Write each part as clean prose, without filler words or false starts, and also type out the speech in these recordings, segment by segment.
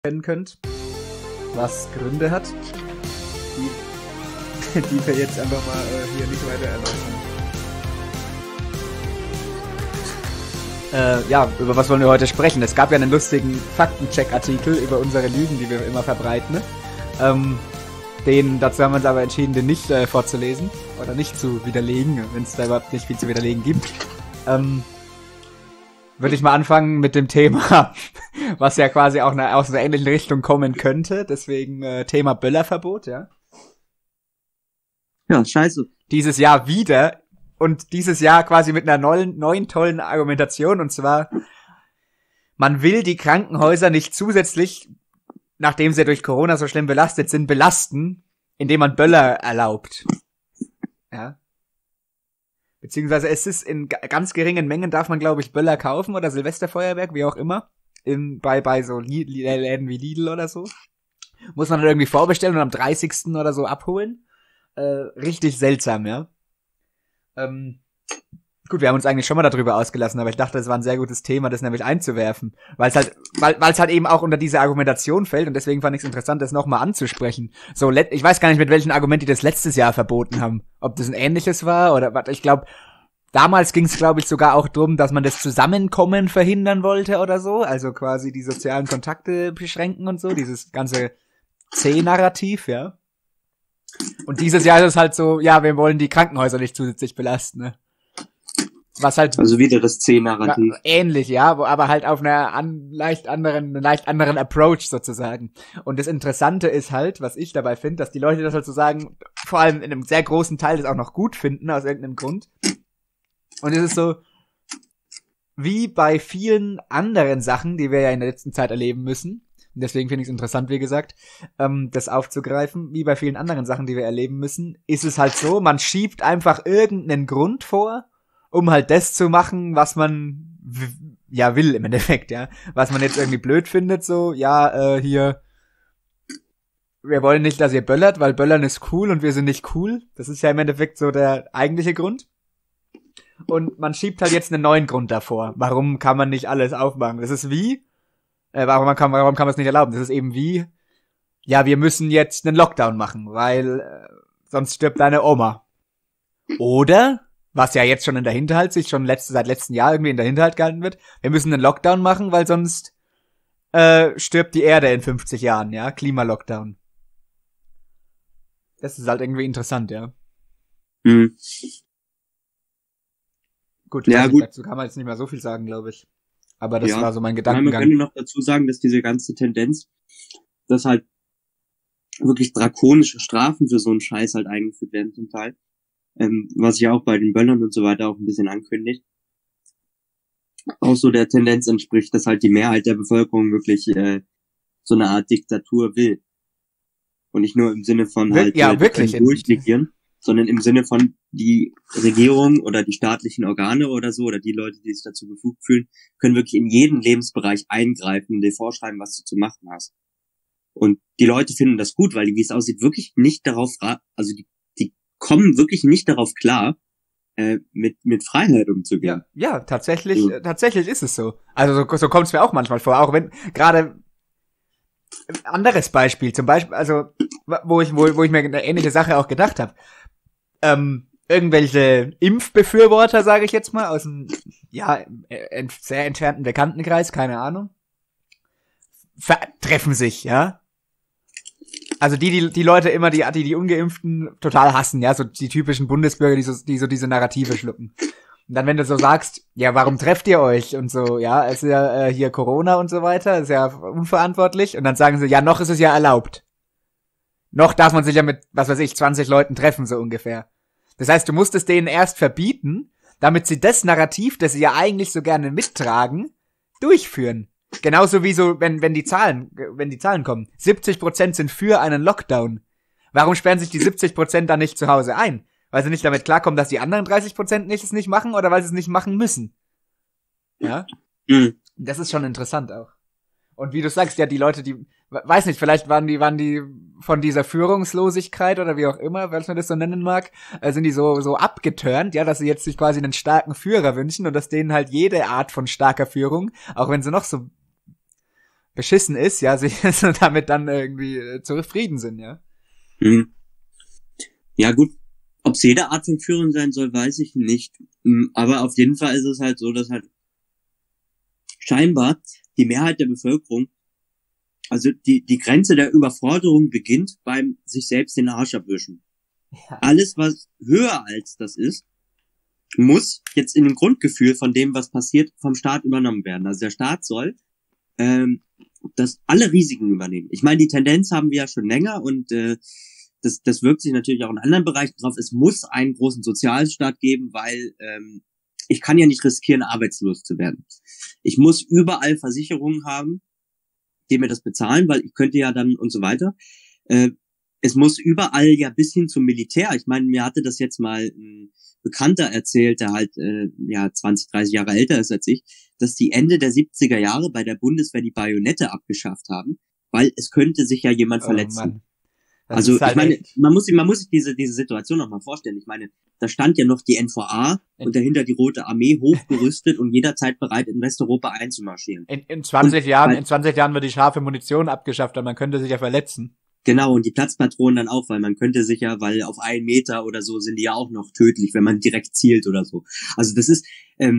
kennen könnt, was Gründe hat, die wir jetzt einfach mal hier nicht weiter erläutern. Ja, über was wollen wir heute sprechen? Es gab ja einen lustigen Faktencheck-Artikel über unsere Lügen, die wir immer verbreiten. Dazu haben wir uns aber entschieden, den nicht vorzulesen oder nicht zu widerlegen, wenn es da überhaupt nicht viel zu widerlegen gibt. Würde ich mal anfangen mit dem Thema, was ja quasi auch aus einer ähnlichen Richtung kommen könnte. Deswegen Thema Böllerverbot, ja. Ja, scheiße. Dieses Jahr wieder und dieses Jahr quasi mit einer neuen tollen Argumentation. Und zwar, man will die Krankenhäuser nicht zusätzlich, nachdem sie durch Corona so schlimm belastet sind, belasten, indem man Böller erlaubt. Ja. Beziehungsweise es ist in ganz geringen Mengen darf man, glaube ich, Böller kaufen oder Silvesterfeuerwerk, wie auch immer. Bei so Läden wie Lidl oder so. Muss man dann irgendwie vorbestellen und am 30. oder so abholen. Richtig seltsam, ja. Gut, wir haben uns eigentlich schon mal darüber ausgelassen, aber ich dachte, es war ein sehr gutes Thema, das nämlich einzuwerfen. Weil es halt eben auch unter diese Argumentation fällt und deswegen fand ich es interessant, das nochmal anzusprechen. So, ich weiß gar nicht, mit welchem Argument die das letztes Jahr verboten haben. Ob das ein ähnliches war oder was. Ich glaube, damals ging es, glaube ich, sogar auch drum, dass man das Zusammenkommen verhindern wollte oder so. Also quasi die sozialen Kontakte beschränken und so. Dieses ganze C-Narrativ, ja. Und dieses Jahr ist es halt so, ja, wir wollen die Krankenhäuser nicht zusätzlich belasten, ne? Was halt also wieder das C-Narrativ. Ähnlich, ja, aber halt auf einer leicht anderen Approach sozusagen. Und das Interessante ist halt, was ich dabei finde, dass die Leute das halt sozusagen vor allem in einem sehr großen Teil das auch noch gut finden, aus irgendeinem Grund. Und es ist so, wie bei vielen anderen Sachen, die wir ja in der letzten Zeit erleben müssen, und deswegen finde ich es interessant, wie gesagt, das aufzugreifen, wie bei vielen anderen Sachen, die wir erleben müssen, ist es halt so, man schiebt einfach irgendeinen Grund vor, um halt das zu machen, was man ja will im Endeffekt, ja. Was man jetzt irgendwie blöd findet, so, ja, hier, wir wollen nicht, dass ihr böllert, weil Böllern ist cool und wir sind nicht cool. Das ist ja im Endeffekt so der eigentliche Grund. Und man schiebt halt jetzt einen neuen Grund davor. Warum kann man nicht alles aufmachen? Das ist wie, warum kann man es nicht erlauben? Das ist eben wie, ja, wir müssen jetzt einen Lockdown machen, weil sonst stirbt deine Oma. Oder, was ja jetzt schon in der Hinterhalt sich schon seit letztem Jahr irgendwie in der Hinterhalt gehalten wird, wir müssen einen Lockdown machen, weil sonst stirbt die Erde in 50 Jahren, ja, Klimalockdown. Das ist halt irgendwie interessant, ja. Mhm. Gut, ja, gut. Dazu kann man jetzt nicht mehr so viel sagen, glaube ich. Aber das war so mein Gedankengang. Man könnte noch dazu sagen, dass diese ganze Tendenz, dass halt wirklich drakonische Strafen für so einen Scheiß halt eingeführt werden zum Teil, was sich auch bei den Böllern und so weiter auch ein bisschen ankündigt, auch so der Tendenz entspricht, dass halt die Mehrheit der Bevölkerung wirklich so eine Art Diktatur will. Und nicht nur im Sinne von halt wirklich durchregieren, sondern im Sinne von die Regierung oder die staatlichen Organe oder so, oder die Leute, die sich dazu befugt fühlen, können wirklich in jeden Lebensbereich eingreifen und dir vorschreiben, was du zu machen hast. Und die Leute finden das gut, weil die, wie es aussieht, wirklich nicht darauf, also die kommen wirklich nicht darauf klar, mit Freiheit umzugehen. Ja, tatsächlich ist es so. Also so kommt es mir auch manchmal vor, auch wenn gerade anderes Beispiel, zum Beispiel, also wo ich mir eine ähnliche Sache auch gedacht habe. Irgendwelche Impfbefürworter, sage ich jetzt mal, aus einem sehr entfernten Bekanntenkreis, keine Ahnung, treffen sich, ja. Also die Leute immer, die Ungeimpften total hassen, ja, so die typischen Bundesbürger, die so diese Narrative schlucken. Und dann, wenn du so sagst, ja, warum trefft ihr euch und so, ja, es ist ja hier Corona und so weiter, ist ja unverantwortlich. Und dann sagen sie, ja, noch ist es ja erlaubt. Noch darf man sich ja mit, was weiß ich, 20 Leuten treffen, so ungefähr. Das heißt, du musst es denen erst verbieten, damit sie das Narrativ, das sie ja eigentlich so gerne mittragen, durchführen. Genauso wie so, wenn die Zahlen kommen. 70% sind für einen Lockdown. Warum sperren sich die 70% dann nicht zu Hause ein? Weil sie nicht damit klarkommen, dass die anderen 30% es nicht machen oder weil sie es nicht machen müssen. Ja? Mhm. Das ist schon interessant auch. Und wie du sagst, ja, die Leute, die, weiß nicht, vielleicht waren die von dieser Führungslosigkeit oder wie auch immer, was man das so nennen mag, sind die so abgeturnt, ja, dass sie jetzt sich quasi einen starken Führer wünschen und dass denen halt jede Art von starker Führung, auch wenn sie noch so beschissen ist, ja, sich damit dann irgendwie zufrieden sind, ja. Mhm. Ja gut, ob es jede Art von Führung sein soll, weiß ich nicht. Aber auf jeden Fall ist es halt so, dass halt scheinbar die Mehrheit der Bevölkerung, also die Grenze der Überforderung beginnt beim sich selbst den Arsch abwischen. Ja. Alles, was höher als das ist, muss jetzt in dem Grundgefühl von dem, was passiert, vom Staat übernommen werden. Also der Staat soll das alle Risiken übernehmen. Ich meine, die Tendenz haben wir ja schon länger und das wirkt sich natürlich auch in anderen Bereichen drauf. Es muss einen großen Sozialstaat geben, weil ich kann ja nicht riskieren, arbeitslos zu werden. Ich muss überall Versicherungen haben, die mir das bezahlen, weil ich könnte ja dann und so weiter. Es muss überall ja bis hin zum Militär. Ich meine, mir hatte das jetzt mal ein Bekannter erzählt, der halt 20, 30 Jahre älter ist als ich, dass die Ende der 70er Jahre bei der Bundeswehr die Bajonette abgeschafft haben, weil es könnte sich ja jemand verletzen. Also halt ich meine, man muss sich diese Situation noch mal vorstellen. Ich meine, da stand ja noch die NVA und dahinter die Rote Armee hochgerüstet und jederzeit bereit, in Westeuropa einzumarschieren. In 20 Jahren wird die scharfe Munition abgeschafft und man könnte sich ja verletzen. Genau, und die Platzpatronen dann auch, weil man könnte sich ja, weil auf 1 Meter oder so sind die ja auch noch tödlich, wenn man direkt zielt oder so. Also das ist,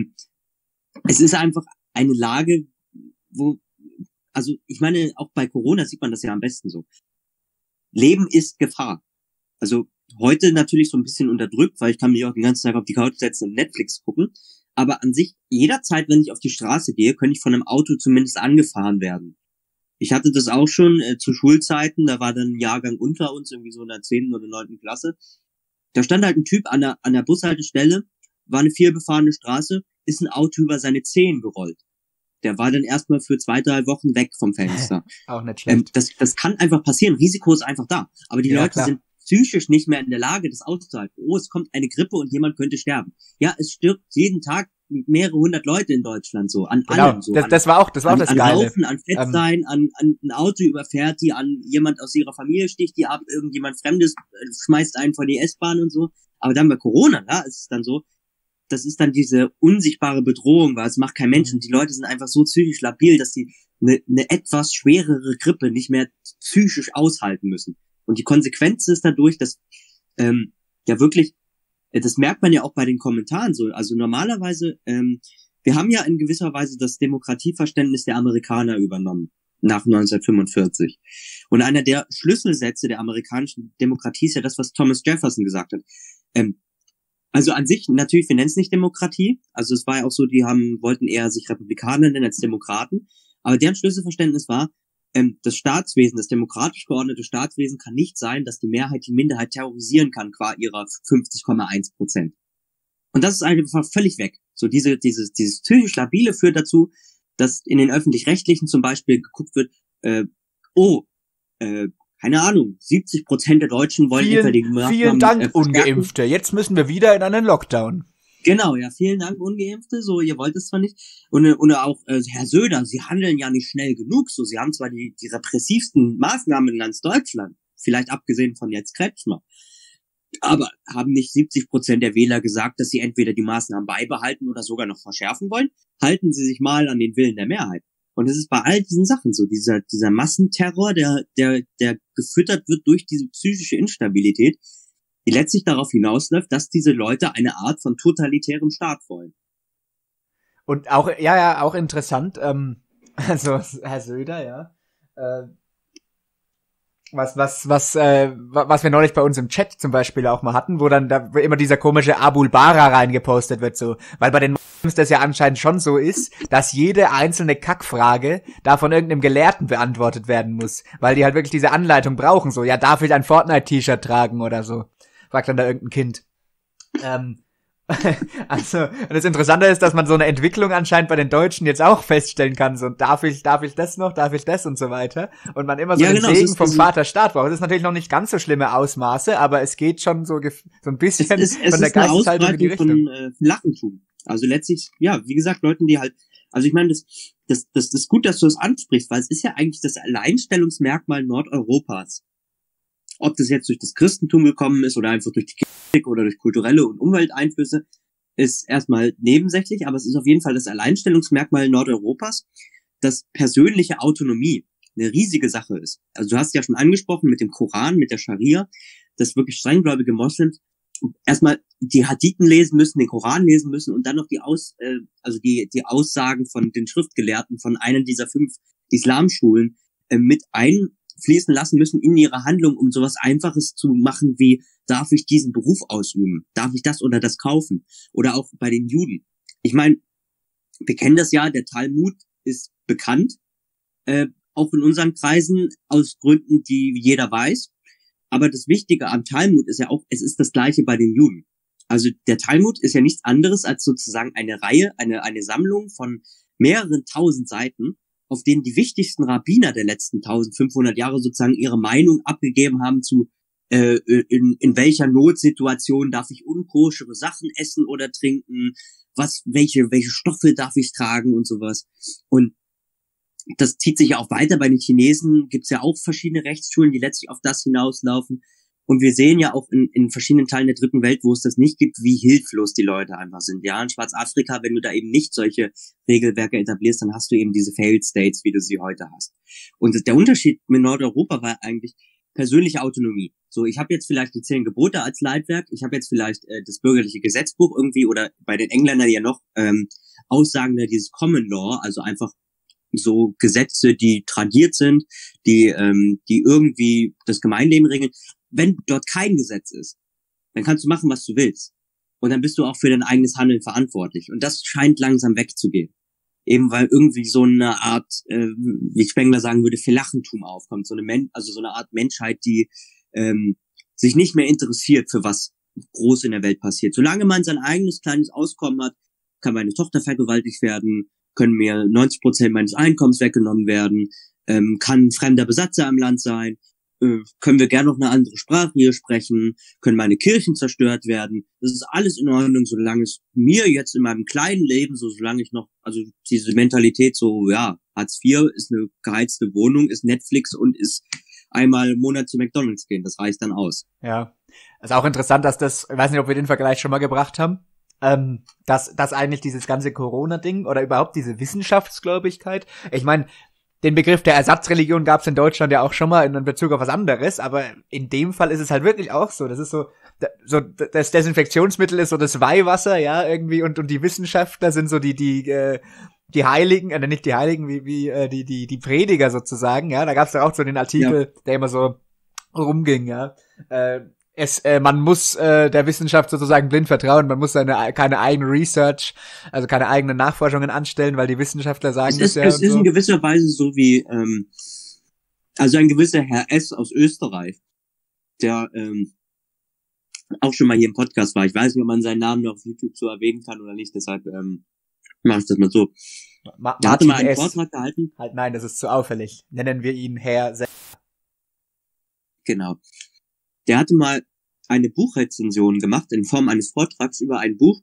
es ist einfach eine Lage, wo, also ich meine, auch bei Corona sieht man das ja am besten so. Leben ist Gefahr. Also heute natürlich so ein bisschen unterdrückt, weil ich kann mich auch den ganzen Tag auf die Couch setzen und Netflix gucken. Aber an sich, jederzeit, wenn ich auf die Straße gehe, könnte ich von einem Auto zumindest angefahren werden. Ich hatte das auch schon zu Schulzeiten, da war dann ein Jahrgang unter uns, irgendwie so in der 10. oder 9. Klasse. Da stand halt ein Typ an der Bushaltestelle, war eine vielbefahrene Straße, ist ein Auto über seine Zehen gerollt. Der war dann erstmal für 2, 3 Wochen weg vom Fenster. Auch nicht schlecht. Das kann einfach passieren, Risiko ist einfach da. Aber die Leute sind psychisch nicht mehr in der Lage, das auszuhalten. Oh, es kommt eine Grippe und jemand könnte sterben. Ja, es stirbt jeden Tag mehrere 100 Leute in Deutschland so, an allem so. Das war auch das Geile. An Rauchen, an Fettsein, an ein Auto überfährt die, an jemand aus ihrer Familie sticht die ab, irgendjemand Fremdes schmeißt einen vor die S-Bahn und so. Aber dann bei Corona, da ist es dann so, das ist dann diese unsichtbare Bedrohung, weil es macht kein Mensch und die Leute sind einfach so psychisch labil, dass sie eine etwas schwerere Grippe nicht mehr psychisch aushalten müssen. Und die Konsequenz ist dadurch, dass ja wirklich, das merkt man ja auch bei den Kommentaren so, also normalerweise, wir haben ja in gewisser Weise das Demokratieverständnis der Amerikaner übernommen, nach 1945. Und einer der Schlüsselsätze der amerikanischen Demokratie ist ja das, was Thomas Jefferson gesagt hat. Also an sich, natürlich, wir nennen es nicht Demokratie. Also es war ja auch so, wollten eher sich Republikaner nennen als Demokraten. Aber deren Schlüsselverständnis war, das Staatswesen, das demokratisch geordnete Staatswesen kann nicht sein, dass die Mehrheit die Minderheit terrorisieren kann, qua ihrer 50,1%. Und das ist einfach völlig weg. So dieses psychisch Labile führt dazu, dass in den Öffentlich-Rechtlichen zum Beispiel geguckt wird, keine Ahnung, 70% der Deutschen wollen etwa die Maßnahmen vielen Dank, Ungeimpfte. Jetzt müssen wir wieder in einen Lockdown. Genau, ja, vielen Dank, Ungeimpfte. So, ihr wollt es zwar nicht. Und auch Herr Söder, Sie handeln ja nicht schnell genug. So, Sie haben zwar die repressivsten Maßnahmen in ganz Deutschland, vielleicht abgesehen von jetzt Kretschmer, aber haben nicht 70% der Wähler gesagt, dass sie entweder die Maßnahmen beibehalten oder sogar noch verschärfen wollen? Halten Sie sich mal an den Willen der Mehrheit. Und es ist bei all diesen Sachen so, dieser Massenterror, der gefüttert wird durch diese psychische Instabilität, die letztlich darauf hinausläuft, dass diese Leute eine Art von totalitärem Staat wollen. Und auch, auch interessant, also Herr Söder, ja, was wir neulich bei uns im Chat zum Beispiel auch mal hatten, wo dann da immer dieser komische Abul Bara reingepostet wird, so, weil bei den Muslims das ja anscheinend schon so ist, dass jede einzelne Kackfrage da von irgendeinem Gelehrten beantwortet werden muss, weil die halt wirklich diese Anleitung brauchen, so, ja, darf ich ein Fortnite-T-Shirt tragen oder so, fragt dann da irgendein Kind. Also, und das Interessante ist, dass man so eine Entwicklung anscheinend bei den Deutschen jetzt auch feststellen kann, so, darf ich das noch, darf ich das und so weiter, und man immer so den Segen vom Vaterstaat braucht. Das ist natürlich noch nicht ganz so schlimme Ausmaße, aber es geht schon so ein bisschen von der Geisteshaltung in die Richtung. Von Lachentum. Also letztlich, ja, wie gesagt, Leuten, die halt, also ich meine, das ist gut, dass du das ansprichst, weil es ist ja eigentlich das Alleinstellungsmerkmal Nordeuropas. Ob das jetzt durch das Christentum gekommen ist oder einfach durch die Kirche oder durch kulturelle und Umwelteinflüsse, ist erstmal nebensächlich, aber es ist auf jeden Fall das Alleinstellungsmerkmal Nordeuropas, dass persönliche Autonomie eine riesige Sache ist. Also du hast ja schon angesprochen mit dem Koran, mit der Scharia, dass wirklich strenggläubige Moslems erstmal die Hadithen lesen müssen, den Koran lesen müssen und dann noch die Aussagen von den Schriftgelehrten von einer dieser 5 Islamschulen mit einfließen lassen müssen in ihre Handlung, um sowas Einfaches zu machen wie, darf ich diesen Beruf ausüben? Darf ich das oder das kaufen? Oder auch bei den Juden. Ich meine, wir kennen das ja, der Talmud ist bekannt, auch in unseren Kreisen aus Gründen, die jeder weiß. Aber das Wichtige am Talmud ist ja auch, es ist das Gleiche bei den Juden. Also der Talmud ist ja nichts anderes als sozusagen eine Reihe, eine Sammlung von mehreren tausend Seiten, auf denen die wichtigsten Rabbiner der letzten 1500 Jahre sozusagen ihre Meinung abgegeben haben zu in welcher Notsituation darf ich unkoschere Sachen essen oder trinken, welche Stoffe darf ich tragen und sowas. Und das zieht sich ja auch weiter. Bei den Chinesen gibt's ja auch verschiedene Rechtsschulen, die letztlich auf das hinauslaufen. Und wir sehen ja auch in verschiedenen Teilen der dritten Welt, wo es das nicht gibt, wie hilflos die Leute einfach sind. Ja, in Schwarzafrika, wenn du da eben nicht solche Regelwerke etablierst, dann hast du eben diese Failed States, wie du sie heute hast. Und der Unterschied mit Nordeuropa war eigentlich persönliche Autonomie. So, ich habe jetzt vielleicht die 10 Gebote als Leitwerk, ich habe jetzt vielleicht das bürgerliche Gesetzbuch irgendwie oder bei den Engländern ja noch Aussagen dieses Common Law, also einfach so Gesetze, die tradiert sind, die irgendwie das Gemeinleben regeln. Wenn dort kein Gesetz ist, dann kannst du machen, was du willst. Und dann bist du auch für dein eigenes Handeln verantwortlich. Und das scheint langsam wegzugehen. Eben weil irgendwie so eine Art, wie Spengler sagen würde, Verlachentum aufkommt. So eine Art Menschheit, die sich nicht mehr interessiert, für was groß in der Welt passiert. Solange man sein eigenes kleines Auskommen hat, kann meine Tochter vergewaltigt werden, können mir 90% meines Einkommens weggenommen werden, kann ein fremder Besatzer im Land sein, können wir gerne noch eine andere Sprache hier sprechen, können meine Kirchen zerstört werden. Das ist alles in Ordnung, solange es mir jetzt in meinem kleinen Leben, solange ich noch, also diese Mentalität so, ja, Hartz IV ist eine geheizte Wohnung, ist Netflix und ist einmal im Monat zu McDonald's gehen, das reicht dann aus. Ja, ist auch interessant, dass das, ich weiß nicht, ob wir den Vergleich schon mal gebracht haben, dass eigentlich dieses ganze Corona-Ding oder überhaupt diese Wissenschaftsgläubigkeit, ich meine, den Begriff der Ersatzreligion gab es in Deutschland ja auch schon mal in Bezug auf was anderes, aber in dem Fall ist es halt wirklich auch so. Das ist so das Desinfektionsmittel ist so das Weihwasser, ja, irgendwie, und die Wissenschaftler sind so die Heiligen, nicht die Heiligen, wie die Prediger sozusagen, ja. Da gab es ja auch so den Artikel, der immer so rumging, ja. Man muss der Wissenschaft sozusagen blind vertrauen, man muss keine eigene Research, also keine eigenen Nachforschungen anstellen, weil die Wissenschaftler sagen es ist in gewisser Weise so wie also ein gewisser Herr S. aus Österreich, der auch schon mal hier im Podcast war. Ich weiß nicht, ob man seinen Namen noch auf YouTube so erwähnen kann oder nicht, deshalb mache ich das mal so. Der hatte mal einen Vortrag gehalten. Halt nein, das ist zu auffällig. Nennen wir ihn Herr Genau. Der hatte mal eine Buchrezension gemacht in Form eines Vortrags über ein Buch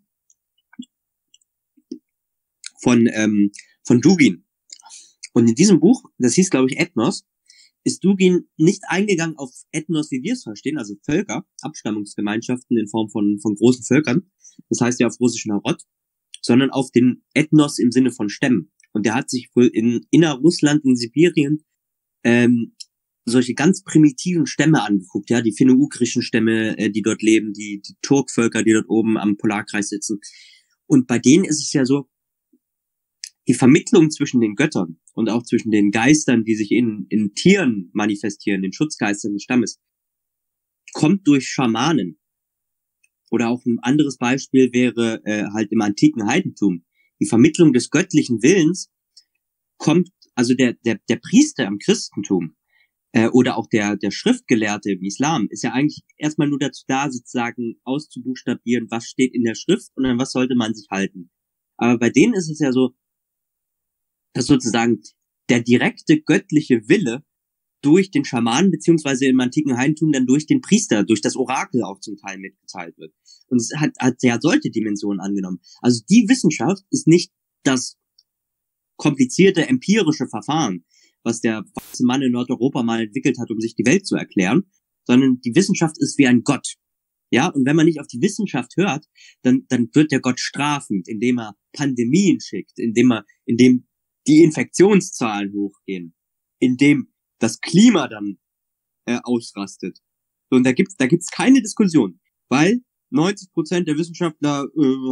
von Dugin. Und in diesem Buch, das hieß, glaube ich, Ethnos, ist Dugin nicht eingegangen auf Ethnos, wie wir es verstehen, also Völker, Abstammungsgemeinschaften in Form von großen Völkern, das heißt ja auf Russisch Narod, sondern auf den Ethnos im Sinne von Stämmen. Und der hat sich wohl in Innerrussland, in Sibirien, solche ganz primitiven Stämme angeguckt, ja, die finno-ugrischen Stämme, die dort leben, die Turkvölker, die dort oben am Polarkreis sitzen. Und bei denen ist es ja so, die Vermittlung zwischen den Göttern und auch zwischen den Geistern, die sich in Tieren manifestieren, den Schutzgeistern des Stammes, kommt durch Schamanen. Oder auch ein anderes Beispiel wäre halt im antiken Heidentum. Die Vermittlung des göttlichen Willens kommt, also der Priester im Christentum, oder auch der Schriftgelehrte im Islam ist ja eigentlich erstmal nur dazu da, sozusagen auszubuchstabieren, was steht in der Schrift und an was sollte man sich halten. Aber bei denen ist es ja so, dass sozusagen der direkte göttliche Wille durch den Schamanen, beziehungsweise im antiken Heidentum dann durch den Priester, durch das Orakel auch zum Teil mitgeteilt wird. Und es hat ja solche Dimensionen angenommen. Also die Wissenschaft ist nicht das komplizierte empirische Verfahren, was der weiße Mann in Nordeuropa mal entwickelt hat, um sich die Welt zu erklären, sondern die Wissenschaft ist wie ein Gott. Ja, und wenn man nicht auf die Wissenschaft hört, dann wird der Gott strafend, indem er Pandemien schickt, indem die Infektionszahlen hochgehen, indem das Klima dann ausrastet. So, und da gibt's keine Diskussion, weil 90% der Wissenschaftler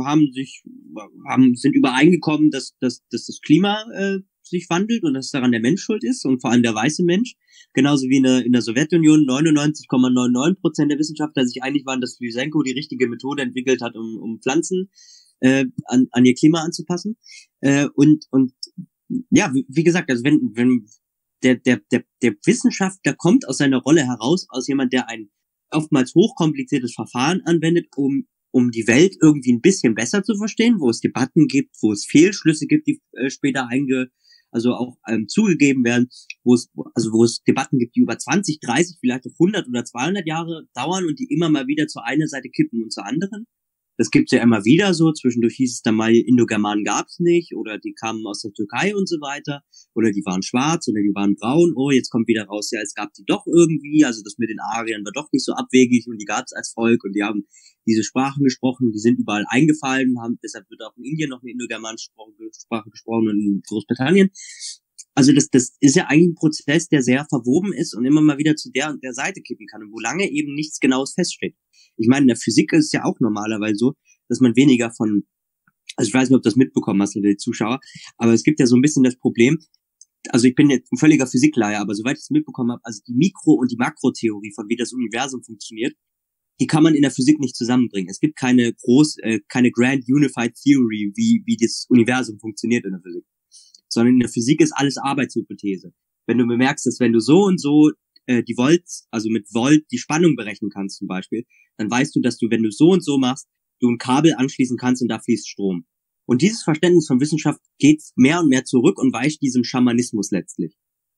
sind übereingekommen, dass das Klima sich wandelt und dass daran der Mensch schuld ist und vor allem der weiße Mensch. Genauso wie in der Sowjetunion 99,99% der Wissenschaftler sich einig waren, dass Lysenko die richtige Methode entwickelt hat, um Pflanzen an ihr Klima anzupassen. Und ja, wie gesagt, also wenn der Wissenschaftler kommt aus seiner Rolle heraus, aus jemand, der ein oftmals hochkompliziertes Verfahren anwendet, um die Welt irgendwie ein bisschen besser zu verstehen, wo es Debatten gibt, wo es Fehlschlüsse gibt, die später zugegeben werden, wo es Debatten gibt, die über 20, 30, vielleicht auch 100 oder 200 Jahre dauern und die immer mal wieder zur einen Seite kippen und zur anderen. Das gibt's ja immer wieder so. Zwischendurch hieß es dann mal, Indogermanen gab's nicht oder die kamen aus der Türkei und so weiter oder die waren schwarz oder die waren braun. Oh, jetzt kommt wieder raus, ja, es gab die doch irgendwie. Also das mit den Ariern war doch nicht so abwegig und die gab's als Volk und die haben diese Sprachen gesprochen, die sind überall eingefallen, deshalb wird auch in Indien noch eine indogermanische Sprache gesprochen und in Großbritannien. Also das ist ja eigentlich ein Prozess, der sehr verwoben ist und immer mal wieder zu der und der Seite kippen kann und wo lange eben nichts Genaues feststeht. Ich meine, in der Physik ist es ja auch normalerweise so, dass man weniger also ich weiß nicht, ob du das mitbekommen hast oder die Zuschauer, aber es gibt ja so ein bisschen das Problem, also ich bin jetzt ein völliger Physikleier, aber soweit ich es mitbekommen habe, also die Mikro- und die Makrotheorie von wie das Universum funktioniert, die kann man in der Physik nicht zusammenbringen. Es gibt keine Grand Unified Theory, wie das Universum funktioniert in der Physik. Sondern in der Physik ist alles Arbeitshypothese. Wenn du bemerkst, dass wenn du so und so die Volt, also mit Volt die Spannung berechnen kannst zum Beispiel, dann weißt du, dass du, wenn du so und so machst, du ein Kabel anschließen kannst und da fließt Strom. Und dieses Verständnis von Wissenschaft geht mehr und mehr zurück und weicht diesem Schamanismus letztlich.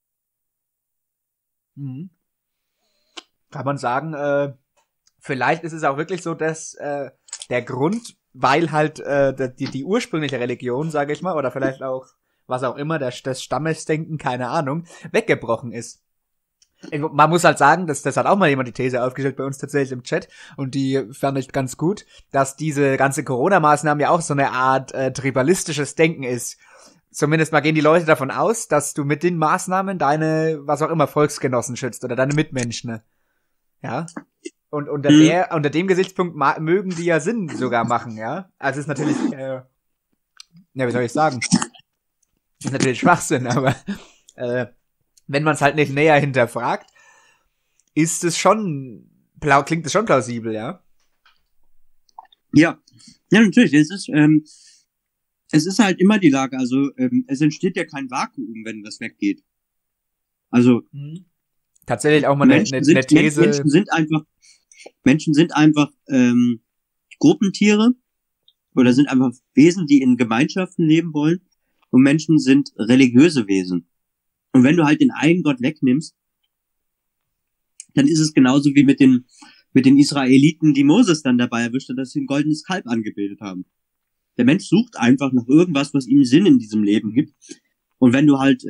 Mhm. Kann man sagen, vielleicht ist es auch wirklich so, dass der Grund, weil halt die ursprüngliche Religion, sage ich mal, oder vielleicht auch was auch immer, das Stammesdenken, keine Ahnung, weggebrochen ist. Man muss halt sagen, das hat auch mal jemand die These aufgestellt bei uns tatsächlich im Chat und die fand ich ganz gut, dass diese ganze Corona-Maßnahmen ja auch so eine Art tribalistisches Denken ist. Zumindest mal gehen die Leute davon aus, dass du mit den Maßnahmen deine, was auch immer, Volksgenossen schützt oder deine Mitmenschen. Ne? Ja. Und unter dem Gesichtspunkt mögen die ja Sinn sogar machen, ja. Also es ist natürlich, wie soll ich sagen? Ist natürlich Schwachsinn, aber wenn man es halt nicht näher hinterfragt, ist es schon, klingt es schon plausibel, ja? Ja, natürlich. Es ist halt immer die Lage, also es entsteht ja kein Vakuum, wenn das weggeht. Also tatsächlich auch mal eine These. Menschen sind einfach Gruppentiere oder sind einfach Wesen, die in Gemeinschaften leben wollen. Und Menschen sind religiöse Wesen. Und wenn du halt den einen Gott wegnimmst, dann ist es genauso wie mit den Israeliten, die Moses dann dabei erwischt hat, dass sie ein goldenes Kalb angebetet haben. Der Mensch sucht einfach nach irgendwas, was ihm Sinn in diesem Leben gibt. Und wenn du halt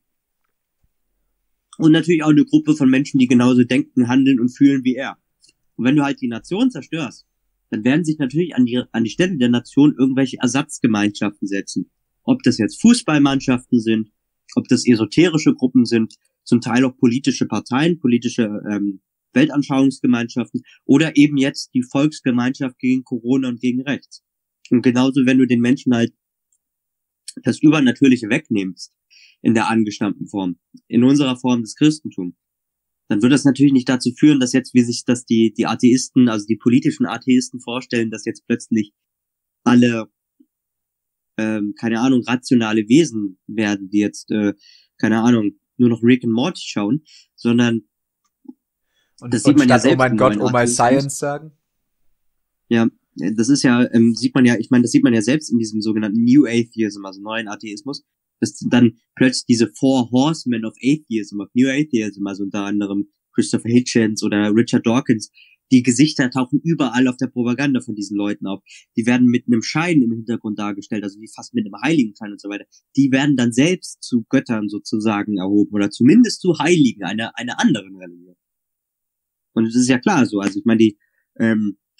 und natürlich auch eine Gruppe von Menschen, die genauso denken, handeln und fühlen wie er. Und wenn du halt die Nation zerstörst, dann werden sich natürlich an die Stelle der Nation irgendwelche Ersatzgemeinschaften setzen. Ob das jetzt Fußballmannschaften sind, ob das esoterische Gruppen sind, zum Teil auch politische Parteien, politische Weltanschauungsgemeinschaften oder eben jetzt die Volksgemeinschaft gegen Corona und gegen Rechts. Und genauso, wenn du den Menschen halt das Übernatürliche wegnimmst in der angestammten Form, in unserer Form des Christentums, dann wird das natürlich nicht dazu führen, dass jetzt, wie sich das die Atheisten, also die politischen Atheisten vorstellen, dass jetzt plötzlich alle keine Ahnung, rationale Wesen werden, die jetzt, keine Ahnung, nur noch Rick and Morty schauen, sondern das sieht man ja selbst. Oh mein Gott, oh my Science sagen. Ja, das ist ja, sieht man ja, ich meine, das sieht man ja selbst in diesem sogenannten New Atheism, also neuen Atheismus, dass dann plötzlich diese Four Horsemen of Atheism, of New Atheism, also unter anderem Christopher Hitchens oder Richard Dawkins, die Gesichter tauchen überall auf der Propaganda von diesen Leuten auf. Die werden mit einem Schein im Hintergrund dargestellt, also wie fast mit einem Heiligenschein und so weiter. Die werden dann selbst zu Göttern sozusagen erhoben oder zumindest zu Heiligen einer anderen Religion. Und es ist ja klar so, also ich meine,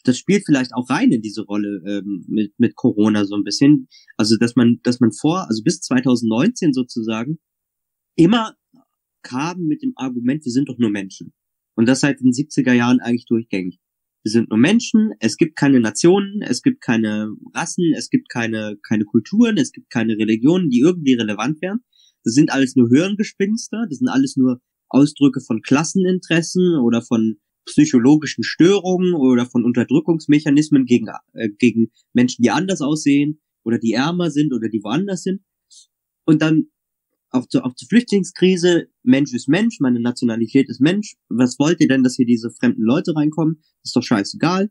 das spielt vielleicht auch rein in diese Rolle mit Corona so ein bisschen. Also dass man also bis 2019 sozusagen immer kam mit dem Argument, wir sind doch nur Menschen. Und das seit den 70er Jahren eigentlich durchgängig. Wir sind nur Menschen, es gibt keine Nationen, es gibt keine Rassen, es gibt keine Kulturen, es gibt keine Religionen, die irgendwie relevant wären. Das sind alles nur Hirngespinste, das sind alles nur Ausdrücke von Klasseninteressen oder von psychologischen Störungen oder von Unterdrückungsmechanismen gegen Menschen, die anders aussehen oder die ärmer sind oder die woanders sind. Und dann auch zur Flüchtlingskrise, Mensch ist Mensch, meine Nationalität ist Mensch. Was wollt ihr denn, dass hier diese fremden Leute reinkommen? Ist doch scheißegal.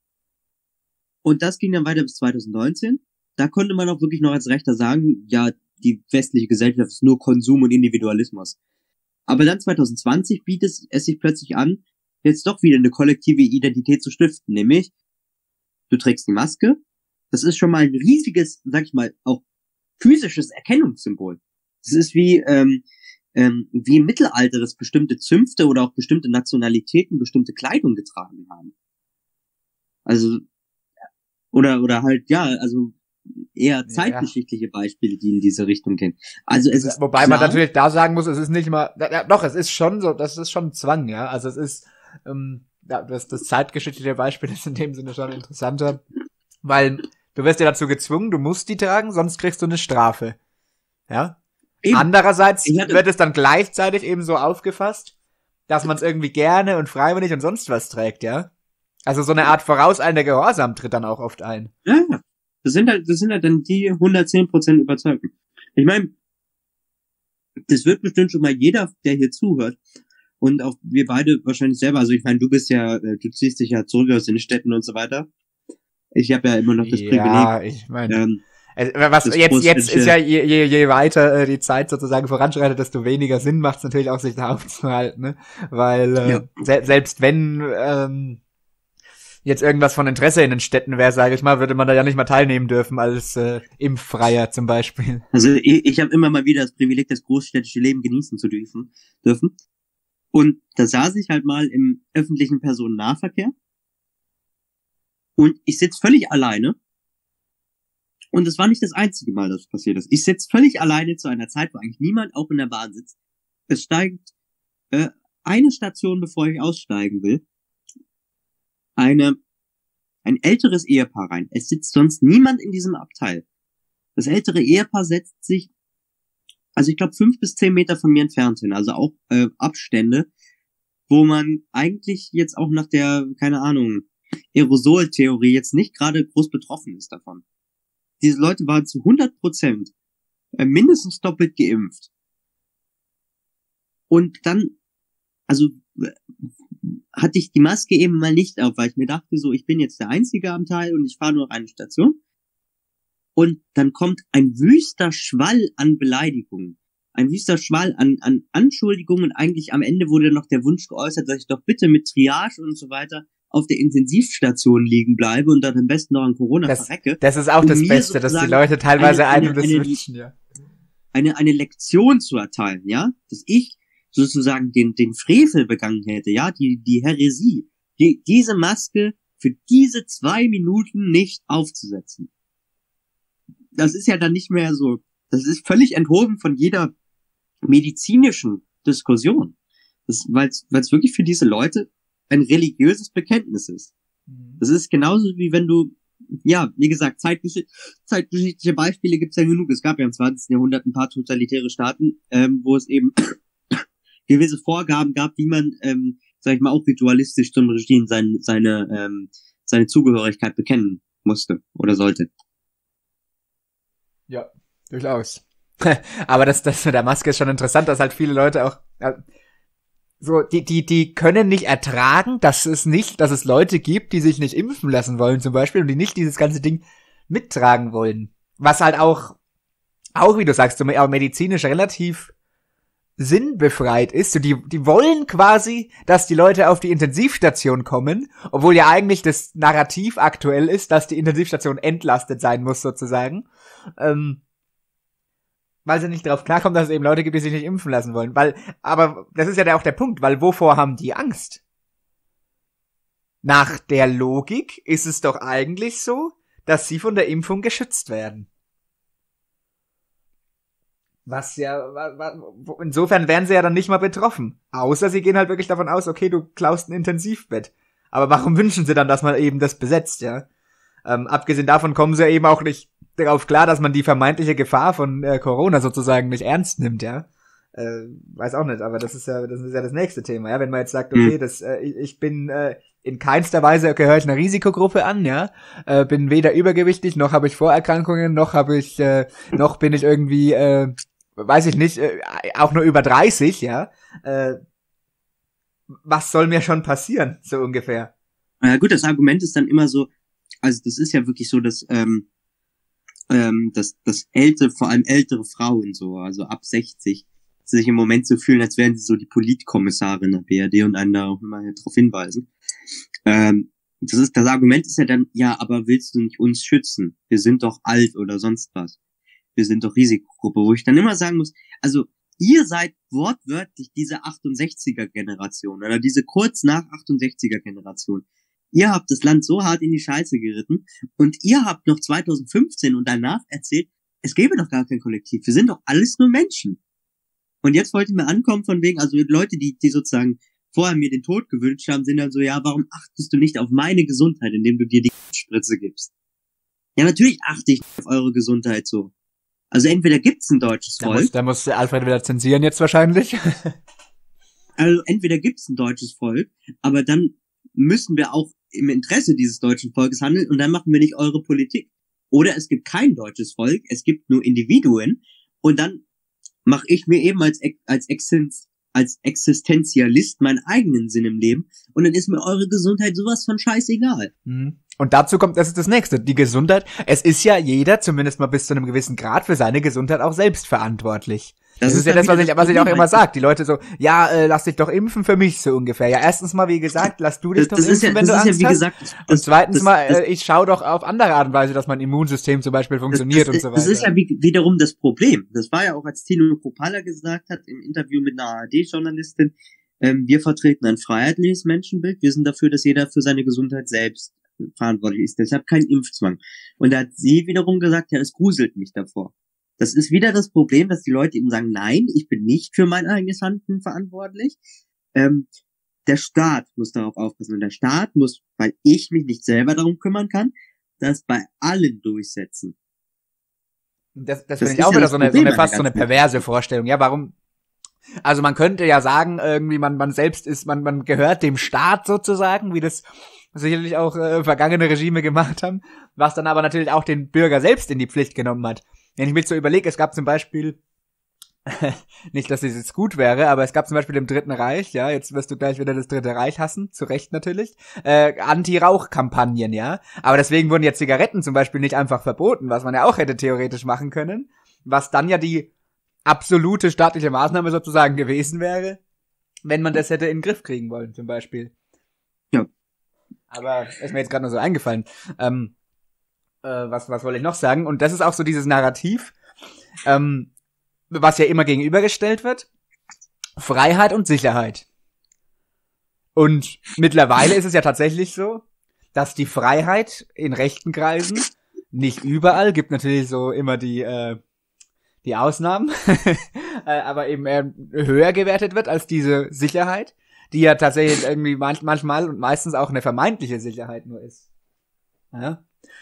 Und das ging dann weiter bis 2019. Da konnte man auch wirklich noch als Rechter sagen, ja, die westliche Gesellschaft ist nur Konsum und Individualismus. Aber dann 2020 bietet es sich plötzlich an, jetzt doch wieder eine kollektive Identität zu stiften, nämlich du trägst die Maske. Das ist schon mal ein riesiges, sag ich mal, auch physisches Erkennungssymbol. Das ist wie im Mittelalter, dass bestimmte Zünfte oder auch bestimmte Nationalitäten bestimmte Kleidung getragen haben. Also oder halt also eher zeitgeschichtliche Beispiele, die in diese Richtung gehen. Also es ist wobei man natürlich da sagen muss, es ist nicht mal, doch, es ist schon so, das ist schon Zwang, ja. Also es ist das zeitgeschichtliche Beispiel ist in dem Sinne schon interessanter, weil du wirst ja dazu gezwungen, du musst die tragen, sonst kriegst du eine Strafe, ja. Eben. Andererseits wird es dann gleichzeitig eben so aufgefasst, dass man es irgendwie gerne und freiwillig und sonst was trägt, ja. Also so eine Art vorauseilender Gehorsam tritt dann auch oft ein. Ja, das sind halt dann die 110% überzeugen. Ich meine, das wird bestimmt schon mal jeder, der hier zuhört, und auch wir beide wahrscheinlich selber, also ich meine, du ziehst dich ja zurück aus den Städten und so weiter. Ich habe ja immer noch das Privileg. Ja, ich meine, was jetzt ist ja je weiter die Zeit sozusagen voranschreitet, desto weniger Sinn macht es natürlich auch, sich da aufzuhalten, ne? Weil selbst wenn jetzt irgendwas von Interesse in den Städten wäre, sage ich mal, würde man da ja nicht mal teilnehmen dürfen als Impffreier zum Beispiel. Also ich habe immer mal wieder das Privileg, das großstädtische Leben genießen zu dürfen. Und da saß ich halt mal im öffentlichen Personennahverkehr und ich sitze völlig alleine. Und es war nicht das einzige Mal, dass es passiert ist. Ich sitze völlig alleine zu einer Zeit, wo eigentlich niemand auch in der Bahn sitzt. Es steigt eine Station, bevor ich aussteigen will, ein älteres Ehepaar rein. Es sitzt sonst niemand in diesem Abteil. Das ältere Ehepaar setzt sich, also ich glaube 5 bis 10 Meter von mir entfernt hin, also auch Abstände, wo man eigentlich jetzt auch nach der, keine Ahnung, Aerosoltheorie jetzt nicht gerade groß betroffen ist davon. Diese Leute waren zu 100% mindestens doppelt geimpft. Und dann, also hatte ich die Maske eben mal nicht auf, weil ich mir dachte so, ich bin jetzt der Einzige am Teil und ich fahre nur eine Station. Und dann kommt ein wüster Schwall an Beleidigungen, ein wüster Schwall an Anschuldigungen. Eigentlich am Ende wurde noch der Wunsch geäußert, dass ich doch bitte mit Triage und so weiter auf der Intensivstation liegen bleibe und dann am besten noch an Corona verrecke. Das ist auch das Beste, dass die Leute teilweise einem das wünschen, ja. Eine Lektion zu erteilen, ja, dass ich sozusagen den Frevel begangen hätte, ja, die Häresie, diese Maske für diese 2 Minuten nicht aufzusetzen. Das ist ja dann nicht mehr so, das ist völlig enthoben von jeder medizinischen Diskussion. Weil es wirklich für diese Leute ein religiöses Bekenntnis ist. Das ist genauso wie wenn du, ja, wie gesagt, zeitgeschichtliche Beispiele gibt's ja genug. Es gab ja im 20. Jahrhundert ein paar totalitäre Staaten, wo es eben gewisse Vorgaben gab, wie man, sag ich mal, auch ritualistisch zum Regime seine Zugehörigkeit bekennen musste oder sollte. Ja, durchaus. Aber das mit der Maske ist schon interessant, dass halt viele Leute auch so, die können nicht ertragen, dass es Leute gibt, die sich nicht impfen lassen wollen zum Beispiel und die nicht dieses ganze Ding mittragen wollen. Was halt auch wie du sagst, so medizinisch relativ sinnbefreit ist. So, die wollen quasi, dass die Leute auf die Intensivstation kommen, obwohl ja eigentlich das Narrativ aktuell ist, dass die Intensivstation entlastet sein muss sozusagen. Weil sie nicht darauf klarkommen, dass es eben Leute gibt, die sich nicht impfen lassen wollen. Aber das ist ja auch der Punkt, weil wovor haben die Angst? nach der Logik ist es doch eigentlich so, dass sie von der Impfung geschützt werden. Was ja, insofern wären sie ja dann nicht mal betroffen. Außer sie gehen halt wirklich davon aus, okay, du klaust ein Intensivbett. Aber warum wünschen sie dann, dass man eben das besetzt, ja? Abgesehen davon kommen sie ja eben auch nicht darauf klar, dass man die vermeintliche Gefahr von Corona sozusagen nicht ernst nimmt, ja? Weiß auch nicht, aber das ist ja das nächste Thema, ja? Wenn man jetzt sagt, okay, ich bin in keinster Weise gehöre ich einer Risikogruppe an, ja? Bin weder übergewichtig, noch habe ich Vorerkrankungen, noch bin ich irgendwie weiß ich nicht, auch nur über 30, ja, was soll mir schon passieren, so ungefähr? Ja gut, das Argument ist dann immer so, also das ist ja wirklich so, dass vor allem ältere Frauen so, also ab 60, sich im Moment so fühlen, als wären sie so die Politkommissarin der BRD und einen da auch immer darauf hinweisen. Das Argument ist ja dann, ja, aber willst du nicht uns schützen? Wir sind doch alt oder sonst was. Wir sind doch Risikogruppe, wo ich dann immer sagen muss, also ihr seid wortwörtlich diese 68er-Generation oder diese kurz nach 68er-Generation. Ihr habt das Land so hart in die Scheiße geritten und ihr habt noch 2015 und danach erzählt, es gäbe doch gar kein Kollektiv, wir sind doch alles nur Menschen. Und jetzt wollte ich mir ankommen von wegen, also Leute, die sozusagen vorher mir den Tod gewünscht haben, sind dann so, ja, warum achtest du nicht auf meine Gesundheit, indem du dir die Spritze gibst? Ja, natürlich achte ich auf eure Gesundheit so. Also entweder gibt's ein deutsches Volk. Da muss Alfred wieder zensieren jetzt wahrscheinlich. Also entweder gibt's ein deutsches Volk, aber dann müssen wir auch im Interesse dieses deutschen Volkes handeln und dann machen wir nicht eure Politik. Oder es gibt kein deutsches Volk, es gibt nur Individuen und dann mache ich mir eben als Existenzialist meinen eigenen Sinn im Leben und dann ist mir eure Gesundheit sowas von scheißegal. Und dazu kommt, das ist das Nächste, die Gesundheit. Es ist ja jeder, zumindest mal bis zu einem gewissen Grad, für seine Gesundheit auch selbst verantwortlich. Das ist ja das, was ich auch immer sage. Die Leute so, ja, lass dich doch impfen für mich so ungefähr. Ja, erstens mal, wie gesagt, lass du dich doch impfen, wenn du Angst hast. Und zweitens mal, ich schaue doch auf andere Art und Weise, dass mein Immunsystem zum Beispiel funktioniert und so weiter. Das ist ja wiederum das Problem. Das war ja auch, als Tino Kropala gesagt hat im Interview mit einer ARD-Journalistin, wir vertreten ein freiheitliches Menschenbild. Wir sind dafür, dass jeder für seine Gesundheit selbst verantwortlich ist. Deshalb kein Impfzwang. Und da hat sie wiederum gesagt, ja, es gruselt mich davor. Das ist wieder das Problem, dass die Leute eben sagen, nein, ich bin nicht für mein eigenes Handeln verantwortlich. Der Staat muss darauf aufpassen. Und der Staat muss, weil ich mich nicht selber darum kümmern kann, das bei allen durchsetzen. Das finde ich auch wieder so eine fast so eine perverse Vorstellung. Ja, warum? Also man könnte ja sagen, irgendwie man selbst ist, man gehört dem Staat sozusagen, wie das sicherlich auch vergangene Regime gemacht haben, was dann aber natürlich auch den Bürger selbst in die Pflicht genommen hat. Wenn ich mir so überlege, es gab zum Beispiel, nicht, dass es jetzt gut wäre, aber es gab zum Beispiel im Dritten Reich, ja, jetzt wirst du gleich wieder das Dritte Reich hassen, zu Recht natürlich, Anti-Rauch-Kampagnen, ja, aber deswegen wurden ja Zigaretten zum Beispiel nicht einfach verboten, was man ja auch hätte theoretisch machen können, was dann ja die absolute staatliche Maßnahme sozusagen gewesen wäre, wenn man das hätte in den Griff kriegen wollen, zum Beispiel. Ja. Aber ist mir jetzt gerade nur so eingefallen. Was wollte ich noch sagen? Und das ist auch so dieses Narrativ, was ja immer gegenübergestellt wird. Freiheit und Sicherheit. Und mittlerweile ist es ja tatsächlich so, dass die Freiheit in rechten Kreisen nicht überall, gibt natürlich so immer die Ausnahmen, aber eben höher gewertet wird als diese Sicherheit, die ja tatsächlich irgendwie manchmal und meistens auch eine vermeintliche Sicherheit nur ist. Ja?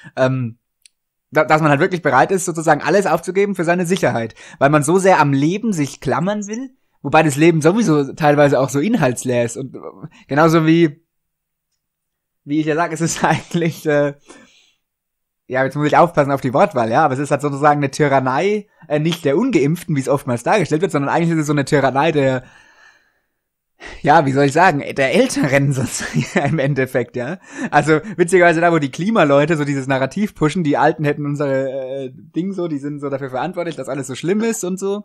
Dass man halt wirklich bereit ist, sozusagen alles aufzugeben für seine Sicherheit, weil man so sehr am Leben sich klammern will, wobei das Leben sowieso teilweise auch so inhaltsleer ist und genauso wie ich ja sage, es ist eigentlich ja, jetzt muss ich aufpassen auf die Wortwahl, ja, aber es ist halt sozusagen eine Tyrannei, nicht der Ungeimpften, wie es oftmals dargestellt wird, sondern eigentlich ist es so eine Tyrannei der, ja, wie soll ich sagen, der Älteren sozusagen im Endeffekt, ja. Also witzigerweise da, wo die Klimaleute so dieses Narrativ pushen, die Alten hätten unsere Ding so, die sind so dafür verantwortlich, dass alles so schlimm ist und so.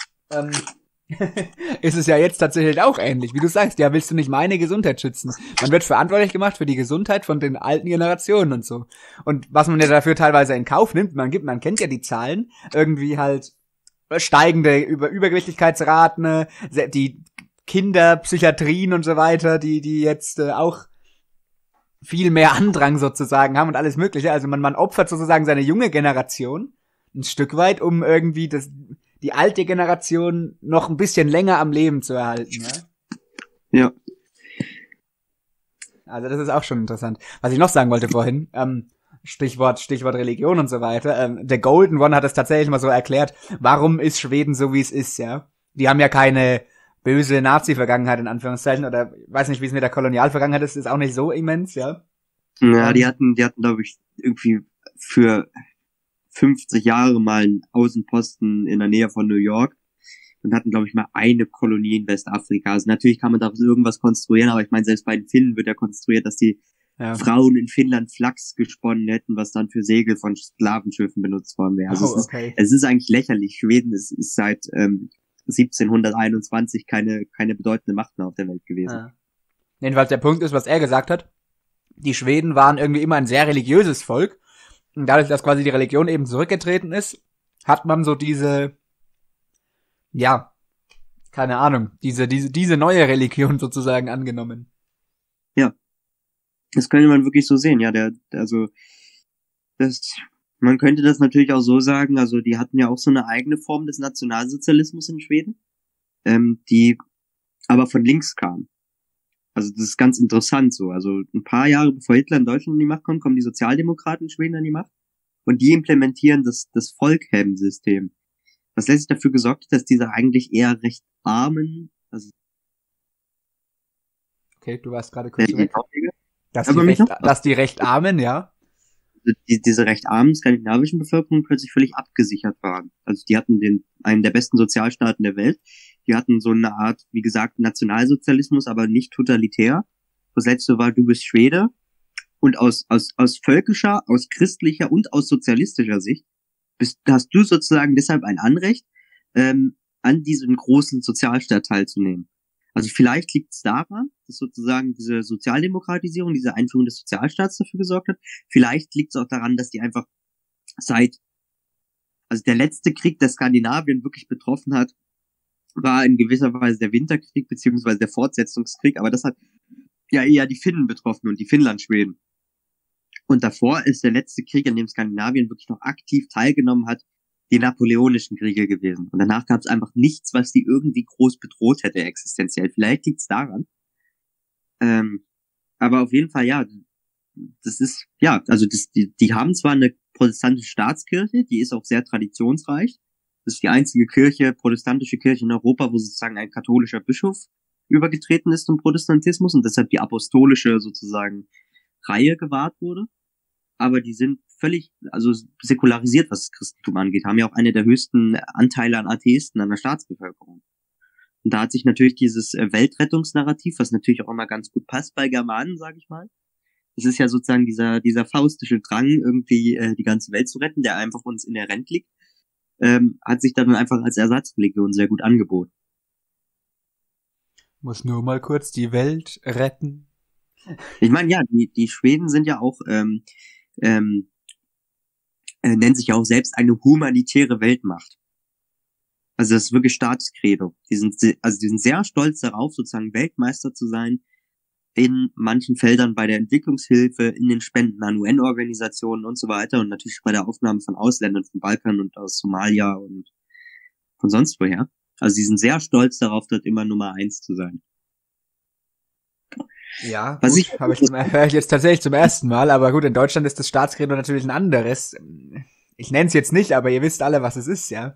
Ist es ja jetzt tatsächlich auch ähnlich. Wie du sagst, ja, willst du nicht meine Gesundheit schützen? Man wird verantwortlich gemacht für die Gesundheit von den alten Generationen und so. Und was man ja dafür teilweise in Kauf nimmt, man kennt ja die Zahlen, irgendwie halt steigende Übergewichtigkeitsraten, die Kinderpsychiatrien und so weiter, die jetzt auch viel mehr Andrang sozusagen haben und alles Mögliche. Also man opfert sozusagen seine junge Generation ein Stück weit, um irgendwie die alte Generation noch ein bisschen länger am Leben zu erhalten. Ja. Also das ist auch schon interessant. Was ich noch sagen wollte vorhin, Stichwort Religion und so weiter. Der Golden One hat es tatsächlich mal so erklärt, warum ist Schweden so, wie es ist, ja. Die haben ja keine böse Nazi-Vergangenheit in Anführungszeichen, oder weiß nicht, wie es mit der Kolonialvergangenheit ist auch nicht so immens, ja. Ja, die hatten, glaube ich, irgendwie für 50 Jahre mal einen Außenposten in der Nähe von New York und hatten, glaube ich, mal eine Kolonie in Westafrika. Also natürlich kann man daraus irgendwas konstruieren, aber ich meine, selbst bei den Finnen wird ja konstruiert, dass die Frauen in Finnland Flachs gesponnen hätten, was dann für Segel von Sklavenschiffen benutzt worden wäre. Also es ist eigentlich lächerlich. Schweden ist seit 1721 keine bedeutende Macht mehr auf der Welt gewesen. Ja. Jedenfalls der Punkt ist, was er gesagt hat, die Schweden waren irgendwie immer ein sehr religiöses Volk. Und dadurch, dass quasi die Religion eben zurückgetreten ist, hat man so diese, ja, keine Ahnung, diese neue Religion sozusagen angenommen. Ja. Das könnte man wirklich so sehen, ja, man könnte das natürlich auch so sagen, also die hatten ja auch so eine eigene Form des Nationalsozialismus in Schweden, die aber von links kam. Also das ist ganz interessant so. Also ein paar Jahre bevor Hitler in Deutschland an die Macht kommt, kommen die Sozialdemokraten in Schweden an die Macht und die implementieren das Folkhemsystem. Was letztlich dafür gesorgt hat, dass diese eigentlich eher recht armen, also okay, du warst gerade kurz weg. Dass die recht armen, ja. Diese recht armen skandinavischen Bevölkerung plötzlich völlig abgesichert waren. Also die hatten einen der besten Sozialstaaten der Welt. Die hatten so eine Art, wie gesagt, Nationalsozialismus, aber nicht totalitär. Das letzte war, du bist Schwede. Und aus völkischer, aus christlicher und aus sozialistischer Sicht hast du sozusagen deshalb ein Anrecht, an diesem großen Sozialstaat teilzunehmen. Also vielleicht liegt es daran, dass sozusagen diese Sozialdemokratisierung, diese Einführung des Sozialstaats dafür gesorgt hat. Vielleicht liegt es auch daran, dass die einfach also der letzte Krieg, der Skandinavien wirklich betroffen hat, war in gewisser Weise der Winterkrieg beziehungsweise der Fortsetzungskrieg, aber das hat ja eher die Finnen betroffen und die Finnlandschweden. Und davor ist der letzte Krieg, an dem Skandinavien wirklich noch aktiv teilgenommen hat, die napoleonischen Kriege gewesen. Und danach gab es einfach nichts, was die irgendwie groß bedroht hätte existenziell. Vielleicht liegt es daran. Aber auf jeden Fall, ja, das ist, ja, also die haben zwar eine protestantische Staatskirche, die ist auch sehr traditionsreich. Das ist die einzige protestantische Kirche in Europa, wo sozusagen ein katholischer Bischof übergetreten ist zum Protestantismus und deshalb die apostolische sozusagen Reihe gewahrt wurde. Aber die sind völlig, also säkularisiert, was das Christentum angeht, haben ja auch eine der höchsten Anteile an Atheisten an der Staatsbevölkerung. Und da hat sich natürlich dieses Weltrettungsnarrativ, was natürlich auch immer ganz gut passt bei Germanen, sage ich mal. Es ist ja sozusagen dieser faustische Drang, irgendwie die ganze Welt zu retten, der einfach uns inhärent liegt, hat sich dann einfach als Ersatzreligion sehr gut angeboten. Muss nur mal kurz die Welt retten. Ich meine, ja, die Schweden sind ja auch nennen sich ja auch selbst eine humanitäre Weltmacht. Also das ist wirklich Staatskredo. Die sind sehr stolz darauf, sozusagen Weltmeister zu sein in manchen Feldern bei der Entwicklungshilfe, in den Spenden an UN-Organisationen und so weiter und natürlich bei der Aufnahme von Ausländern vom Balkan und aus Somalia und von sonst woher. Also die sind sehr stolz darauf, dort immer Nummer 1 zu sein. Ja, höre ich jetzt tatsächlich zum ersten Mal, aber gut, in Deutschland ist das Staatskredo natürlich ein anderes. Ich nenne es jetzt nicht, aber ihr wisst alle, was es ist, ja.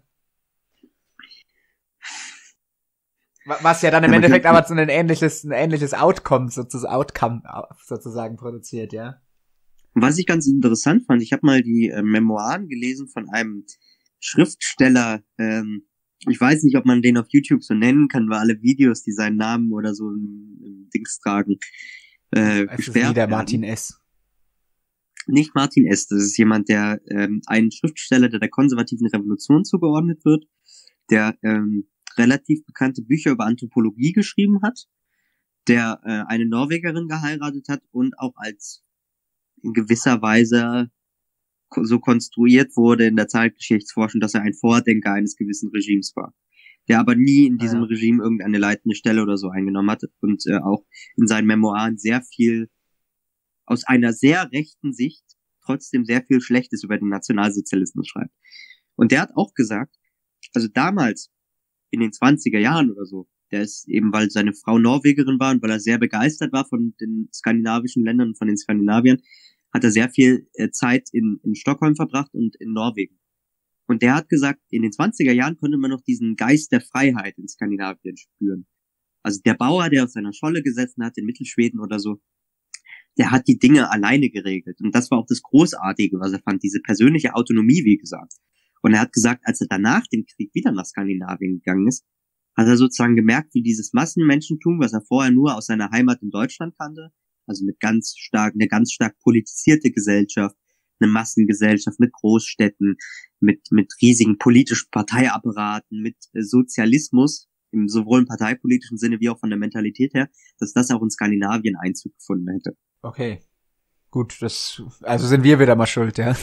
Was ja dann im Endeffekt aber so ein ähnliches Outcome sozusagen produziert, ja. Was ich ganz interessant fand, ich habe mal die Memoiren gelesen von einem Schriftsteller, ich weiß nicht, ob man den auf YouTube so nennen kann, weil alle Videos, die seinen Namen oder so im Dings tragen, gesperrt werden. Wieder Martin S. Nicht Martin S., das ist jemand, der ein Schriftsteller, der konservativen Revolution zugeordnet wird, der relativ bekannte Bücher über Anthropologie geschrieben hat, der eine Norwegerin geheiratet hat und auch als in gewisser Weise so konstruiert wurde in der Zeitgeschichtsforschung, dass er ein Vordenker eines gewissen Regimes war, der aber nie in diesem Regime irgendeine leitende Stelle oder so eingenommen hat und auch in seinen Memoiren sehr viel aus einer sehr rechten Sicht trotzdem sehr viel Schlechtes über den Nationalsozialismus schreibt. Und der hat auch gesagt, also damals, in den 20er Jahren oder so, der ist eben, weil seine Frau Norwegerin war und weil er sehr begeistert war von den skandinavischen Ländern und von den Skandinaviern, hat er sehr viel Zeit in Stockholm verbracht und in Norwegen. Und der hat gesagt, in den 20er Jahren konnte man noch diesen Geist der Freiheit in Skandinavien spüren. Also der Bauer, der auf seiner Scholle gesessen hat, in Mittelschweden oder so, der hat die Dinge alleine geregelt. Und das war auch das Großartige, was er fand, diese persönliche Autonomie, wie gesagt. Und er hat gesagt, als er danach dem Krieg wieder nach Skandinavien gegangen ist, hat er sozusagen gemerkt, wie dieses Massenmenschentum, was er vorher nur aus seiner Heimat in Deutschland kannte, also mit eine ganz stark politisierte Gesellschaft, eine Massengesellschaft mit Großstädten, mit riesigen politischen Parteiapparaten, mit Sozialismus, sowohl im parteipolitischen Sinne wie auch von der Mentalität her, dass das auch in Skandinavien Einzug gefunden hätte. Okay. Gut, also sind wir wieder mal schuld, ja.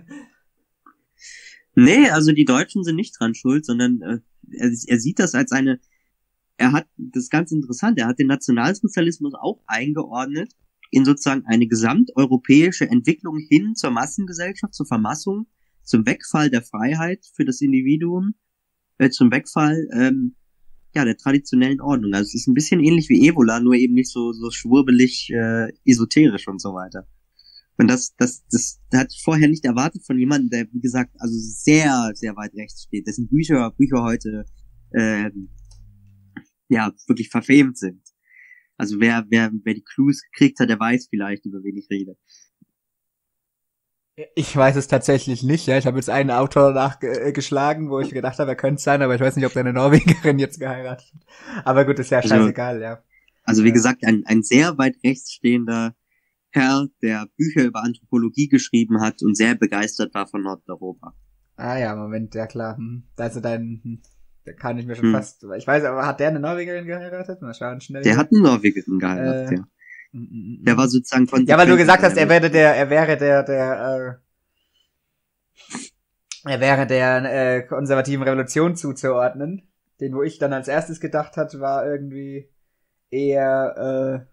Nee, also die Deutschen sind nicht dran schuld, sondern er sieht das als das ist ganz interessant, er hat den Nationalsozialismus auch eingeordnet in sozusagen eine gesamteuropäische Entwicklung hin zur Massengesellschaft, zur Vermassung, zum Wegfall der Freiheit für das Individuum, zum Wegfall der traditionellen Ordnung. Also es ist ein bisschen ähnlich wie Ebola, nur eben nicht so schwurbelig, esoterisch und so weiter. Und das hat ich vorher nicht erwartet von jemandem, der, wie gesagt, also sehr, sehr weit rechts steht, dessen Bücher heute wirklich verfemt sind. Also wer die Clues gekriegt hat, der weiß vielleicht, über wen ich rede. Ich weiß es tatsächlich nicht, ja. Ich habe jetzt einen Autor nachgeschlagen, wo ich gedacht habe, er könnte es sein, aber ich weiß nicht, ob der eine Norwegerin jetzt geheiratet hat. Aber gut, ist ja scheißegal, ja. Also wie gesagt, ein sehr weit rechts stehender Herr, der Bücher über Anthropologie geschrieben hat und sehr begeistert war von Nordeuropa. Ah ja, Moment, ja klar. Also da kann ich mir schon fast, ich weiß, aber hat der eine Norwegerin geheiratet? Mal schauen, schnell. Der hat eine Norwegerin geheiratet, ja. Der war sozusagen konsequent. Ja, weil du gesagt hast, er wäre der konservativen Revolution zuzuordnen. Den, wo ich dann als erstes gedacht hatte, war irgendwie eher,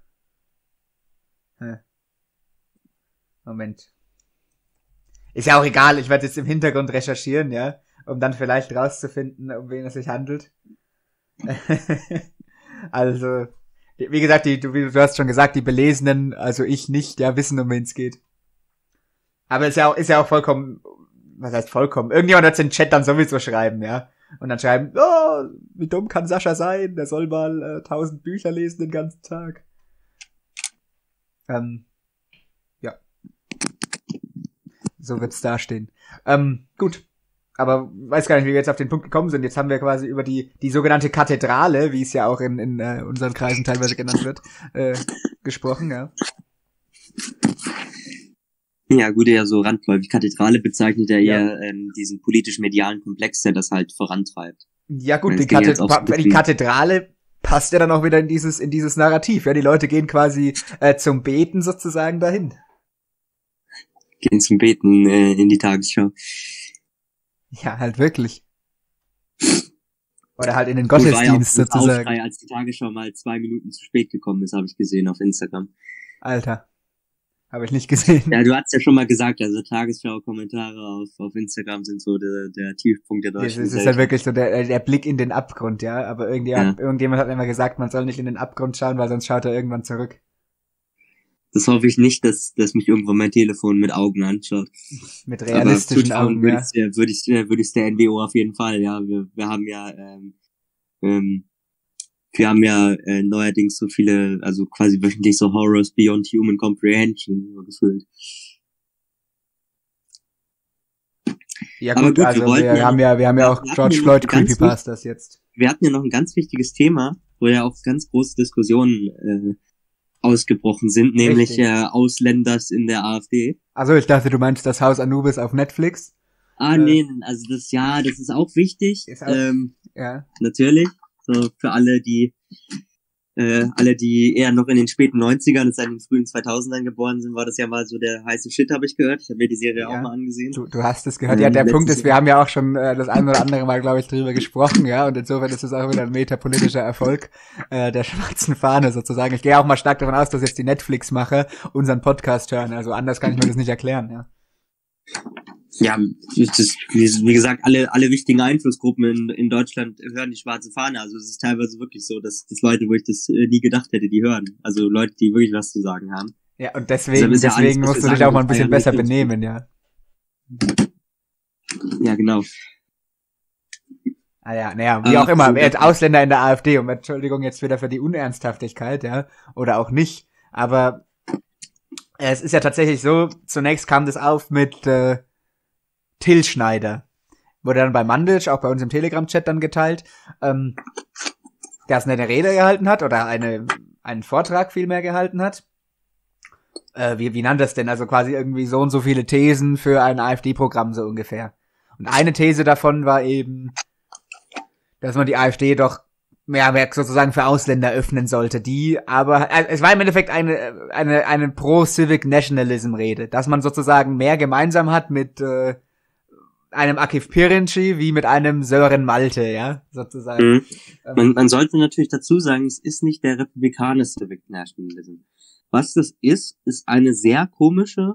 Moment. Ist ja auch egal, ich werde jetzt im Hintergrund recherchieren, ja, um dann vielleicht rauszufinden, um wen es sich handelt. Also, wie gesagt, du hast schon gesagt, die Belesenen, also ich nicht, ja, wissen, um wen es geht. Aber ist ja auch vollkommen, was heißt vollkommen? Irgendjemand wird es in den Chat dann sowieso schreiben, ja. Und dann schreiben, oh, wie dumm kann Sascha sein? Der soll mal 1000 Bücher lesen den ganzen Tag. Ja. So wird's dastehen. Gut. Aber weiß gar nicht, wie wir jetzt auf den Punkt gekommen sind. Jetzt haben wir quasi über die sogenannte Kathedrale, wie es ja auch in unseren Kreisen teilweise genannt wird, gesprochen, ja. Ja, gut, ja, so randläufig. Kathedrale bezeichnet er eher diesen politisch-medialen Komplex, der das halt vorantreibt. Ja gut, die Kathedrale passt ja dann auch wieder in dieses Narrativ. Ja, die Leute gehen quasi zum Beten sozusagen dahin. Gehen zum Beten in die Tagesschau. Ja, halt wirklich. Oder halt in den Gottesdienst sozusagen. Aufschrei, als die Tagesschau mal 2 Minuten zu spät gekommen ist, habe ich gesehen auf Instagram. Alter. Habe ich nicht gesehen. Ja, du hast ja schon mal gesagt, also Tagesschau-Kommentare auf Instagram sind so der Tiefpunkt der deutschen Gesellschaft. Das ist ja wirklich so der Blick in den Abgrund, ja. Aber irgendjemand hat immer gesagt, man soll nicht in den Abgrund schauen, weil sonst schaut er irgendwann zurück. Das hoffe ich nicht, dass mich irgendwann mein Telefon mit Augen anschaut. Mit realistischen Augen, ja. Würde ich der NWO auf jeden Fall, ja. Wir haben ja neuerdings so viele, also quasi wöchentlich so Horrors Beyond Human Comprehension so gefühlt. Ja gut, gut, also wir haben ja auch George Floyd Creepypastas jetzt. Wir hatten ja noch ein ganz wichtiges Thema, wo ja auch ganz große Diskussionen ausgebrochen sind, nämlich Ausländers in der AfD. Also ich dachte, du meinst das Haus Anubis auf Netflix. Nee, also das ist auch wichtig. Ist auch, ja. Natürlich. So für alle, die Alle, die eher noch in den späten 90ern und in den frühen 2000ern geboren sind, war das ja mal so der heiße Shit, habe ich gehört. Ich habe mir die Serie auch mal angesehen. Du hast es gehört. Ja, der Punkt ist, wir haben ja auch schon das ein oder andere Mal, glaube ich, drüber gesprochen, ja, und insofern ist es auch wieder ein metapolitischer Erfolg der schwarzen Fahne sozusagen. Ich gehe auch mal stark davon aus, dass jetzt die Netflix-Macher unseren Podcast hören. Also anders kann ich mir das nicht erklären, ja. Ja, wie gesagt, alle wichtigen Einflussgruppen in Deutschland hören die schwarze Fahne. Also es ist teilweise wirklich so, dass Leute, wo ich das nie gedacht hätte, die hören. Also Leute, die wirklich was zu sagen haben. Ja, und deswegen musst du dich auch mal ein bisschen besser benehmen, ja. Ja, genau. Wie auch immer, Ausländer in der AfD, und Entschuldigung jetzt wieder für die Unernsthaftigkeit, ja, oder auch nicht, aber es ist ja tatsächlich so, zunächst kam das auf mit Till Schneider. Wurde dann bei Mandic, auch bei uns im Telegram-Chat dann geteilt, der eine Rede gehalten hat oder einen Vortrag vielmehr gehalten hat. Wie nannte das denn? Also quasi irgendwie so und so viele Thesen für ein AfD-Programm so ungefähr. Und eine These davon war eben, dass man die AfD doch mehr sozusagen für Ausländer öffnen sollte, aber es war im Endeffekt eine Pro-Civic-Nationalism-Rede, dass man sozusagen mehr gemeinsam hat mit einem Akif Pirinci wie mit einem Sören Malte, ja, sozusagen. Man sollte natürlich dazu sagen, es ist nicht der republikanische Civic Nationalism. Was das ist eine sehr komische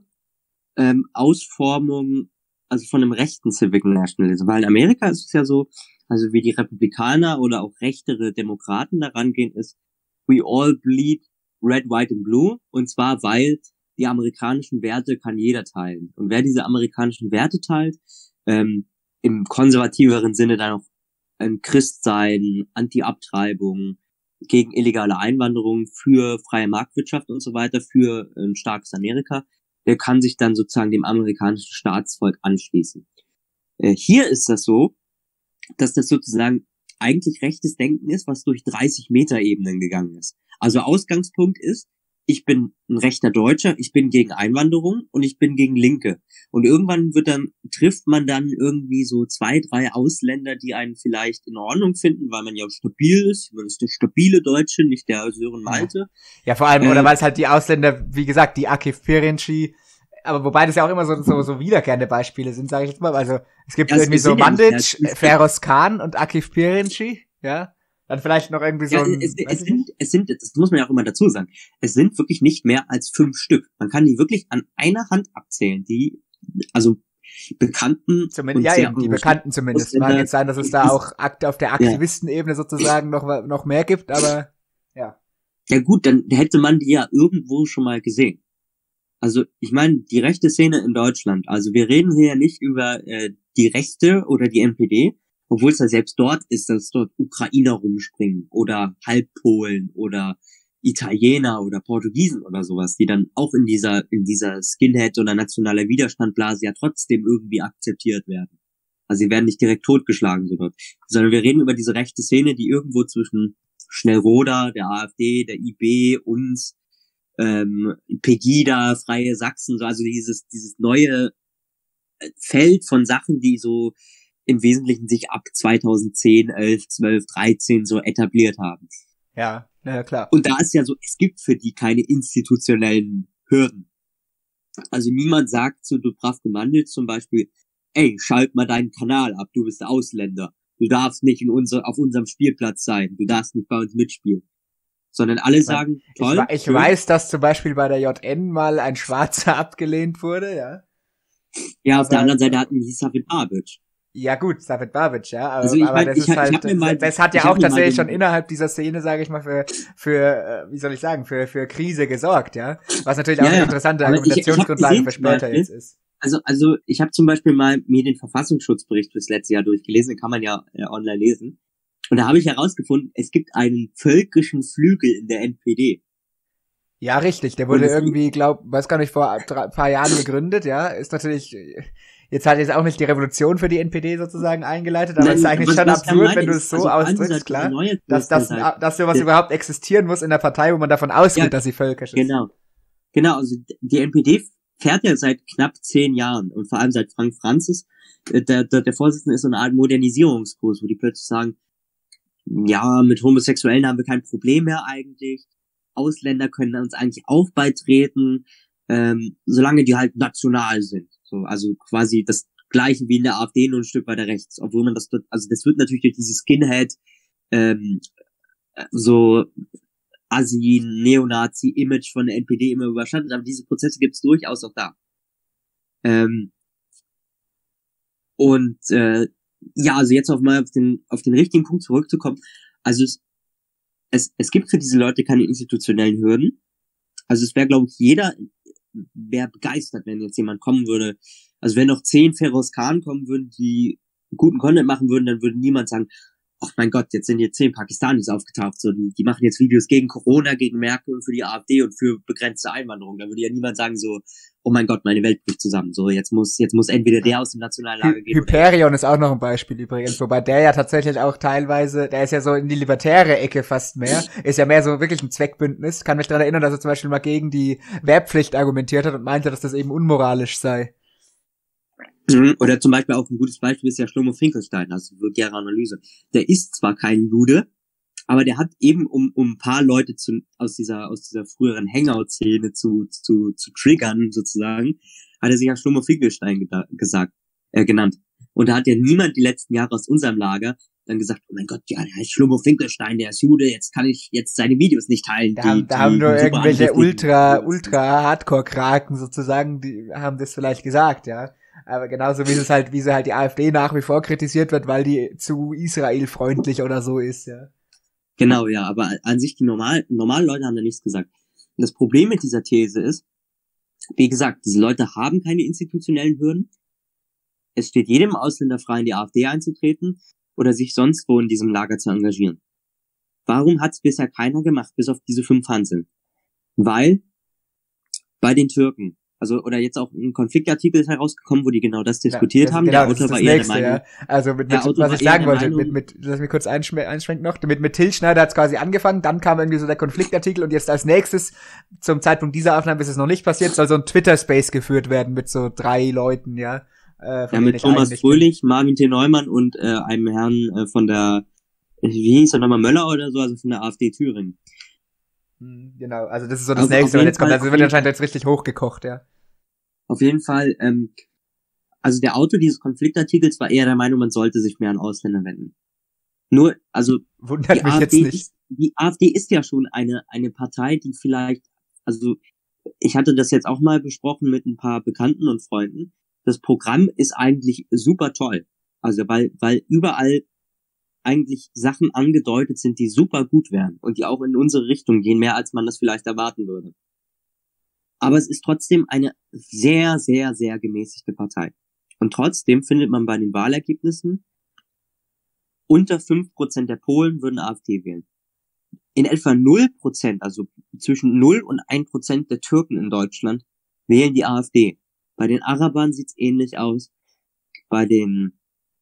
Ausformung, also von einem rechten Civic Nationalism, weil in Amerika ist es ja so, also wie die Republikaner oder auch rechtere Demokraten daran gehen, ist we all bleed red, white and blue, und zwar weil die amerikanischen Werte kann jeder teilen. Und wer diese amerikanischen Werte teilt, im konservativeren Sinne dann auch ein Christsein, Anti-Abtreibung, gegen illegale Einwanderung, für freie Marktwirtschaft und so weiter, für ein starkes Amerika, der kann sich dann sozusagen dem amerikanischen Staatsvolk anschließen. Hier ist das so, dass das sozusagen eigentlich rechtes Denken ist, was durch 30-Meter-Ebenen gegangen ist. Also Ausgangspunkt ist, ich bin ein rechter Deutscher, ich bin gegen Einwanderung und ich bin gegen Linke. Und irgendwann trifft man dann irgendwie so 2, 3 Ausländer, die einen vielleicht in Ordnung finden, weil man ja stabil ist. Man ist der stabile Deutsche, nicht der Sören Malte. Ja, vor allem, oder weil es halt die Ausländer, wie gesagt, die Akif Pirinci, aber wobei das ja auch immer so wiederkehrende Beispiele sind, sage ich jetzt mal. Also es gibt irgendwie so Mandic, Feroz Khan und Akif Pirinci, ja. Dann vielleicht noch irgendwie so es sind, das muss man ja auch immer dazu sagen, es sind wirklich nicht mehr als 5 Stück. Man kann die wirklich an einer Hand abzählen, die, also Bekannten. Die Bekannten zumindest. Mag jetzt sein, dass es da auch auf der Aktivistenebene sozusagen noch mehr gibt, aber ja. Ja gut, dann hätte man die ja irgendwo schon mal gesehen. Also ich meine, die rechte Szene in Deutschland, also wir reden hier ja nicht über die Rechte oder die NPD, obwohl es ja selbst dort ist, dass dort Ukrainer rumspringen oder Halbpolen oder Italiener oder Portugiesen oder sowas, die dann auch in dieser Skinhead- oder nationaler Widerstandblase ja trotzdem irgendwie akzeptiert werden. Also sie werden nicht direkt totgeschlagen so dort, sondern wir reden über diese rechte Szene, die irgendwo zwischen Schnellroda, der AfD, der IB, uns, Pegida, Freie Sachsen, so, also dieses neue Feld von Sachen, die so im Wesentlichen sich ab 2010, 11, 12, 13 so etabliert haben. Ja, klar. Und da ist ja so, es gibt für die keine institutionellen Hürden. Also niemand sagt zu Dubravka Mandic zum Beispiel, ey, schalt mal deinen Kanal ab, du bist Ausländer. Du darfst nicht auf unserem Spielplatz sein, du darfst nicht bei uns mitspielen. Sondern alle sagen, toll. Ich weiß, dass zum Beispiel bei der JN mal ein Schwarzer abgelehnt wurde, ja. Ja, auf der anderen Seite hatten die Safed Babic. Ja gut, Safed Babic, ja, aber, also das hat ja auch tatsächlich schon innerhalb dieser Szene, sage ich mal, für wie soll ich sagen, für Krise gesorgt, ja, was natürlich auch eine interessante Argumentationsgrundlage für später jetzt ist. Also ich habe zum Beispiel mal mir den Verfassungsschutzbericht fürs letzte Jahr durchgelesen, den kann man ja online lesen, und da habe ich herausgefunden, es gibt einen völkischen Flügel in der NPD. Ja, richtig, der wurde irgendwie, weiß gar nicht, vor ein paar Jahren gegründet, ja, ist natürlich... Jetzt hat auch nicht die Revolution für die NPD sozusagen eingeleitet, aber es ist eigentlich schon absurd, wenn du es so ausdrückst, klar, dass sowas überhaupt existieren muss in der Partei, wo man davon ausgeht, dass sie völkisch ist. Genau, also die NPD fährt ja seit knapp 10 Jahren und vor allem seit Frank Francis, der Vorsitzende ist so eine Art Modernisierungskurs, wo die plötzlich sagen, ja, mit Homosexuellen haben wir kein Problem mehr eigentlich. Ausländer können uns eigentlich auch beitreten, solange die halt national sind. So, also quasi das Gleiche wie in der AfD, nur ein Stück weiter rechts. Obwohl man das dort, also das wird natürlich durch dieses Skinhead, so Assi, Neonazi-Image von der NPD immer überschattet, aber diese Prozesse gibt es durchaus auch da. Ja, also jetzt mal auf den richtigen Punkt zurückzukommen. Also es gibt für diese Leute keine institutionellen Hürden. Also es wäre, glaube ich, jeder wäre begeistert, wenn jetzt jemand kommen würde. Also wenn noch 10 Feroz Khan kommen würden, die guten Content machen würden, dann würde niemand sagen, ach mein Gott, jetzt sind hier 10 Pakistanis aufgetaucht, so die machen jetzt Videos gegen Corona, gegen Merkel und für die AfD und für begrenzte Einwanderung. Da würde ja niemand sagen so, oh mein Gott, meine Welt bricht zusammen. So, jetzt muss entweder der aus dem nationalen Lager gehen. Hyperion ist auch noch ein Beispiel übrigens, wobei der ja tatsächlich auch teilweise, der ist ja so in die libertäre Ecke fast mehr, ist ja mehr so wirklich ein Zweckbündnis. Kann mich daran erinnern, dass er zum Beispiel mal gegen die Wehrpflicht argumentiert hat und meinte, dass das eben unmoralisch sei. Oder zum Beispiel auch ein gutes Beispiel ist ja Shlomo Finkelstein, also vulgäre Analyse. Der ist zwar kein Jude, aber der hat eben, um ein paar Leute aus dieser früheren Hangout-Szene zu triggern, sozusagen, hat er sich ja Shlomo Finkelstein genannt. Und da hat ja niemand die letzten Jahre aus unserem Lager dann gesagt, oh mein Gott, ja, der heißt Shlomo Finkelstein, der ist Jude, jetzt kann ich seine Videos nicht teilen. Da haben nur irgendwelche Ultra-Hardcore-Kraken sozusagen, die haben das vielleicht gesagt, ja. Aber genauso wie sie halt die AfD nach wie vor kritisiert wird, weil die zu Israel-freundlich oder so ist, ja. Genau, ja, aber an sich die normalen Leute haben da nichts gesagt. Und das Problem mit dieser These ist, wie gesagt, diese Leute haben keine institutionellen Hürden. Es steht jedem Ausländer frei, in die AfD einzutreten oder sich sonst wo in diesem Lager zu engagieren. Warum hat es bisher keiner gemacht, bis auf diese 5 Hanseln? Weil bei den Türken, also, oder jetzt auch ein Konfliktartikel ist herausgekommen, wo die genau das diskutiert haben. Genau, der Autor war eher der Meinung. Ja. Also was ich sagen wollte, lass mich kurz einschränken noch, mit Till Schneider hat es quasi angefangen, dann kam irgendwie so der Konfliktartikel und jetzt als nächstes, zum Zeitpunkt dieser Aufnahme ist es noch nicht passiert, soll so ein Twitter-Space geführt werden mit so 3 Leuten, ja. Ja, mit Thomas Fröhlich, Marvin T. Neumann und einem Herrn von der, wie hieß er nochmal, Möller oder so, also von der AfD Thüringen. Genau, also das ist so das Nächste, was jetzt kommt. Also wird anscheinend jetzt richtig hochgekocht, ja. Auf jeden Fall, also der Autor dieses Konfliktartikels war eher der Meinung, man sollte sich mehr an Ausländer wenden. Nur, also wundert mich AfD jetzt nicht. Die AfD ist ja schon eine Partei, die vielleicht, also ich hatte das jetzt auch mal besprochen mit ein paar Bekannten und Freunden. Das Programm ist eigentlich super toll. Also weil überall eigentlich Sachen angedeutet sind, die super gut wären und die auch in unsere Richtung gehen, mehr als man das vielleicht erwarten würde. Aber es ist trotzdem eine sehr, sehr, sehr gemäßigte Partei. Und trotzdem findet man bei den Wahlergebnissen, unter 5% der Polen würden AfD wählen. In etwa 0%, also zwischen 0 und 1% der Türken in Deutschland wählen die AfD. Bei den Arabern sieht's ähnlich aus. Bei den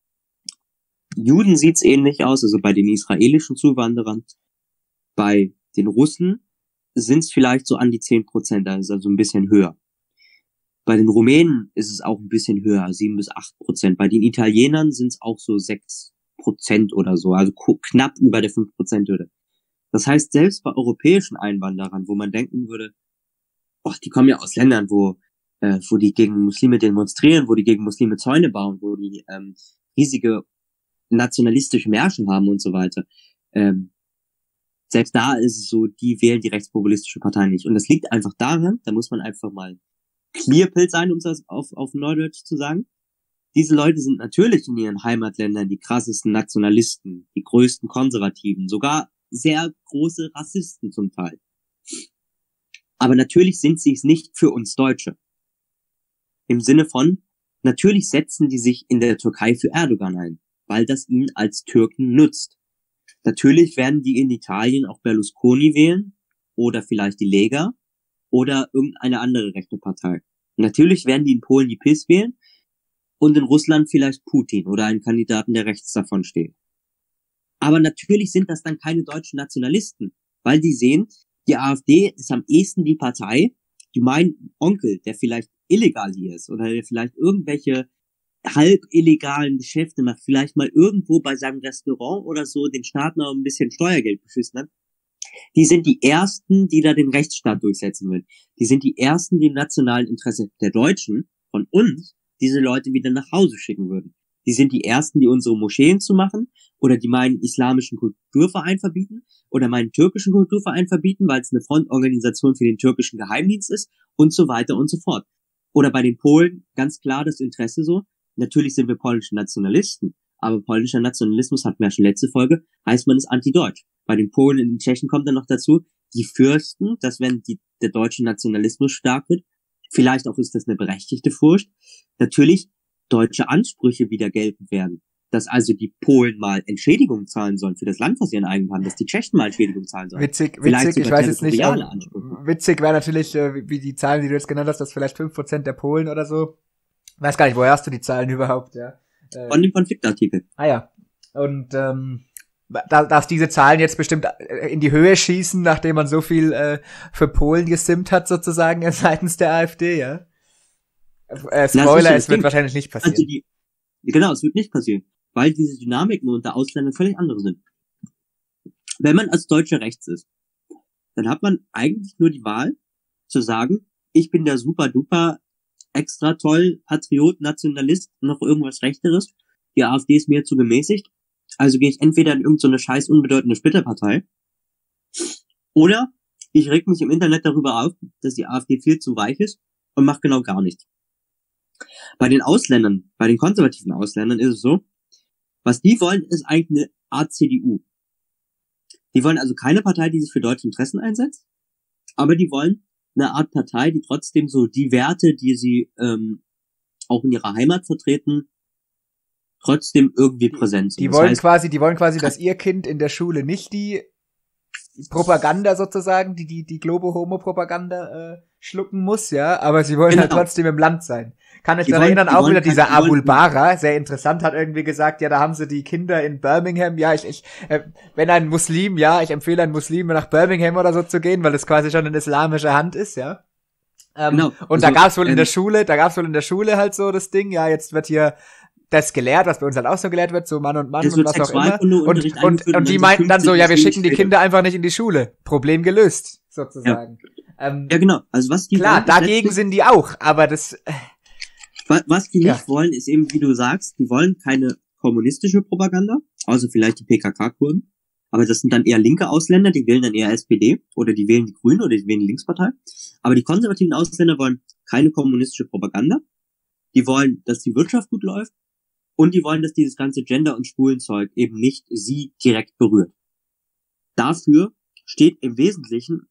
Juden sieht's ähnlich aus, also bei den israelischen Zuwanderern. Bei den Russen sind's vielleicht so an die 10%, also ein bisschen höher. Bei den Rumänen ist es auch ein bisschen höher, 7-8%. Bei den Italienern sind's auch so 6% oder so, also knapp über der 5%-Hürde. Das heißt, selbst bei europäischen Einwanderern, wo man denken würde, die kommen ja aus Ländern, wo die gegen Muslime demonstrieren, wo die gegen Muslime Zäune bauen, wo die riesige nationalistische Märsche haben und so weiter. Selbst da ist es so, die wählen die rechtspopulistische Partei nicht. Und das liegt einfach daran, da muss man einfach mal Clearpill sein, um das auf Neudeutsch zu sagen. Diese Leute sind natürlich in ihren Heimatländern die krassesten Nationalisten, die größten Konservativen, sogar sehr große Rassisten zum Teil. Aber natürlich sind sie es nicht für uns Deutsche. Im Sinne von, natürlich setzen die sich in der Türkei für Erdogan ein, weil das ihnen als Türken nutzt. Natürlich werden die in Italien auch Berlusconi wählen oder vielleicht die Lega oder irgendeine andere rechte Partei. Natürlich werden die in Polen die PiS wählen und in Russland vielleicht Putin oder einen Kandidaten, der rechts davon steht. Aber natürlich sind das dann keine deutschen Nationalisten, weil die sehen, die AfD ist am ehesten die Partei, die mein Onkel, der vielleicht illegal hier ist oder der vielleicht irgendwelche halb illegalen Geschäfte macht, vielleicht mal irgendwo bei seinem Restaurant oder so den Staat noch ein bisschen Steuergeld beschissen hat, die sind die Ersten, die da den Rechtsstaat durchsetzen wollen. Die sind die Ersten, die im nationalen Interesse der Deutschen, von uns, diese Leute wieder nach Hause schicken würden. Die sind die Ersten, die unsere Moscheen zu machen oder die meinen islamischen Kulturverein verbieten oder meinen türkischen Kulturverein verbieten, weil es eine Frontorganisation für den türkischen Geheimdienst ist und so weiter und so fort. Oder bei den Polen ganz klar das Interesse so, natürlich sind wir polnische Nationalisten, aber polnischer Nationalismus, hatten wir ja schon letzte Folge, heißt man ist anti-deutsch. Bei den Polen und den Tschechen kommt dann noch dazu, die fürchten, dass wenn der deutsche Nationalismus stark wird, vielleicht auch ist das eine berechtigte Furcht, natürlich deutsche Ansprüche wieder geltend werden. Dass also die Polen mal Entschädigung zahlen sollen für das Land, was sie in Eigentum haben, dass die Tschechen mal Entschädigung zahlen sollen. Witzig, ich weiß jetzt nicht, witzig wäre natürlich, wie die Zahlen, die du jetzt genannt hast, dass vielleicht 5% der Polen oder so. Ich weiß gar nicht, woher hast du die Zahlen überhaupt, ja? Von dem Konfliktartikel. Ah ja. Und dass diese Zahlen jetzt bestimmt in die Höhe schießen, nachdem man so viel für Polen gestimmt hat, sozusagen, seitens der AfD, ja? Spoiler, es wird wahrscheinlich nicht passieren. Also genau, es wird nicht passieren, weil diese Dynamiken unter Ausländern völlig andere sind. Wenn man als Deutscher rechts ist, dann hat man eigentlich nur die Wahl zu sagen, ich bin der super duper extra toll Patriot, Nationalist, noch irgendwas Rechteres. Die AfD ist mir zu gemäßigt. Also gehe ich entweder in irgendeine scheiß unbedeutende Splitterpartei oder ich reg mich im Internet darüber auf, dass die AfD viel zu weich ist und mache genau gar nichts. Bei den Ausländern, bei den konservativen Ausländern ist es so, was die wollen, ist eigentlich eine Art CDU. Die wollen also keine Partei, die sich für deutsche Interessen einsetzt, aber die wollen eine Art Partei, die trotzdem so die Werte, die sie auch in ihrer Heimat vertreten, trotzdem irgendwie präsent sind. Die wollen quasi, dass ihr Kind in der Schule nicht die Propaganda sozusagen, die Globo-Homo-Propaganda schlucken muss, ja, aber sie wollen halt trotzdem im Land sein. Kann ich daran erinnern, auch wieder dieser Abul Bara, sehr interessant, hat irgendwie gesagt, ja, da haben sie die Kinder in Birmingham, ja, wenn ein Muslim, ja, ich empfehle einem Muslim nach Birmingham oder so zu gehen, weil es quasi schon in islamischer Hand ist, ja. Und also, da gab's wohl in der Schule halt so das Ding, ja, jetzt wird hier das gelehrt, was bei uns halt auch so gelehrt wird, so Mann und Mann und was auch immer. Und die meinten dann so, ja, wir schicken die Kinder einfach nicht in die Schule. Problem gelöst, sozusagen. Ja, genau. Also was die klar, dagegen sind die auch, aber das... Was die nicht wollen, ist eben, wie du sagst, die wollen keine kommunistische Propaganda, außer vielleicht die PKK-Kurden. Aber das sind dann eher linke Ausländer, die wählen dann eher SPD oder die wählen die Grünen oder die wählen die Linkspartei. Aber die konservativen Ausländer wollen keine kommunistische Propaganda. Die wollen, dass die Wirtschaft gut läuft. Und die wollen, dass dieses ganze Gender- und Schwulenzeug eben nicht sie direkt berührt. Dafür steht im Wesentlichen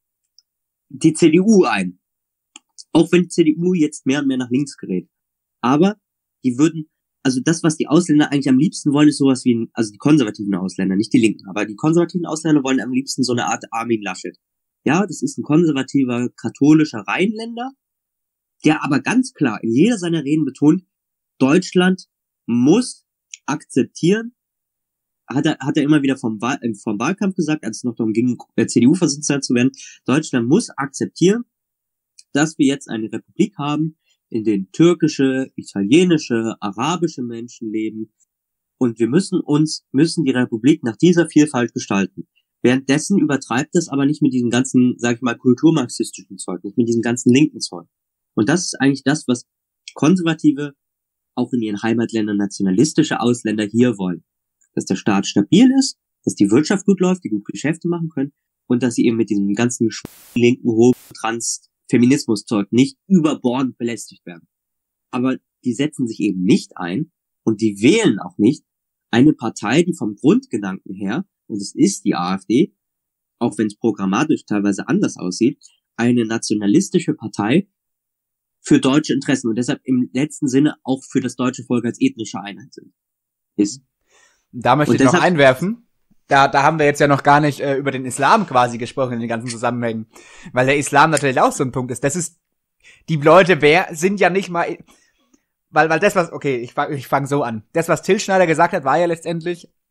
die CDU ein. Auch wenn die CDU jetzt mehr und mehr nach links gerät. Aber die würden, also das, was die Ausländer eigentlich am liebsten wollen, ist sowas wie, also die konservativen Ausländer, nicht die Linken, aber die konservativen Ausländer wollen am liebsten so eine Art Armin Laschet. Ja, das ist ein konservativer, katholischer Rheinländer, der aber ganz klar in jeder seiner Reden betont, Deutschland muss akzeptieren, hat er immer wieder vom Wahlkampf gesagt, als es noch darum ging, CDU-Vorsitzender zu werden, Deutschland muss akzeptieren, dass wir jetzt eine Republik haben, in der türkische, italienische, arabische Menschen leben und wir müssen die Republik nach dieser Vielfalt gestalten. Währenddessen übertreibt das aber nicht mit diesem ganzen, sag ich mal, kulturmarxistischen Zeug, nicht mit diesem ganzen linken Zeug. Und das ist eigentlich das, was Konservative auch in ihren Heimatländern nationalistische Ausländer hier wollen. Dass der Staat stabil ist, dass die Wirtschaft gut läuft, die gut Geschäfte machen können und dass sie eben mit diesem ganzen linken, Trans-Feminismus-Zeug nicht überbordend belästigt werden. Aber die setzen sich eben nicht ein und die wählen auch nicht eine Partei, die vom Grundgedanken her, und es ist die AfD, auch wenn es programmatisch teilweise anders aussieht, eine nationalistische Partei für deutsche Interessen und deshalb im letzten Sinne auch für das deutsche Volk als ethnische Einheit ist. Da möchte ich noch einwerfen. Da haben wir jetzt ja noch gar nicht über den Islam quasi gesprochen in den ganzen Zusammenhängen. Weil der Islam natürlich auch so ein Punkt ist. Das ist, die Leute sind ja nicht mal, weil das was, okay, ich fang so an. Das, was Till Schneider gesagt hat, war ja letztendlich,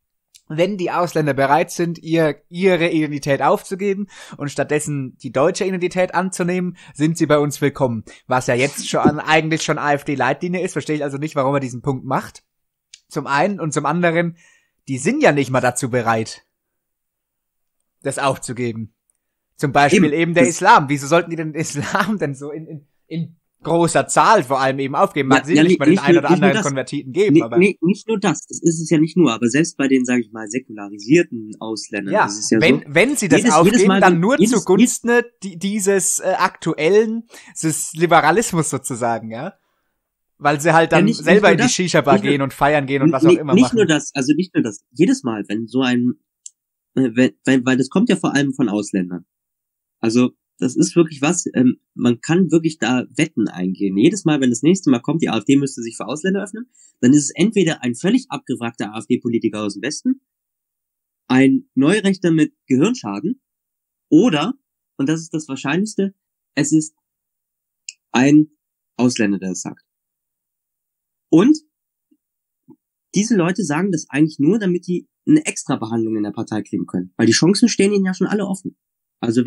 wenn die Ausländer bereit sind, ihre Identität aufzugeben und stattdessen die deutsche Identität anzunehmen, sind sie bei uns willkommen. Was ja jetzt eigentlich schon AfD-Leitlinie ist, verstehe ich also nicht, warum er diesen Punkt macht. Zum einen und zum anderen, die sind ja nicht mal dazu bereit, das aufzugeben. Zum Beispiel eben der Islam. Wieso sollten die den Islam denn so in großer Zahl vor allem eben aufgeben? Mag sicher nicht mal den einen oder anderen Konvertiten geben, aber. Nee, nicht nur das. Das ist es ja nicht nur. Aber selbst bei den, sage ich mal, säkularisierten Ausländern ist es ja so. Wenn sie das aufgeben, dann nur zugunsten dieses aktuellen, des Liberalismus sozusagen, ja? Weil sie halt dann selber in die Shisha-Bar gehen und feiern gehen und was auch immer machen. Nicht nur das. Jedes Mal, wenn so ein, weil das kommt ja vor allem von Ausländern. Also, das ist wirklich was, man kann wirklich da Wetten eingehen. Jedes Mal, wenn das nächste Mal kommt, die AfD müsste sich für Ausländer öffnen, dann ist es entweder ein völlig abgewrackter AfD-Politiker aus dem Westen, ein Neurechter mit Gehirnschaden, oder, und das ist das Wahrscheinlichste, es ist ein Ausländer, der das sagt. Und diese Leute sagen das eigentlich nur, damit die eine Extrabehandlung in der Partei kriegen können. Weil die Chancen stehen ihnen ja schon alle offen. Also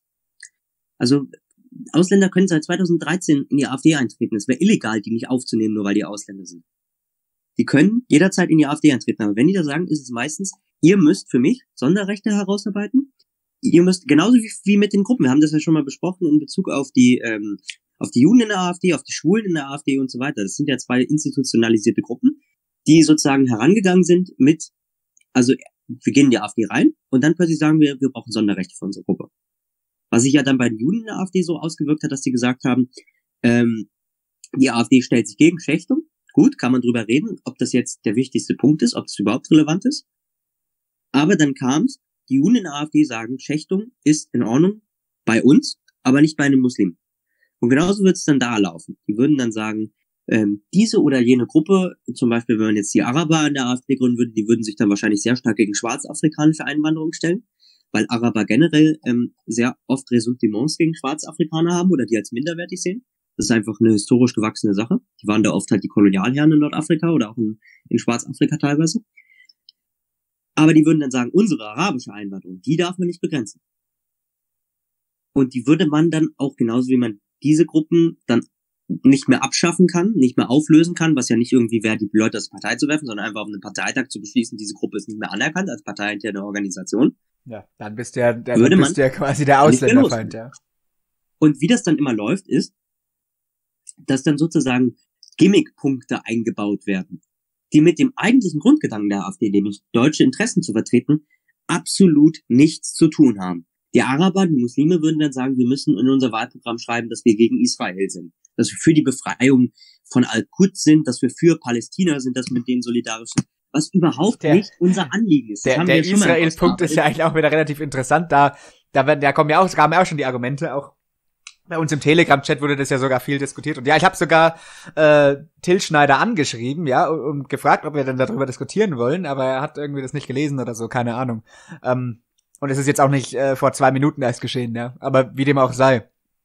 Ausländer können seit 2013 in die AfD eintreten. Es wäre illegal, die nicht aufzunehmen, nur weil die Ausländer sind. Die können jederzeit in die AfD eintreten. Aber wenn die da sagen, ist es meistens, ihr müsst für mich Sonderrechte herausarbeiten. Ihr müsst, genauso wie mit den Gruppen. Wir haben das ja schon mal besprochen in Bezug auf die Juden in der AfD, auf die Schwulen in der AfD und so weiter. Das sind ja zwei institutionalisierte Gruppen, die sozusagen herangegangen sind wir gehen in die AfD rein und dann plötzlich sagen wir brauchen Sonderrechte für unsere Gruppe. Was sich ja dann bei den Juden in der AfD so ausgewirkt hat, dass die gesagt haben, die AfD stellt sich gegen Schächtung. Gut, kann man drüber reden, ob das jetzt der wichtigste Punkt ist, ob das überhaupt relevant ist. Aber dann kam es, die Juden in der AfD sagen, Schächtung ist in Ordnung bei uns, aber nicht bei einem Muslim. Und genauso wird es dann da laufen. Die würden dann sagen, diese oder jene Gruppe, zum Beispiel wenn man jetzt die Araber in der AfD gründen würde, die würden sich dann wahrscheinlich sehr stark gegen schwarzafrikanische Einwanderung stellen, weil Araber generell sehr oft Ressentiments gegen Schwarzafrikaner haben oder die als minderwertig sehen. Das ist einfach eine historisch gewachsene Sache. Die waren da oft halt die Kolonialherren in Nordafrika oder auch in Schwarzafrika teilweise. Aber die würden dann sagen, unsere arabische Einwanderung, die darf man nicht begrenzen. Und die würde man dann auch, genauso wie man diese Gruppen dann nicht mehr abschaffen kann, nicht mehr auflösen kann, was ja nicht irgendwie wäre, die Leute aus der Partei zu werfen, sondern einfach auf einem Parteitag zu beschließen, diese Gruppe ist nicht mehr anerkannt als parteiinterne Organisation. Ja, dann bist du ja quasi der Ausländerfeind, ja. Und wie das dann immer läuft, ist, dass dann sozusagen Gimmickpunkte eingebaut werden, die mit dem eigentlichen Grundgedanken der AfD, nämlich deutsche Interessen zu vertreten, absolut nichts zu tun haben. Die Araber, die Muslime würden dann sagen, wir müssen in unser Wahlprogramm schreiben, dass wir gegen Israel sind, dass wir für die Befreiung von Al-Quds sind, dass wir für Palästina sind, dass wir mit denen solidarisch sind, was überhaupt nicht unser Anliegen ist. Der Israel-Punkt ist ja eigentlich auch wieder relativ interessant, da kamen ja auch schon die Argumente, auch bei uns im Telegram-Chat wurde das ja sogar viel diskutiert. Und ja, ich habe sogar Till Schneider angeschrieben, ja, und gefragt, ob wir denn darüber diskutieren wollen, aber er hat irgendwie das nicht gelesen oder so, keine Ahnung. Und es ist jetzt auch nicht vor 2 Minuten erst geschehen, ja. Aber wie dem auch sei.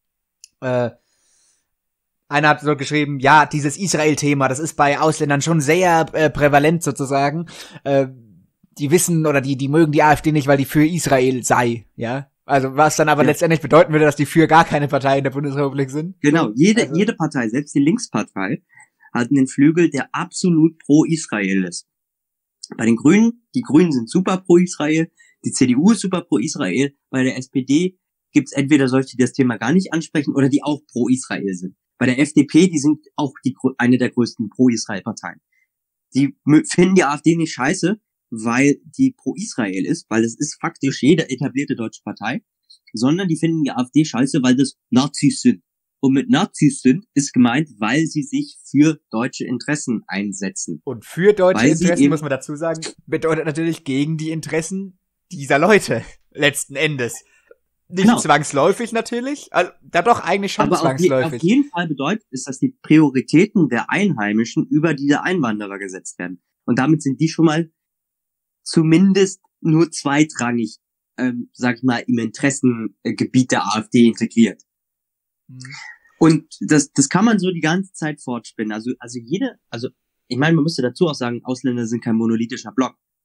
Einer hat so geschrieben, ja, dieses Israel-Thema, das ist bei Ausländern schon sehr prävalent sozusagen. Die wissen oder die mögen die AfD nicht, weil die für Israel sei, ja. Also was dann aber letztendlich bedeuten würde, dass die für gar keine Partei in der Bundesrepublik sind. Genau, jede Partei, selbst die Linkspartei, hat einen Flügel, der absolut pro Israel ist. Bei den Grünen, die Grünen sind super pro Israel, die CDU ist super pro Israel, bei der SPD gibt's entweder solche, die das Thema gar nicht ansprechen oder die auch pro Israel sind. Bei der FDP, die sind auch eine der größten pro-Israel-Parteien. Die finden die AfD nicht scheiße, weil die pro-Israel ist, weil es ist faktisch jede etablierte deutsche Partei, sondern die finden die AfD scheiße, weil das Nazis sind. Und mit Nazis sind ist gemeint, weil sie sich für deutsche Interessen einsetzen. Und für deutsche Interessen, muss man dazu sagen, bedeutet natürlich gegen die Interessen dieser Leute, letzten Endes. Nicht zwangsläufig natürlich, also, da doch eigentlich schon aber zwangsläufig. Auf jeden Fall bedeutet es, dass die Prioritäten der Einheimischen über die der Einwanderer gesetzt werden. Und damit sind die schon mal zumindest nur zweitrangig, sag ich mal, im Interessengebiet der AfD integriert. Und das kann man so die ganze Zeit fortspinnen. Also ich meine, man müsste dazu auch sagen, Ausländer sind kein monolithischer Block.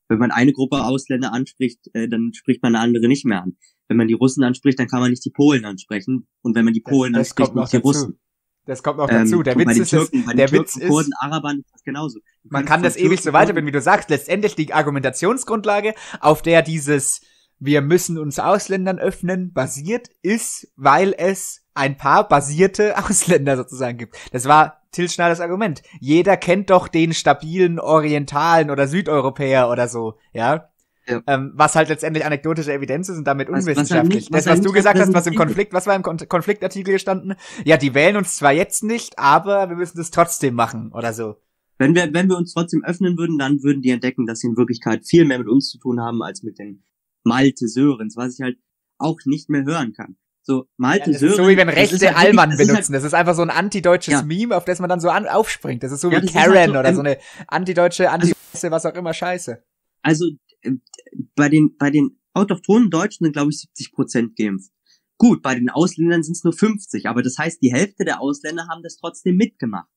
Wenn man eine Gruppe Ausländer anspricht, dann spricht man eine andere nicht mehr an. Wenn man die Russen anspricht, dann kann man nicht die Polen ansprechen. Und wenn man die Polen anspricht, nicht die Russen. Das kommt noch dazu. Der Witz ist, Kurden, Arabern ist das genauso. Man kann das ewig so weiterführen, wie du sagst. Letztendlich die Argumentationsgrundlage, auf der dieses wir müssen uns Ausländern öffnen basiert, ist, weil es ein paar basierte Ausländer sozusagen gibt. Das war Till Schneiders Argument. Jeder kennt doch den stabilen Orientalen oder Südeuropäer oder so, ja? Ja. Was halt letztendlich anekdotische Evidenz ist und damit unwissenschaftlich. Was du gesagt hast, was im Konflikt, was war im Konfliktartikel gestanden? Ja, die wählen uns zwar jetzt nicht, aber wir müssen das trotzdem machen oder so. Wenn wir uns trotzdem öffnen würden, dann würden die entdecken, dass sie in Wirklichkeit viel mehr mit uns zu tun haben als mit den Malte Sörens, was ich halt auch nicht mehr hören kann. So, Malte Sören. Das ist so wie wenn Rechte halt Allmann benutzen. Das ist einfach so ein antideutsches Meme, auf das man dann so aufspringt. Das ist so wie Karen halt so, oder so eine antideutsche, was auch immer Scheiße. Also, bei den autochthonen Deutschen sind, glaube ich, 70% geimpft. Gut, bei den Ausländern sind es nur 50, aber das heißt, die Hälfte der Ausländer haben das trotzdem mitgemacht.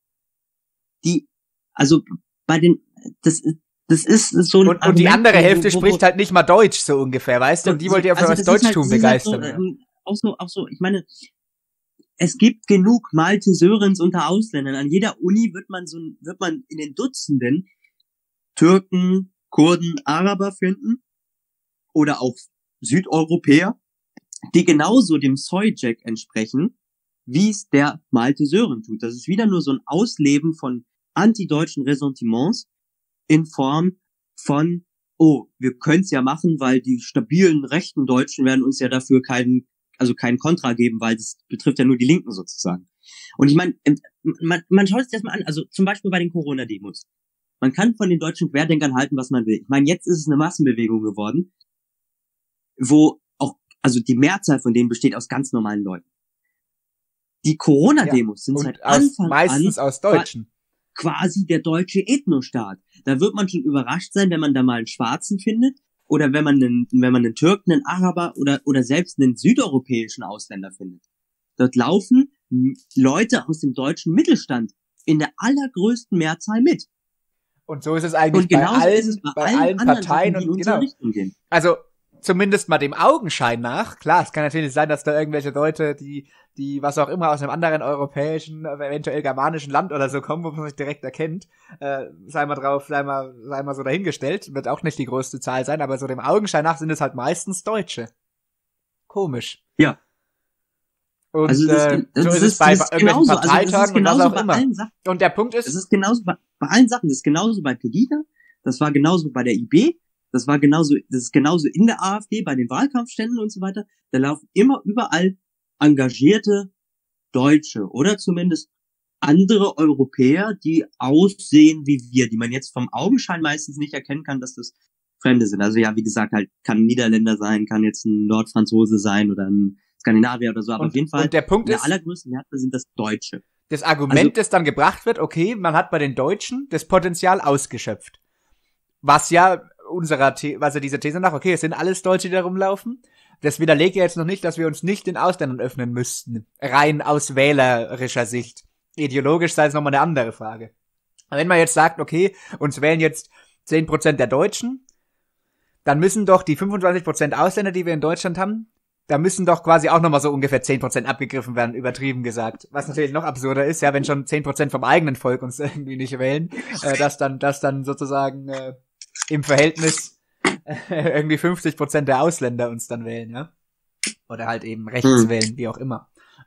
Das ist so ein und die andere Hälfte spricht halt nicht mal Deutsch, so ungefähr, weißt du? Und die wollt ihr für das Deutschtum begeistern. Halt auch so, ich meine, es gibt genug Malte Sörens unter Ausländern. An jeder Uni wird man in den Dutzenden Türken, Kurden, Araber finden. Oder auch Südeuropäer, die genauso dem Soy-Jack entsprechen, wie es der Malte Sören tut. Das ist wieder nur so ein Ausleben von antideutschen Ressentiments, in Form von, wir können es ja machen, weil die stabilen rechten Deutschen werden uns ja dafür keinen Kontra geben, weil das betrifft ja nur die Linken sozusagen. Und ich meine, man schaut sich das mal an, also zum Beispiel bei den Corona-Demos. Man kann von den deutschen Querdenkern halten, was man will. Ich meine, jetzt ist es eine Massenbewegung geworden, wo auch, also die Mehrzahl von denen besteht aus ganz normalen Leuten. Die Corona-Demos sind seit Anfang meistens aus Deutschen. Quasi der deutsche Ethnostaat. Da wird man schon überrascht sein, wenn man da mal einen Schwarzen findet oder wenn man einen Türken, einen Araber oder selbst einen südeuropäischen Ausländer findet. Dort laufen Leute aus dem deutschen Mittelstand in der allergrößten Mehrzahl mit. Und so ist es eigentlich bei allen Parteien und genau. Also zumindest mal dem Augenschein nach. Klar, es kann natürlich sein, dass da irgendwelche Leute, die was auch immer aus einem anderen europäischen, eventuell germanischen Land oder so kommen, wo man sich direkt erkennt. Sei mal so dahingestellt. Wird auch nicht die größte Zahl sein, aber so dem Augenschein nach sind es halt meistens Deutsche. Komisch. Ja. Und also so ist es bei irgendwelchen Parteitagen und was auch immer. Und der Punkt ist... Das ist genauso bei allen Sachen. Das ist genauso bei Pegida. Das war genauso bei der IB. Das ist genauso in der AfD, bei den Wahlkampfständen und so weiter. Da laufen immer überall engagierte Deutsche oder zumindest andere Europäer, die aussehen wie wir, die man jetzt vom Augenschein meistens nicht erkennen kann, dass das Fremde sind. Also ja, wie gesagt, halt kann ein Niederländer sein, kann jetzt ein Nordfranzose sein oder ein Skandinavier oder so, aber auf jeden Fall und der Punkt in der allergrößten Mehrzahl sind das Deutsche. Das Argument, das dann gebracht wird, okay, man hat bei den Deutschen das Potenzial ausgeschöpft. Was ja diese These nach, okay, es sind alles Deutsche, die da rumlaufen. Das widerlegt ja jetzt noch nicht, dass wir uns nicht den Ausländern öffnen müssten. Rein aus wählerischer Sicht. Ideologisch sei es nochmal eine andere Frage. Aber wenn man jetzt sagt, okay, uns wählen jetzt 10% der Deutschen, dann müssen doch die 25% Ausländer, die wir in Deutschland haben, da müssen doch quasi auch nochmal so ungefähr 10% abgegriffen werden, übertrieben gesagt. Was natürlich noch absurder ist, ja, wenn schon 10% vom eigenen Volk uns irgendwie nicht wählen, dass dann sozusagen im Verhältnis irgendwie 50% der Ausländer uns dann wählen, ja. Oder halt eben rechts wählen, wie auch immer.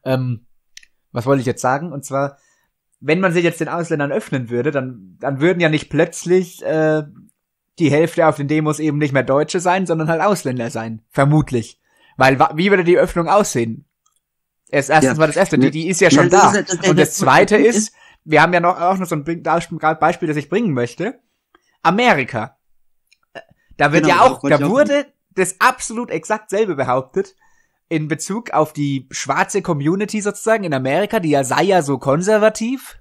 Was wollte ich jetzt sagen? Und zwar, wenn man sich jetzt den Ausländern öffnen würde, dann würden ja nicht plötzlich die Hälfte auf den Demos eben nicht mehr Deutsche sein, sondern halt Ausländer sein. Vermutlich. Weil, wie würde die Öffnung aussehen? Erstens mal das erste, die ist ja schon da. Und das zweite ist, wir haben ja auch noch so ein Beispiel, das ich bringen möchte. Amerika. Da wird wurde das absolut exakt selbe behauptet in Bezug auf die schwarze Community sozusagen in Amerika, die sei ja so konservativ.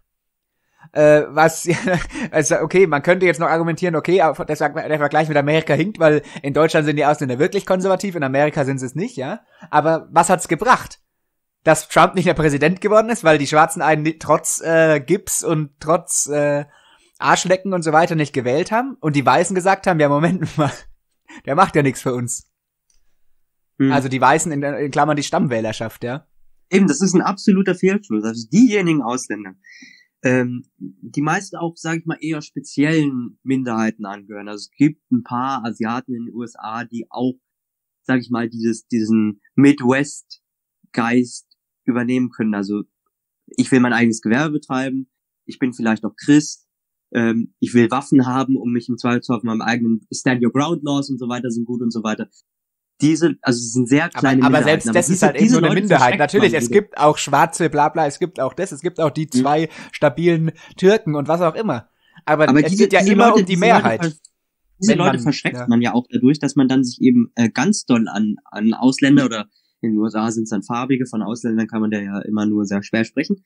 Also okay, man könnte jetzt noch argumentieren, okay, aber der Vergleich mit Amerika hinkt, weil in Deutschland sind die Ausländer wirklich konservativ, in Amerika sind sie es nicht, ja. Aber was hat's gebracht? Dass Trump nicht mehr Präsident geworden ist, weil die Schwarzen einen trotz Gips und trotz Arschlecken und so weiter nicht gewählt haben und die Weißen gesagt haben, ja Moment mal, der macht ja nichts für uns. Also die Weißen in Klammern die Stammwählerschaft, ja. Eben, das ist ein absoluter Fehlschluss. Also diejenigen Ausländer, die meisten auch, sage ich mal, eher speziellen Minderheiten angehören. Also es gibt ein paar Asiaten in den USA, die auch, sage ich mal, diesen Midwest-Geist übernehmen können. Also ich will mein eigenes Gewerbe betreiben, ich bin vielleicht auch Christ, ich will Waffen haben, um mich im Zweifelsfall auf meinem eigenen Stand Your Ground Laws und so weiter sind gut und so weiter. Also es sind sehr kleine aber Minderheiten. Selbst das ist halt eben so eine Minderheit. Natürlich, es gibt auch Schwarze, bla bla, es gibt auch die 2 stabilen Türken und was auch immer. Aber es geht ja immer Leute, um die Mehrheit. Diese Leute verschreckt man ja auch dadurch, dass man dann sich eben ganz doll an Ausländer oder in den USA sind es dann Farbige, von Ausländern kann man da ja immer nur sehr schwer sprechen,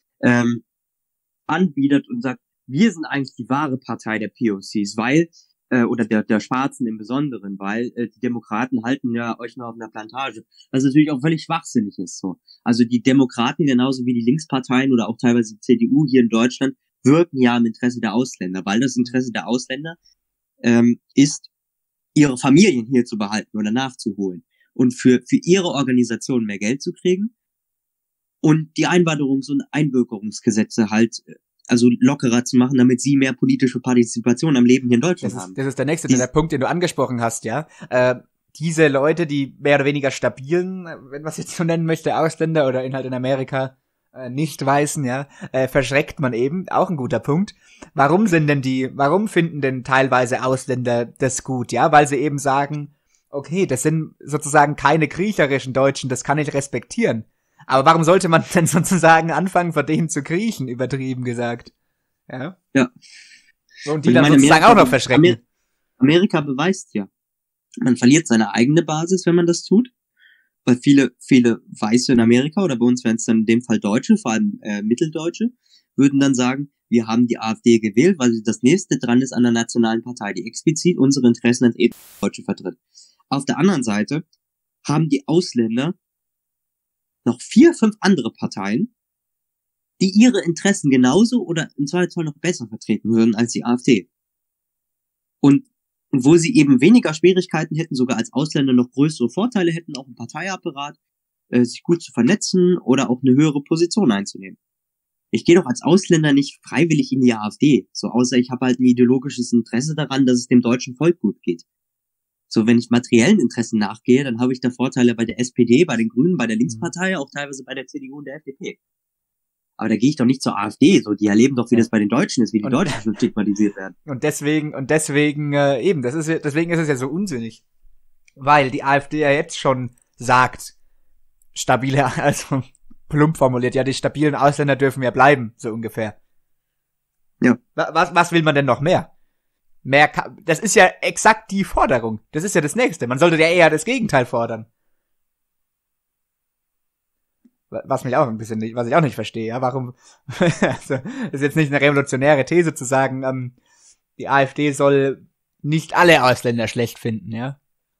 anbietet und sagt, wir sind eigentlich die wahre Partei der POCs, weil oder der Schwarzen im Besonderen, weil die Demokraten halten ja euch noch auf einer Plantage, was natürlich auch völlig schwachsinnig ist. So. Also die Demokraten genauso wie die Linksparteien oder auch teilweise die CDU hier in Deutschland wirken ja im Interesse der Ausländer, weil das Interesse der Ausländer ist, ihre Familien hier zu behalten oder nachzuholen und für ihre Organisation mehr Geld zu kriegen und die Einwanderungs- und Einbürgerungsgesetze halt also lockerer zu machen, damit sie mehr politische Partizipation am Leben hier in Deutschland haben. Das ist der nächste der Punkt, den du angesprochen hast, ja. Diese Leute, die mehr oder weniger stabilen, wenn man es jetzt so nennen möchte, Ausländer oder halt in Amerika nicht Weißen, ja, verschreckt man eben, auch ein guter Punkt. Warum finden denn teilweise Ausländer das gut, ja? Weil sie eben sagen, okay, das sind sozusagen keine kriecherischen Deutschen, das kann ich respektieren. Aber warum sollte man denn sozusagen anfangen, vor denen zu kriechen, übertrieben gesagt? Ja. Ja. Und die dann sozusagen auch noch verschrecken. Amerika beweist ja, man verliert seine eigene Basis, wenn man das tut. Weil viele Weiße in Amerika, oder bei uns wären es dann in dem Fall Deutsche, vor allem Mitteldeutsche, würden dann sagen, wir haben die AfD gewählt, weil sie das nächste dran ist an der nationalen Partei, die explizit unsere Interessen als Deutsche vertritt. Auf der anderen Seite haben die Ausländer noch 4, 5 andere Parteien, die ihre Interessen genauso oder im Zweifelsfall noch besser vertreten würden als die AfD. Und wo sie eben weniger Schwierigkeiten hätten, sogar als Ausländer noch größere Vorteile hätten, auch im Parteiapparat, sich gut zu vernetzen oder auch eine höhere Position einzunehmen. Ich gehe doch als Ausländer nicht freiwillig in die AfD, so außer ich habe halt ein ideologisches Interesse daran, dass es dem deutschen Volk gut geht. So, wenn ich materiellen Interessen nachgehe, dann habe ich da Vorteile bei der SPD, bei den Grünen, bei der Linkspartei, auch teilweise bei der CDU und der FDP. Aber da gehe ich doch nicht zur AfD, so, die erleben doch, wie das bei den Deutschen ist, wie die Deutschen schon stigmatisiert werden. Und deswegen eben, deswegen ist es ja so unsinnig. Weil die AfD ja jetzt schon sagt, also plump formuliert, ja, die stabilen Ausländer dürfen ja bleiben, so ungefähr. Ja. Was will man denn noch mehr? Das ist ja exakt die Forderung. Das ist ja das Nächste. Man sollte ja eher das Gegenteil fordern. Was ich auch nicht verstehe, ja, warum, also, ist jetzt nicht eine revolutionäre These zu sagen, die AfD soll nicht alle Ausländer schlecht finden, ja.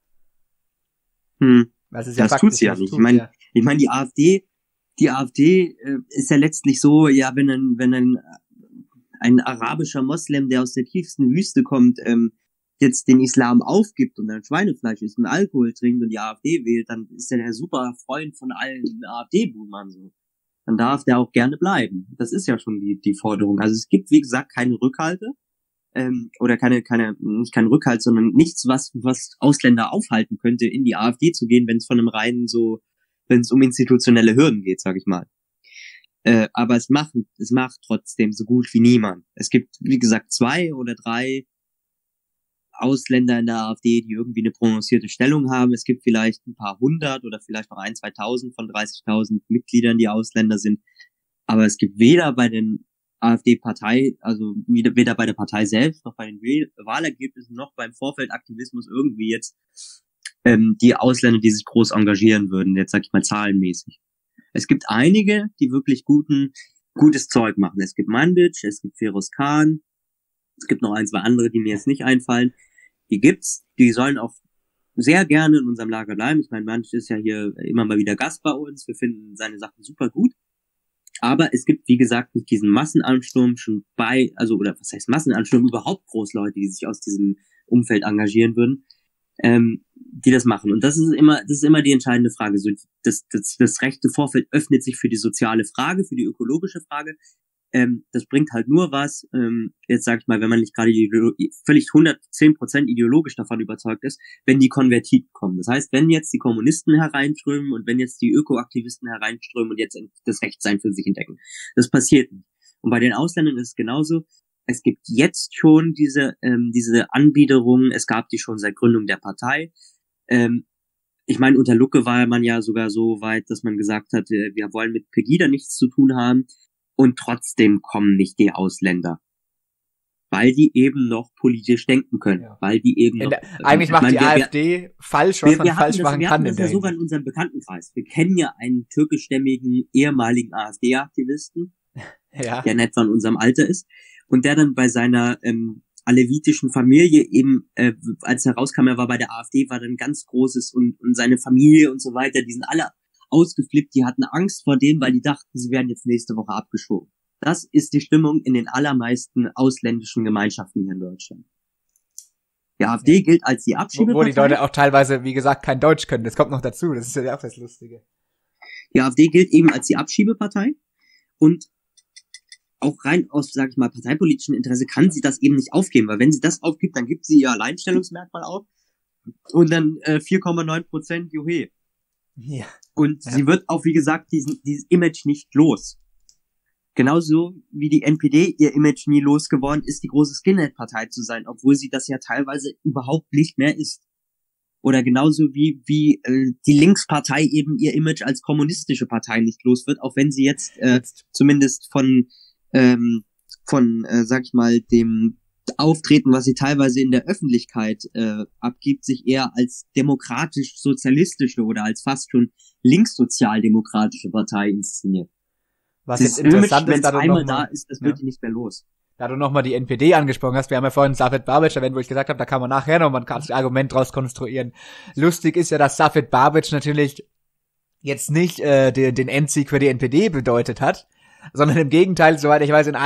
Das ist ja das tut sie ja nicht. Ich meine, die AfD ist ja letztlich so, ja, wenn ein arabischer Moslem, der aus der tiefsten Wüste kommt, jetzt den Islam aufgibt und dann Schweinefleisch isst und Alkohol trinkt und die AfD wählt, dann ist er der super Freund von allen AfD-Boomern so. Dann darf der auch gerne bleiben. Das ist ja schon die Forderung. Also es gibt, wie gesagt, keine Rückhalte, oder nicht kein Rückhalt, sondern nichts, was Ausländer aufhalten könnte, in die AfD zu gehen, wenn es wenn es um institutionelle Hürden geht, sag ich mal. Aber es macht trotzdem so gut wie niemand. Es gibt, wie gesagt, 2 oder 3 Ausländer in der AfD, die irgendwie eine prononcierte Stellung haben. Es gibt vielleicht ein paar 100 oder vielleicht noch 1.000, 2.000 von 30.000 Mitgliedern, die Ausländer sind. Aber es gibt weder bei den AfD-Partei, also weder bei der Partei selbst, noch bei den Wahlergebnissen, noch beim Vorfeldaktivismus irgendwie jetzt die Ausländer, die sich groß engagieren würden, jetzt sag ich mal zahlenmäßig. Es gibt einige, die wirklich gutes Zeug machen. Es gibt Mandic, es gibt Feroz Khan, es gibt noch 1, 2 andere, die mir jetzt nicht einfallen. Die gibt's, die sollen auch sehr gerne in unserem Lager bleiben. Ich meine, Mandic ist ja hier immer mal wieder Gast bei uns. Wir finden seine Sachen super gut. Aber es gibt, wie gesagt, nicht diesen Massenansturm schon oder was heißt Massenansturm, überhaupt Großleute, die sich aus diesem Umfeld engagieren würden, die das machen. Und das ist immer die entscheidende Frage. So, das rechte Vorfeld öffnet sich für die soziale Frage, für die ökologische Frage. Das bringt halt nur was, jetzt sag ich mal, wenn man nicht gerade völlig 110% ideologisch davon überzeugt ist, wenn die Konvertiten kommen. Das heißt, wenn jetzt die Kommunisten hereinströmen und wenn jetzt die Ökoaktivisten hereinströmen und jetzt das Rechtsein für sich entdecken. Das passiert nicht. Und bei den Ausländern ist es genauso. Es gibt jetzt schon diese Anbiederungen, es gab die schon seit Gründung der Partei. Ich meine, unter Lucke war man ja sogar so weit, dass man gesagt hat, wir wollen mit Pegida nichts zu tun haben. Und trotzdem kommen nicht die Ausländer. Weil die eben noch politisch denken können. Ja. Weil die eben noch, eigentlich macht die AfD falsch, was man falsch machen kann. Wir hatten das ja sogar in unserem Bekanntenkreis. Wir kennen ja einen türkischstämmigen ehemaligen AfD-Aktivisten, der in etwa in unserem Alter ist. Und der dann bei seiner alevitischen Familie eben, als er rauskam, er war bei der AfD, war dann ganz großes und seine Familie und so weiter, die sind alle ausgeflippt, die hatten Angst vor dem, weil die dachten, sie werden jetzt nächste Woche abgeschoben. Das ist die Stimmung in den allermeisten ausländischen Gemeinschaften hier in Deutschland. Die AfD gilt als die Abschiebepartei. Wo die Leute auch teilweise, wie gesagt, kein Deutsch können. Das kommt noch dazu. Das ist ja auch das Lustige. Die AfD gilt eben als die Abschiebepartei und auch rein aus, sag ich mal, parteipolitischem Interesse kann sie das eben nicht aufgeben, weil wenn sie das aufgibt, dann gibt sie ihr Alleinstellungsmerkmal auf und dann 4,9% Juhe. Ja. Und sie wird auch, wie gesagt, dieses Image nicht los. Genauso wie die NPD ihr Image nie losgeworden ist, die große Skinhead-Partei zu sein, obwohl sie das ja teilweise überhaupt nicht mehr ist. Oder genauso wie die Linkspartei eben ihr Image als kommunistische Partei nicht los wird, auch wenn sie jetzt zumindest von sag ich mal, dem Auftreten, was sie teilweise in der Öffentlichkeit abgibt, sich eher als demokratisch-sozialistische oder als fast schon linkssozialdemokratische Partei inszeniert. Was jetzt interessant ist, wenn es einmal da ist, das wird die nicht mehr los. Da du nochmal die NPD angesprochen hast, wir haben ja vorhin Safet Babic erwähnt, wo ich gesagt habe, da kann man nachher noch mal ein ganzes Argument draus konstruieren. Lustig ist ja, dass Safet Babic natürlich jetzt nicht den Endsieg für die NPD bedeutet hat, sondern im Gegenteil, soweit ich weiß, in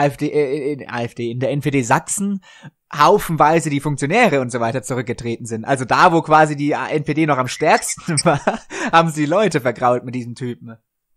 der NPD Sachsen haufenweise die Funktionäre und so weiter zurückgetreten sind. Also da, wo quasi die NPD noch am stärksten war, haben sie Leute vergrault mit diesen Typen.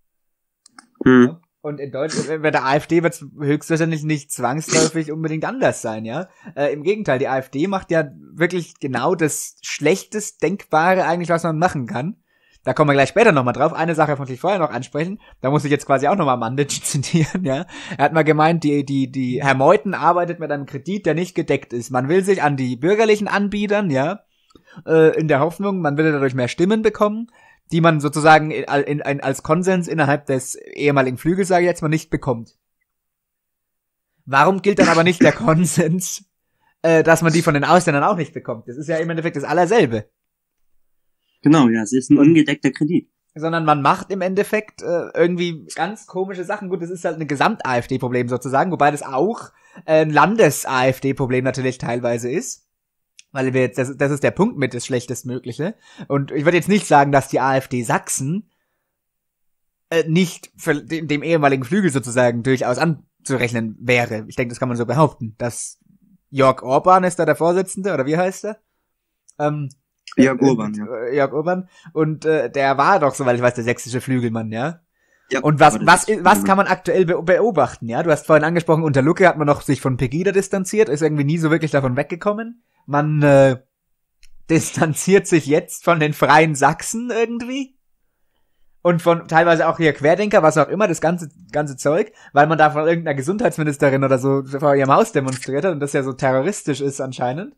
Mhm. Und in Deutschland, bei der AfD wird es höchstwahrscheinlich nicht zwangsläufig unbedingt anders sein, ja. Im Gegenteil, die AfD macht ja wirklich genau das Schlechtest Denkbare eigentlich, was man machen kann. Da kommen wir gleich später nochmal drauf. Eine Sache muss ich vorher noch ansprechen. Da muss ich jetzt quasi auch nochmal Mandic zitieren, ja. Er hat mal gemeint, die Herr Meuthen arbeitet mit einem Kredit, der nicht gedeckt ist. Man will sich an die Bürgerlichen anbiedern, ja, in der Hoffnung, man will dadurch mehr Stimmen bekommen, die man sozusagen als Konsens innerhalb des ehemaligen Flügels, sage ich jetzt mal, nicht bekommt. Warum gilt dann aber nicht der Konsens, dass man die von den Ausländern auch nicht bekommt? Das ist ja im Endeffekt das Allerselbe. Genau, ja, es ist ein ungedeckter Kredit. Sondern man macht im Endeffekt irgendwie ganz komische Sachen. Gut, das ist halt ein Gesamt-AfD-Problem sozusagen, wobei das auch ein Landes-AfD-Problem natürlich teilweise ist. Weil das ist der Punkt mit das Schlechtestmögliche. Und ich würde jetzt nicht sagen, dass die AfD Sachsen nicht für dem ehemaligen Flügel sozusagen durchaus anzurechnen wäre. Ich denke, das kann man so behaupten. Dass Jörg Orban ist da der Vorsitzende, oder wie heißt er? Jörg Urban, ja. Jörg Urban. Und der war doch, soweit ich weiß, der sächsische Flügelmann, ja? Ja. Und was kann man aktuell beobachten, ja? Du hast vorhin angesprochen, unter Lucke hat man noch sich von Pegida distanziert, ist irgendwie nie so wirklich davon weggekommen. Man distanziert sich jetzt von den Freien Sachsen irgendwie. Und von teilweise auch hier Querdenker, was auch immer, das ganze Zeug, weil man da von irgendeiner Gesundheitsministerin oder so vor ihrem Haus demonstriert hat und das ja so terroristisch ist anscheinend.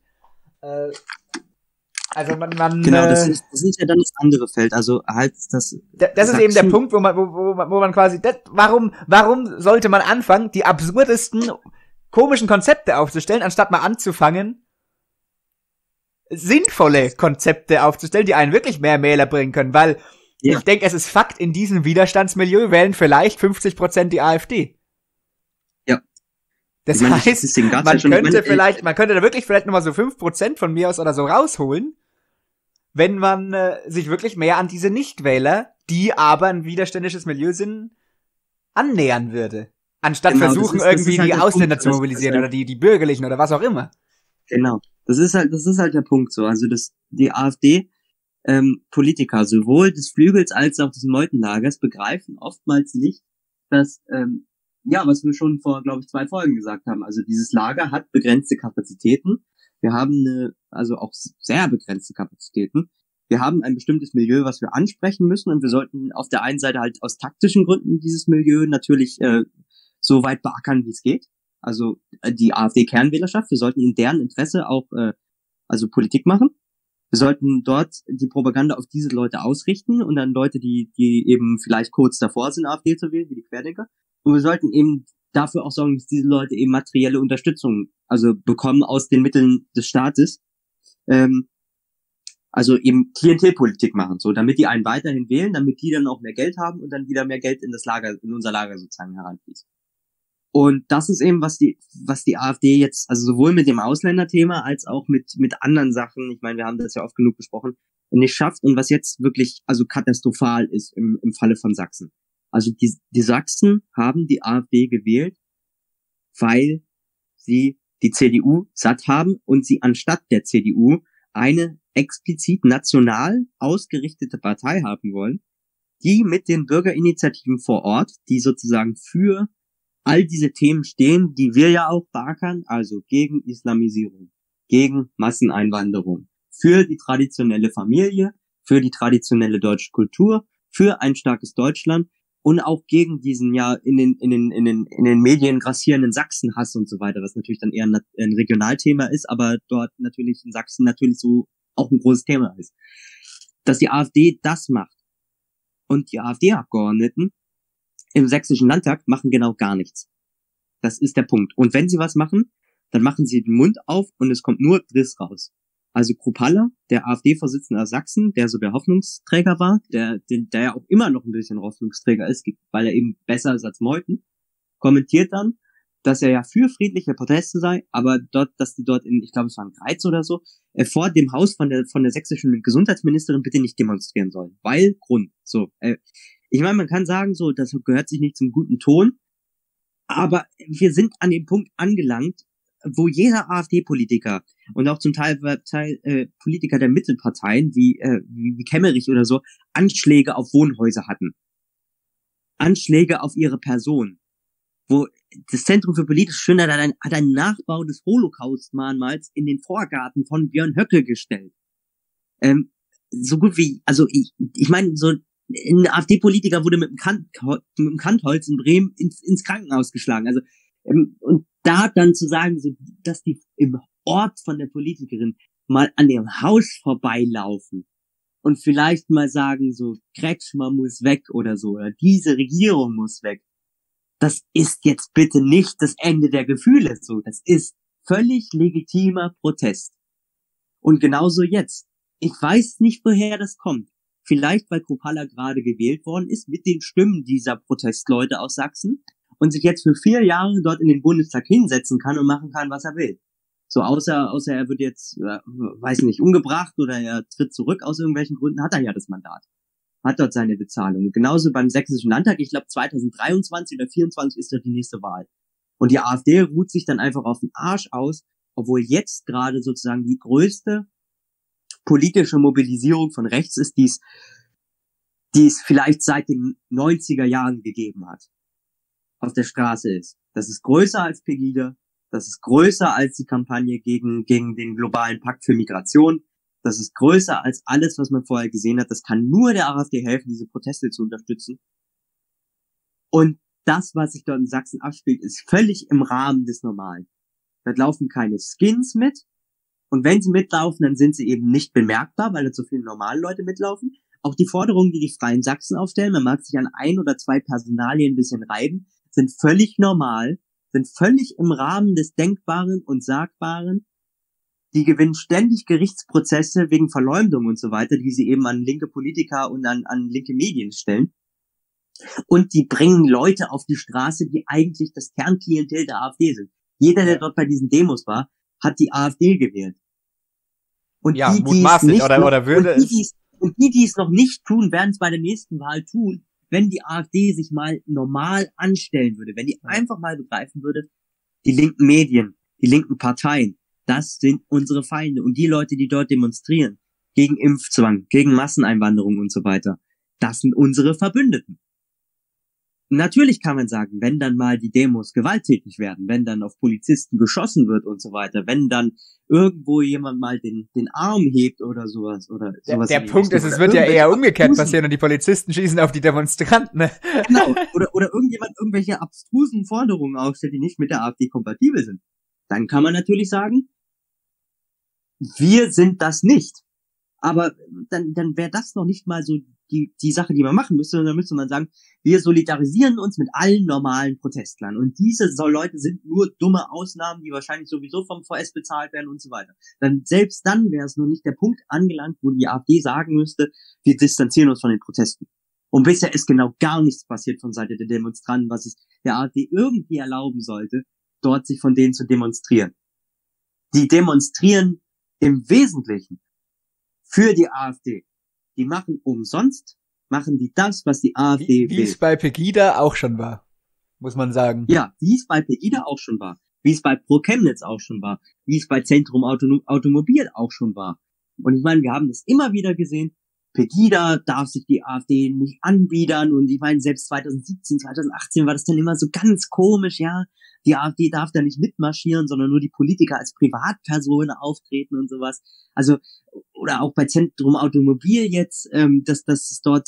Also man genau, das ist ja dann das andere Feld, also halt das ist eben der Punkt, wo man quasi warum sollte man anfangen, die absurdesten komischen Konzepte aufzustellen, anstatt mal anzufangen, sinnvolle Konzepte aufzustellen, die einen wirklich mehr Wähler bringen können, weil ich denke, es ist Fakt, in diesem Widerstandsmilieu wählen vielleicht 50% die AfD. Ja. Das heißt, man könnte da wirklich vielleicht nochmal so 5% von mir aus oder so rausholen, wenn man sich wirklich mehr an diese Nichtwähler, die aber ein widerständisches Milieu sind, annähern würde. Anstatt Genau, versuchen, das ist irgendwie halt die der Ausländer Punkt, zu mobilisieren oder die Bürgerlichen oder was auch immer. Genau. Das ist halt der Punkt so. Also die AfD, Politiker, sowohl des Flügels als auch des Meutenlagers, begreifen oftmals nicht, dass, was wir schon vor, glaube ich, 2 Folgen gesagt haben. Also dieses Lager hat begrenzte Kapazitäten. Wir haben also auch sehr begrenzte Kapazitäten. Wir haben ein bestimmtes Milieu, was wir ansprechen müssen, und wir sollten auf der einen Seite halt aus taktischen Gründen dieses Milieu natürlich so weit beackern, wie es geht. Also die AfD-Kernwählerschaft, wir sollten in deren Interesse auch also Politik machen. Wir sollten dort die Propaganda auf diese Leute ausrichten und dann Leute, die eben vielleicht kurz davor sind, AfD zu wählen, wie die Querdenker. Und wir sollten eben dafür auch sorgen, dass diese Leute eben materielle Unterstützung also bekommen aus den Mitteln des Staates. Also eben Klientelpolitik machen, so, damit die einen weiterhin wählen, damit die dann auch mehr Geld haben und dann wieder mehr Geld in das Lager, in unser Lager sozusagen heranfließt. Und das ist eben, was die AfD jetzt, also sowohl mit dem Ausländerthema als auch mit anderen Sachen, ich meine, wir haben das ja oft genug besprochen, nicht schafft und was jetzt wirklich, also katastrophal ist im Falle von Sachsen. Also die Sachsen haben die AfD gewählt, weil sie die CDU satt haben und sie anstatt der CDU eine explizit national ausgerichtete Partei haben wollen, die mit den Bürgerinitiativen vor Ort, die sozusagen für all diese Themen stehen, die wir ja auch beackern, also gegen Islamisierung, gegen Masseneinwanderung, für die traditionelle Familie, für die traditionelle deutsche Kultur, für ein starkes Deutschland und auch gegen diesen ja in den Medien grassierenden Sachsenhass und so weiter, was natürlich dann eher ein Regionalthema ist, aber dort natürlich in Sachsen natürlich so auch ein großes Thema ist. Dass die AfD das macht und die AfD-Abgeordneten im Sächsischen Landtag machen genau gar nichts. Das ist der Punkt. Und wenn sie was machen, dann machen sie den Mund auf und es kommt nur Driss raus. Also Kruppalla, der AfD-Vorsitzende aus Sachsen, der so der Hoffnungsträger war, der ja auch immer noch ein bisschen Hoffnungsträger ist, weil er eben besser ist als Meuthen, kommentiert dann, dass er ja für friedliche Proteste sei, aber dass die dort ich glaube es war in Greiz oder so, vor dem Haus von der sächsischen Gesundheitsministerin bitte nicht demonstrieren sollen. Weil Grund. So, ich meine, man kann sagen, so, das gehört sich nicht zum guten Ton, aber wir sind an dem Punkt angelangt, wo jeder AfD-Politiker und auch zum Teil Politiker der Mittelparteien, wie Kemmerich oder so, Anschläge auf Wohnhäuser hatten. Anschläge auf ihre Person. Wo das Zentrum für politische Schönheit hat einen Nachbau des Holocaust-Mahnmals in den Vorgarten von Björn Höcke gestellt. So gut wie, also ich meine, so ein AfD-Politiker wurde mit dem Kantholz in Bremen ins Krankenhaus geschlagen. Also und da dann zu sagen, so, dass die im Ort von der Politikerin mal an dem Haus vorbeilaufen und vielleicht mal sagen, so, Kretschmer muss weg oder so, oder diese Regierung muss weg. Das ist jetzt bitte nicht das Ende der Gefühle, so. Das ist völlig legitimer Protest. Und genauso jetzt. Ich weiß nicht, woher das kommt. Vielleicht, weil Kruppalla gerade gewählt worden ist mit den Stimmen dieser Protestleute aus Sachsen und sich jetzt für 4 Jahre dort in den Bundestag hinsetzen kann und machen kann, was er will. So, außer er wird jetzt, weiß nicht, umgebracht oder er tritt zurück aus irgendwelchen Gründen, hat er ja das Mandat. Hat dort seine Bezahlung. Genauso beim Sächsischen Landtag, ich glaube 2023 oder 2024 ist dort die nächste Wahl. Und die AfD ruht sich dann einfach auf den Arsch aus, obwohl jetzt gerade sozusagen die größte politische Mobilisierung von rechts ist, die es vielleicht seit den 90er Jahren gegeben hat. Auf der Straße ist. Das ist größer als Pegida, das ist größer als die Kampagne gegen den globalen Pakt für Migration, das ist größer als alles, was man vorher gesehen hat. Das kann nur der AfD helfen, diese Proteste zu unterstützen. Und das, was sich dort in Sachsen abspielt, ist völlig im Rahmen des Normalen. Dort laufen keine Skins mit. Und wenn sie mitlaufen, dann sind sie eben nicht bemerkbar, weil da so viele normale Leute mitlaufen. Auch die Forderungen, die die Freien Sachsen aufstellen, man mag sich an 1 oder 2 Personalien ein bisschen reiben, sind völlig normal, sind völlig im Rahmen des Denkbaren und Sagbaren. Die gewinnen ständig Gerichtsprozesse wegen Verleumdung und so weiter, die sie eben an linke Politiker und an linke Medien stellen. Und die bringen Leute auf die Straße, die eigentlich das Kernklientel der AfD sind. Jeder, der dort bei diesen Demos war, hat die AfD gewählt. Und ja, mutmaßlich, oder würde es... Und die es noch nicht tun, werden es bei der nächsten Wahl tun, wenn die AfD sich mal normal anstellen würde, wenn die einfach mal begreifen würde, die linken Medien, die linken Parteien, das sind unsere Feinde. Und die Leute, die dort demonstrieren, gegen Impfzwang, gegen Masseneinwanderung und so weiter, das sind unsere Verbündeten. Natürlich kann man sagen, wenn dann mal die Demos gewalttätig werden, wenn dann auf Polizisten geschossen wird und so weiter, wenn dann irgendwo jemand mal den Arm hebt oder sowas oder sowas. Der Punkt ist, es wird ja eher umgekehrt passieren und die Polizisten schießen auf die Demonstranten. Ne? Genau. Oder irgendjemand irgendwelche abstrusen Forderungen aufstellt, die nicht mit der AfD kompatibel sind. Dann kann man natürlich sagen, wir sind das nicht. Aber dann wäre das noch nicht mal so die Sache, die man machen müsste, sondern dann müsste man sagen, wir solidarisieren uns mit allen normalen Protestlern. Und diese Leute sind nur dumme Ausnahmen, die wahrscheinlich sowieso vom VS bezahlt werden und so weiter. Selbst dann wäre es noch nicht der Punkt angelangt, wo die AfD sagen müsste, wir distanzieren uns von den Protesten. Und bisher ist genau gar nichts passiert von Seite der Demonstranten, was es der AfD irgendwie erlauben sollte, dort sich von denen zu demonstrieren. Die demonstrieren im Wesentlichen für die AfD. Die machen umsonst, machen die das, was die AfD will. Wie es bei Pegida auch schon war, muss man sagen. Ja, wie es bei Pegida auch schon war. Wie es bei Pro Chemnitz auch schon war. Wie es bei Zentrum Automobil auch schon war. Und ich meine, wir haben das immer wieder gesehen. Pegida darf sich die AfD nicht anbiedern. Und ich meine, selbst 2017, 2018 war das dann immer so ganz komisch, ja. Die AfD darf da nicht mitmarschieren, sondern nur die Politiker als Privatpersonen auftreten und sowas. Also, oder auch bei Zentrum Automobil jetzt, dass es dort,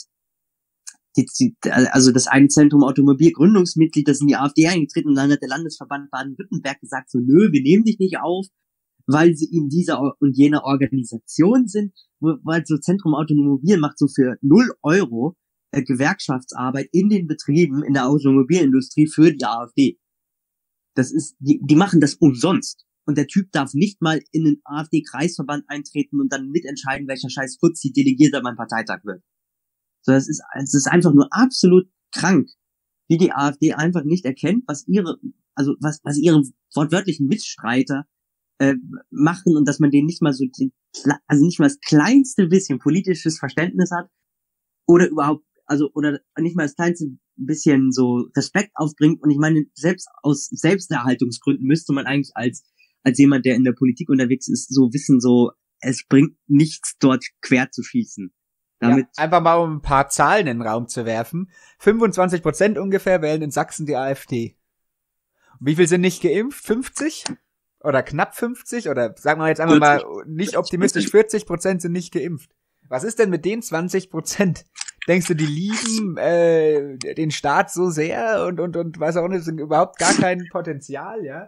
also das eine Zentrum Automobil Gründungsmitglied, das in die AfD eingetreten und dann hat der Landesverband Baden-Württemberg gesagt so, nö, wir nehmen dich nicht auf, weil sie in dieser und jener Organisation sind, weil so Zentrum Automobil macht so für 0 Euro Gewerkschaftsarbeit in den Betrieben in der Automobilindustrie für die AfD. Das ist, die machen das umsonst. Und der Typ darf nicht mal in den AfD-Kreisverband eintreten und dann mitentscheiden, welcher scheiß Fuzzi-Delegierter beim Parteitag wird. So, es ist einfach nur absolut krank, wie die AfD einfach nicht erkennt, was ihre wortwörtlichen Mitstreiter machen und dass man denen nicht mal so, nicht mal das kleinste bisschen politisches Verständnis hat oder überhaupt, oder nicht mal das kleinste bisschen so Respekt aufbringt. Und ich meine, selbst aus Selbsterhaltungsgründen müsste man eigentlich als jemand, der in der Politik unterwegs ist, so wissen, so, es bringt nichts, dort quer zu schießen. Damit ja, einfach mal um ein paar Zahlen in den Raum zu werfen. 25% ungefähr wählen in Sachsen die AfD. Wie viel sind nicht geimpft? 50? Oder knapp 50? Oder sagen wir jetzt einfach 40. Mal nicht optimistisch, 40% sind nicht geimpft. Was ist denn mit den 20%? Denkst du, die lieben den Staat so sehr und weiß auch nicht, sind überhaupt gar kein Potenzial, ja?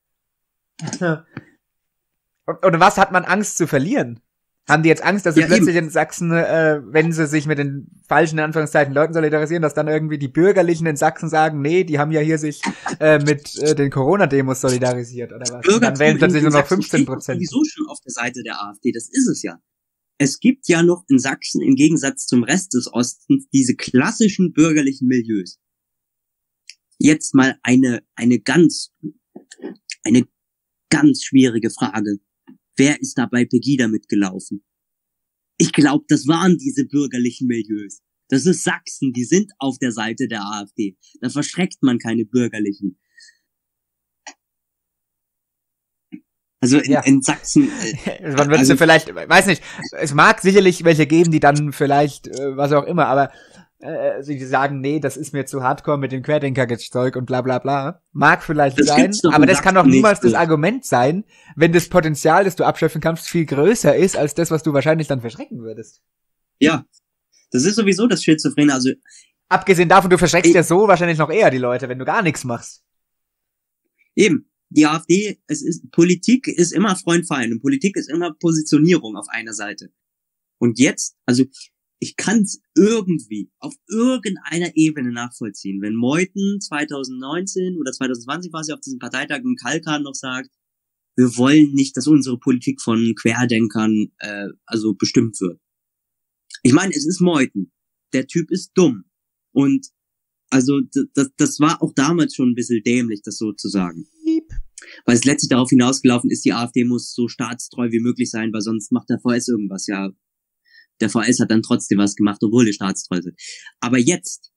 Und was hat man Angst zu verlieren? Haben die jetzt Angst, dass sie plötzlich in Sachsen, wenn sie sich mit den falschen, in Anführungszeichen, Leuten solidarisieren, dass dann irgendwie die Bürgerlichen in Sachsen sagen, nee, die haben ja hier sich mit den Corona-Demos solidarisiert, oder was? Und dann wählen plötzlich nur noch 15%. Sowieso schon auf der Seite der AfD, das ist es ja. Es gibt ja noch in Sachsen im Gegensatz zum Rest des Ostens diese klassischen bürgerlichen Milieus. Jetzt mal eine ganz schwierige Frage. Wer ist da bei Pegida mitgelaufen? Ich glaube, das waren diese bürgerlichen Milieus. Das ist Sachsen, die sind auf der Seite der AfD. Da verschreckt man keine Bürgerlichen. Also in Sachsen. Man würde sie vielleicht, weiß nicht, es mag sicherlich welche geben, die dann vielleicht, was auch immer, aber sie sagen, nee, das ist mir zu hardcore mit dem Querdenker-Zeug und bla bla bla. Mag vielleicht das sein, aber das kann doch niemals das Argument sein, wenn das Potenzial, das du abschöpfen kannst, viel größer ist, als das, was du wahrscheinlich dann verschrecken würdest. Ja, das ist sowieso das Schizophrene, also. Abgesehen davon, du verschreckst ja so wahrscheinlich noch eher die Leute, wenn du gar nichts machst. Eben. Die AfD, Politik ist immer Freund-Feind und Politik ist immer Positionierung auf einer Seite. Und jetzt, also ich kann es irgendwie auf irgendeiner Ebene nachvollziehen, wenn Meuthen 2019 oder 2020 war sie auf diesem Parteitag in Kalkan noch sagt, wir wollen nicht, dass unsere Politik von Querdenkern bestimmt wird. Ich meine, es ist Meuthen. Der Typ ist dumm. Und also das war auch damals schon ein bisschen dämlich, das so zu sagen. Weil es letztlich darauf hinausgelaufen ist, die AfD muss so staatstreu wie möglich sein, weil sonst macht der VS irgendwas. Ja, der VS hat dann trotzdem was gemacht, obwohl die staatstreu sind. Aber jetzt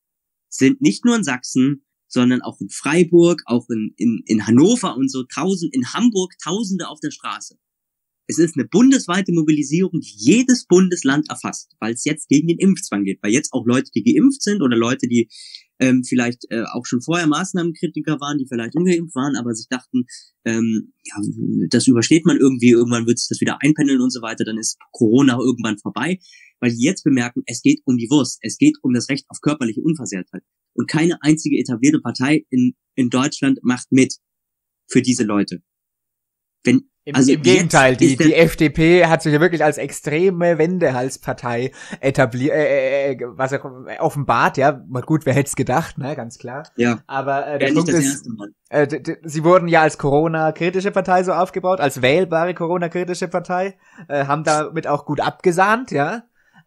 sind nicht nur in Sachsen, sondern auch in Freiburg, auch in Hannover und so, in Hamburg Tausende auf der Straße. Es ist eine bundesweite Mobilisierung, die jedes Bundesland erfasst, weil es jetzt gegen den Impfzwang geht. Weil jetzt auch Leute, die geimpft sind oder Leute, die vielleicht auch schon vorher Maßnahmenkritiker waren, die vielleicht ungeimpft waren, aber sich dachten, das übersteht man irgendwie, irgendwann wird sich das wieder einpendeln und so weiter, dann ist Corona irgendwann vorbei. Weil die jetzt bemerken, es geht um die Wurst, es geht um das Recht auf körperliche Unversehrtheit. Und keine einzige etablierte Partei in Deutschland macht mit für diese Leute. Im Gegenteil, die FDP hat sich ja wirklich als extreme Wendehalspartei etabliert, was offenbart, ja, gut, wer hätte es gedacht, ne, ganz klar. Ja. Aber der Punkt ist, sie wurden ja als Corona-kritische Partei so aufgebaut, als wählbare Corona-kritische Partei, haben damit auch gut abgesahnt, ja,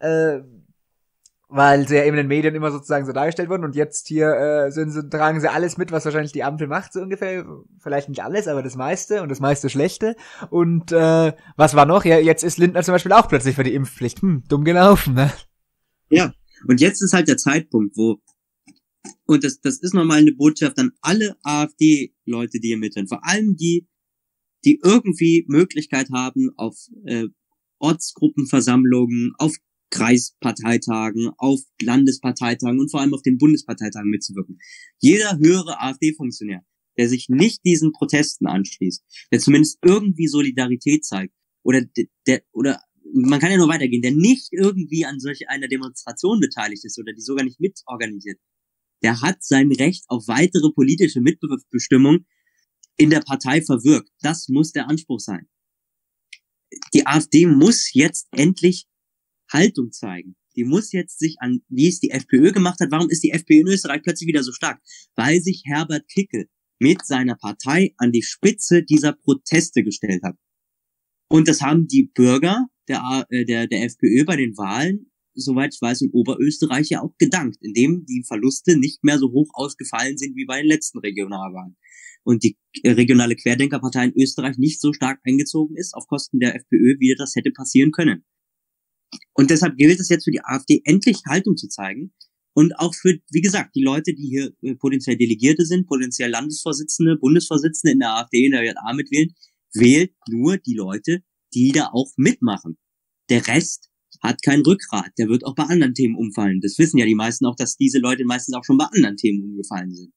weil sie ja eben in den Medien immer sozusagen so dargestellt wurden und jetzt hier tragen sie alles mit, was wahrscheinlich die Ampel macht, so ungefähr. Vielleicht nicht alles, aber das meiste und das meiste Schlechte. Und was war noch? Ja, jetzt ist Lindner zum Beispiel auch plötzlich für die Impfpflicht. Dumm gelaufen, ne? Ja, und jetzt ist halt der Zeitpunkt, und das ist nochmal eine Botschaft an alle AfD-Leute, die hier mithören, vor allem die irgendwie Möglichkeit haben, auf Ortsgruppenversammlungen, auf Kreisparteitagen, auf Landesparteitagen und vor allem auf den Bundesparteitagen mitzuwirken. Jeder höhere AfD-Funktionär, der sich nicht diesen Protesten anschließt, der zumindest irgendwie Solidarität zeigt, oder man kann ja nur weitergehen, der nicht irgendwie an solch einer Demonstration beteiligt ist oder die sogar nicht mitorganisiert, der hat sein Recht auf weitere politische Mitbestimmung in der Partei verwirkt. Das muss der Anspruch sein. Die AfD muss jetzt endlich Haltung zeigen. Die muss jetzt sich an, wie es die FPÖ gemacht hat. Warum ist die FPÖ in Österreich plötzlich wieder so stark? Weil sich Herbert Kickl mit seiner Partei an die Spitze dieser Proteste gestellt hat. Und das haben die Bürger der FPÖ bei den Wahlen, soweit ich weiß, in Oberösterreich ja auch gedankt, indem die Verluste nicht mehr so hoch ausgefallen sind wie bei den letzten Regionalwahlen. Und die regionale Querdenkerpartei in Österreich nicht so stark eingezogen ist auf Kosten der FPÖ, wie das hätte passieren können. Und deshalb gilt es jetzt für die AfD, endlich Haltung zu zeigen. Und auch für, wie gesagt, die Leute, die hier potenziell Delegierte sind, potenziell Landesvorsitzende, Bundesvorsitzende in der AfD, in der JA mitwählen, wählt nur die Leute, die da auch mitmachen. Der Rest hat kein Rückgrat. Der wird auch bei anderen Themen umfallen. Das wissen ja die meisten auch, dass diese Leute meistens auch schon bei anderen Themen umgefallen sind.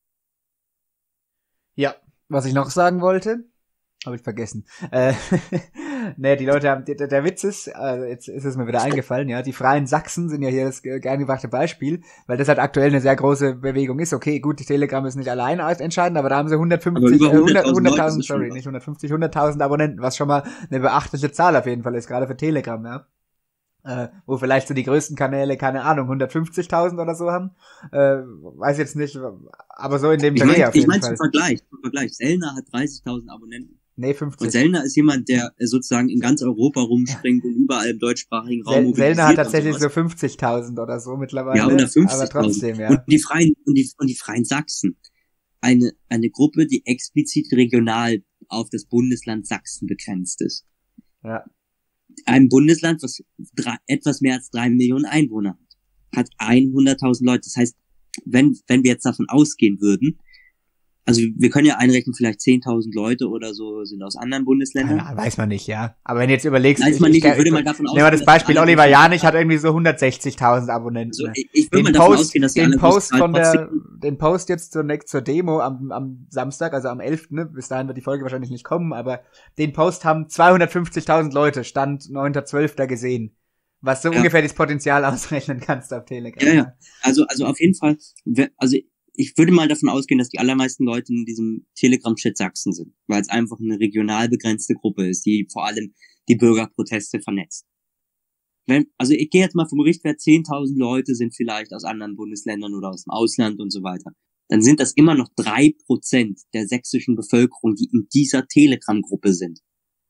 Ja, was ich noch sagen wollte, habe ich vergessen. Nee, die Leute haben, der Witz ist, jetzt ist es mir wieder eingefallen, ja, die Freien Sachsen sind ja hier das gern gebrachte Beispiel, weil das halt aktuell eine sehr große Bewegung ist. Okay, gut, die Telegram ist nicht allein entscheidend, aber da haben sie 100.000, sorry, nicht 150, 100.000 Abonnenten, was schon mal eine beachtliche Zahl auf jeden Fall ist, gerade für Telegram, ja. Wo vielleicht so die größten Kanäle, keine Ahnung, 150.000 oder so haben. Weiß jetzt nicht, aber so in dem Dreh auf jeden Fall. Zum Vergleich. Sellner hat 30.000 Abonnenten. Nee, 50. Und Sellner ist jemand, der sozusagen in ganz Europa rumspringt und überall im deutschsprachigen Raum mobilisiert. Sellner hat tatsächlich so 50.000 oder so mittlerweile. Ja, oder 50.000. Aber trotzdem, ja. Und die Freien Sachsen. Eine Gruppe, die explizit regional auf das Bundesland Sachsen begrenzt ist. Ja. Ein Bundesland, was etwas mehr als 3 Millionen Einwohner hat 100.000 Leute. Das heißt, wenn wir jetzt davon ausgehen würden, also wir können ja einrechnen, vielleicht 10.000 Leute oder so sind aus anderen Bundesländern. Ja, weiß man nicht, ja. Aber wenn du jetzt überlegst, weiß man nicht, ich würde mal davon ausgehen, nehmen wir das Beispiel, Oliver Janich hat irgendwie so 160.000 Abonnenten. Also ich würde mal davon ausgehen, dass die den Post jetzt zur Demo am Samstag, also am 11., ne? Bis dahin wird die Folge wahrscheinlich nicht kommen, aber den Post haben 250.000 Leute, Stand 9.12. gesehen. Was so ungefähr das Potenzial ausrechnen kannst auf Telegram. Ja. Also auf jeden Fall, ich würde mal davon ausgehen, dass die allermeisten Leute in diesem Telegram-Chat Sachsen sind, weil es einfach eine regional begrenzte Gruppe ist, die vor allem die Bürgerproteste vernetzt. Also ich gehe jetzt mal vom Richtwert, 10.000 Leute sind vielleicht aus anderen Bundesländern oder aus dem Ausland und so weiter. Dann sind das immer noch 3% der sächsischen Bevölkerung, die in dieser Telegram-Gruppe sind.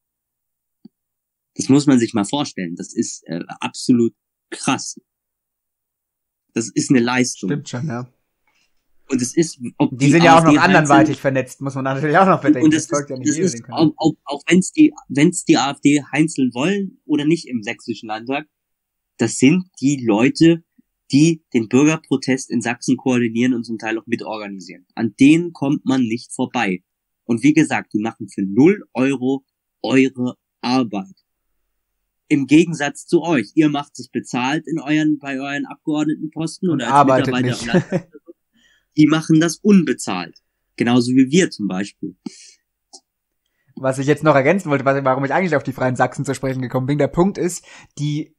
Das muss man sich mal vorstellen. Das ist absolut krass. Das ist eine Leistung. Stimmt schon, ja. Und es ist, die sind ja auch noch anderweitig vernetzt, muss man natürlich auch noch bedenken. Und das folgt ja nicht jeder, auch wenn's die AfD heinzeln wollen oder nicht im sächsischen Landtag, das sind die Leute, die den Bürgerprotest in Sachsen koordinieren und zum Teil auch mitorganisieren. An denen kommt man nicht vorbei. Und wie gesagt, die machen für 0 Euro eure Arbeit. Im Gegensatz zu euch. Ihr macht es bezahlt bei euren Abgeordnetenposten Und oder als arbeitet Mitarbeiter. nicht. Die machen das unbezahlt. Genauso wie wir zum Beispiel. Was ich jetzt noch ergänzen wollte, warum ich eigentlich auf die Freien Sachsen zu sprechen gekommen bin, der Punkt ist, die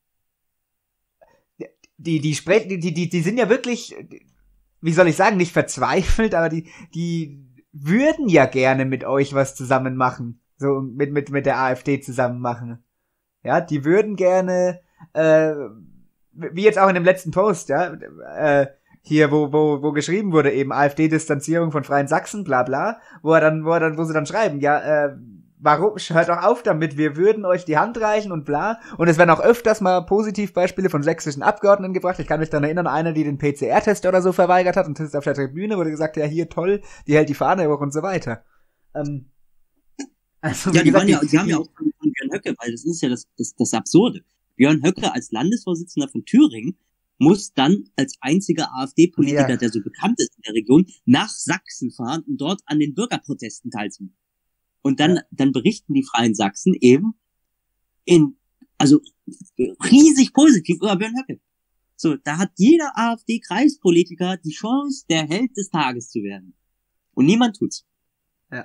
sind ja wirklich, wie soll ich sagen, nicht verzweifelt, aber die würden ja gerne mit euch was zusammen machen. So, mit der AfD zusammen machen. Ja, die würden gerne, wie jetzt auch in dem letzten Post, ja, hier, wo geschrieben wurde, eben AfD-Distanzierung von Freien Sachsen, bla bla, wo sie dann schreiben, ja, warum, hört doch auf damit, wir würden euch die Hand reichen und bla. Und es werden auch öfters mal Positivbeispiele von sächsischen Abgeordneten gebracht. Ich kann mich daran erinnern, einer, die den PCR-Test oder so verweigert hat und Test auf der Tribüne, wurde gesagt, ja, hier, toll, die hält die Fahne hoch und so weiter. Also, ja, die haben ja auch von Björn Höcke, weil das ist ja das Absurde. Björn Höcke als Landesvorsitzender von Thüringen muss dann als einziger AfD-Politiker, der so bekannt ist in der Region, nach Sachsen fahren und dort an den Bürgerprotesten teilnehmen. Und dann berichten die Freien Sachsen eben also riesig positiv über Björn Höcke. So, da hat jeder AfD-Kreispolitiker die Chance, der Held des Tages zu werden. Und niemand tut's. Ja.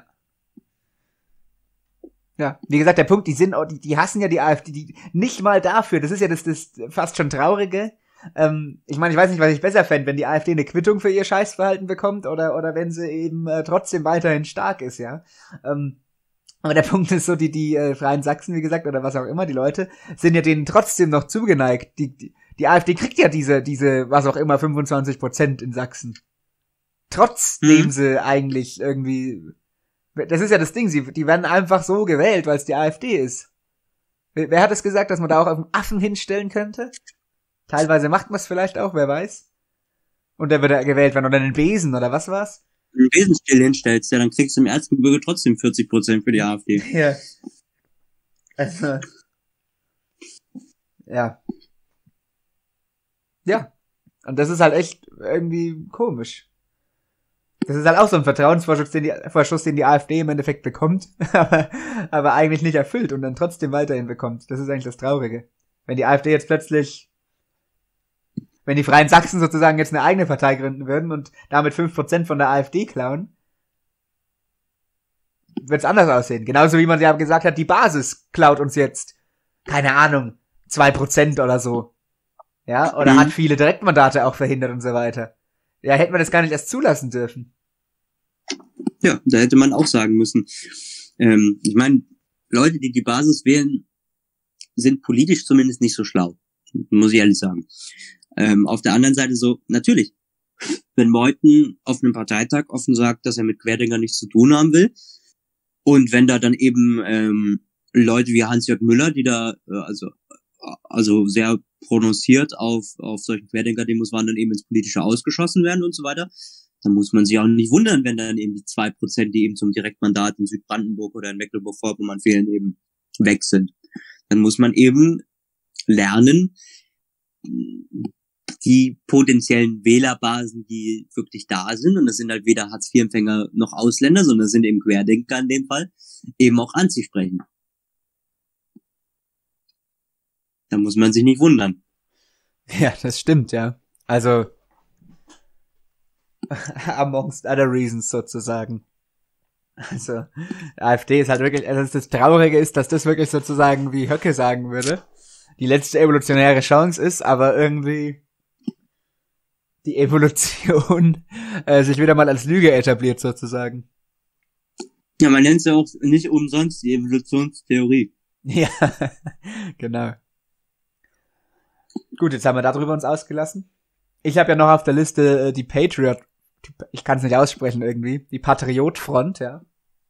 Ja, wie gesagt, der Punkt, die hassen ja die AfD, die nicht mal dafür, das ist ja das fast schon Traurige. Ich meine, ich weiß nicht, was ich besser fände, wenn die AfD eine Quittung für ihr Scheißverhalten bekommt oder wenn sie eben trotzdem weiterhin stark ist, ja. Aber der Punkt ist so, die Freien Sachsen, wie gesagt, oder was auch immer, die Leute, sind ja denen trotzdem noch zugeneigt. Die AfD kriegt ja diese, was auch immer, 25% in Sachsen. Trotzdem sie eigentlich irgendwie, das ist ja das Ding, die werden einfach so gewählt, weil es die AfD ist. Wer hat es gesagt, dass man da auch auf einen Affen hinstellen könnte? Teilweise macht man es vielleicht auch, wer weiß. Und der wird ja gewählt werden, oder einen Besen, oder was war's? Einen Besen still hinstellst, ja, dann kriegst du im Erzgebirge trotzdem 40% für die AfD. Ja. Also. Ja. Ja. Und das ist halt echt irgendwie komisch. Das ist halt auch so ein Vertrauensvorschuss, den die AfD im Endeffekt bekommt, aber eigentlich nicht erfüllt und dann trotzdem weiterhin bekommt. Das ist eigentlich das Traurige. Wenn die AfD jetzt plötzlich, wenn die Freien Sachsen sozusagen jetzt eine eigene Partei gründen würden und damit 5% von der AfD klauen, wird's anders aussehen. Genauso wie man ja gesagt hat, die Basis klaut uns jetzt, keine Ahnung, 2% oder so. Ja, oder hat viele Direktmandate auch verhindert und so weiter. Ja, hätte man das gar nicht erst zulassen dürfen. Ja, da hätte man auch sagen müssen. Ich meine, Leute, die die Basis wählen, sind politisch zumindest nicht so schlau. Muss ich ehrlich sagen. Auf der anderen Seite so, natürlich, wenn Meuthen auf einem Parteitag offen sagt, dass er mit Querdenker nichts zu tun haben will, und wenn da dann eben Leute wie Hans-Jörg Müller, die da also sehr prononciert auf solchen Querdenker-Demos waren, dann eben ins Politische ausgeschossen werden und so weiter, dann muss man sich auch nicht wundern, wenn dann eben die 2%, die eben zum Direktmandat in Südbrandenburg oder in Mecklenburg-Vorpommern fehlen, eben weg sind. Dann muss man eben lernen, die potenziellen Wählerbasen, die wirklich da sind, und das sind halt weder Hartz-IV-Empfänger noch Ausländer, sondern das sind eben Querdenker in dem Fall, eben auch anzusprechen. Da muss man sich nicht wundern. Ja, das stimmt, ja. Also, amongst other reasons sozusagen. Also, AfD ist halt wirklich, also das Traurige ist, dass das wirklich sozusagen, wie Höcke sagen würde, die letzte evolutionäre Chance ist, aber irgendwie die Evolution sich wieder mal als Lüge etabliert sozusagen. Ja, man nennt es ja auch nicht umsonst die Evolutionstheorie. Ja, genau. Gut, jetzt haben wir darüber uns ausgelassen. Ich habe ja noch auf der Liste die Patriot, ich kann es nicht aussprechen irgendwie, die Patriotfront, ja.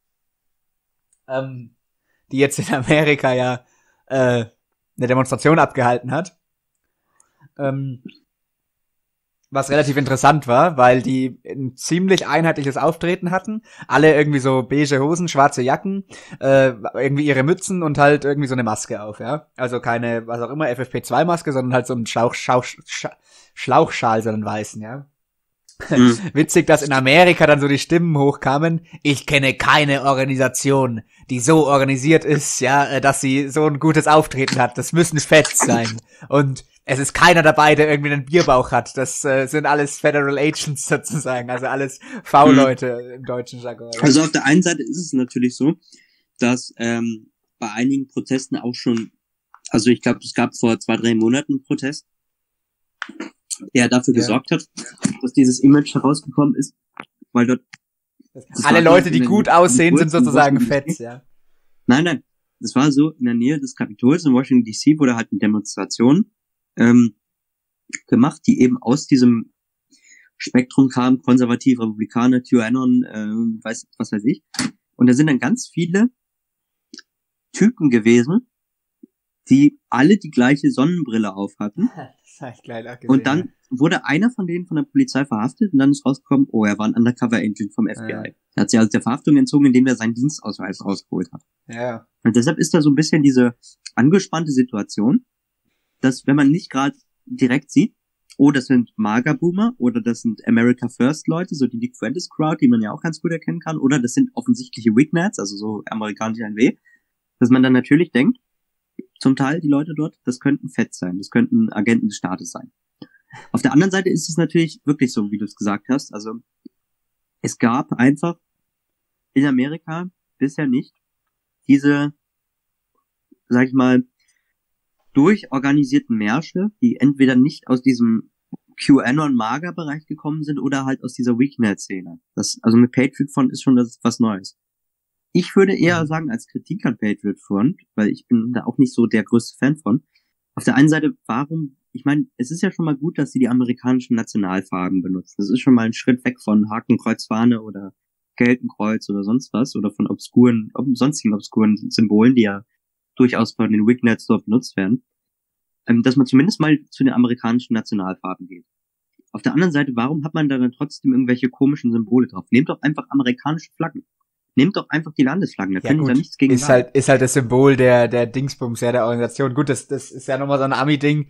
Die jetzt in Amerika ja eine Demonstration abgehalten hat. Was Was relativ interessant war, weil die ein ziemlich einheitliches Auftreten hatten. Alle irgendwie so beige Hosen, schwarze Jacken, irgendwie ihre Mützen und halt irgendwie so eine Maske auf, ja. Also keine, was auch immer, FFP2-Maske, sondern halt so ein Schlauchschal, so einen weißen, ja. Witzig, dass in Amerika dann so die Stimmen hochkamen. Ich kenne keine Organisation, die so organisiert ist, ja, dass sie so ein gutes Auftreten hat. Das müssen Feds sein. Und es ist keiner dabei, der irgendwie einen Bierbauch hat. Das sind alles Federal Agents sozusagen, also alles V-Leute im deutschen Jargon. Also auf der einen Seite ist es natürlich so, dass bei einigen Protesten auch schon, also ich glaube, es gab vor 2-3 Monaten einen Protest, der dafür gesorgt hat, dass dieses Image herausgekommen ist, weil dort alle Leute, die gut aussehen, sind sozusagen Feds, ja. Nein, das war so in der Nähe des Kapitols in Washington DC, wurde halt eine Demonstration gemacht, die eben aus diesem Spektrum kam, konservativ, Republikaner, QAnon, was weiß ich. Und da sind dann ganz viele Typen gewesen, die alle die gleiche Sonnenbrille auf hatten. Das hab ich gleich gesehen, und dann wurde einer von denen von der Polizei verhaftet und dann ist rausgekommen, oh, er war ein Undercover-Agent vom FBI. Ja. Er hat sich also der Verhaftung entzogen, indem er seinen Dienstausweis rausgeholt hat. Ja. Und deshalb ist da so ein bisschen diese angespannte Situation, dass wenn man nicht gerade direkt sieht, oh, das sind MAGA-Boomer oder das sind America First-Leute, so die Nick Fuentes-Crowd, die man ja auch ganz gut erkennen kann, oder das sind offensichtliche Wignats, also so amerikanische NW, dass man dann natürlich denkt, zum Teil die Leute dort, das könnten Feds sein, das könnten Agenten des Staates sein. Auf der anderen Seite ist es natürlich wirklich so, wie du es gesagt hast, also es gab einfach in Amerika bisher nicht diese, sag ich mal, durchorganisierten Märsche, die entweder nicht aus diesem QAnon-Mager-Bereich gekommen sind oder halt aus dieser Weaknet-Szene. Das, also mit Patriot Front ist schon das was Neues. Ich würde eher sagen, als Kritik an Patriot Front, weil ich bin da auch nicht so der größte Fan von. Auf der einen Seite, ich meine, es ist ja schon mal gut, dass sie die amerikanischen Nationalfarben benutzen. Das ist schon mal ein Schritt weg von Hakenkreuzfahne oder Keltenkreuz oder sonst was oder von sonstigen obskuren Symbolen, die ja durchaus von den Wignets dort benutzt werden, dass man zumindest mal zu den amerikanischen Nationalfarben geht. Auf der anderen Seite, warum hat man da dann trotzdem irgendwelche komischen Symbole drauf? Nehmt doch einfach amerikanische Flaggen. Nehmt doch einfach die Landesflaggen, da können da nichts gegen sagen. Ist halt das Symbol der Dingsbums, ja, der Organisation. Gut, das ist ja nochmal so ein Ami-Ding.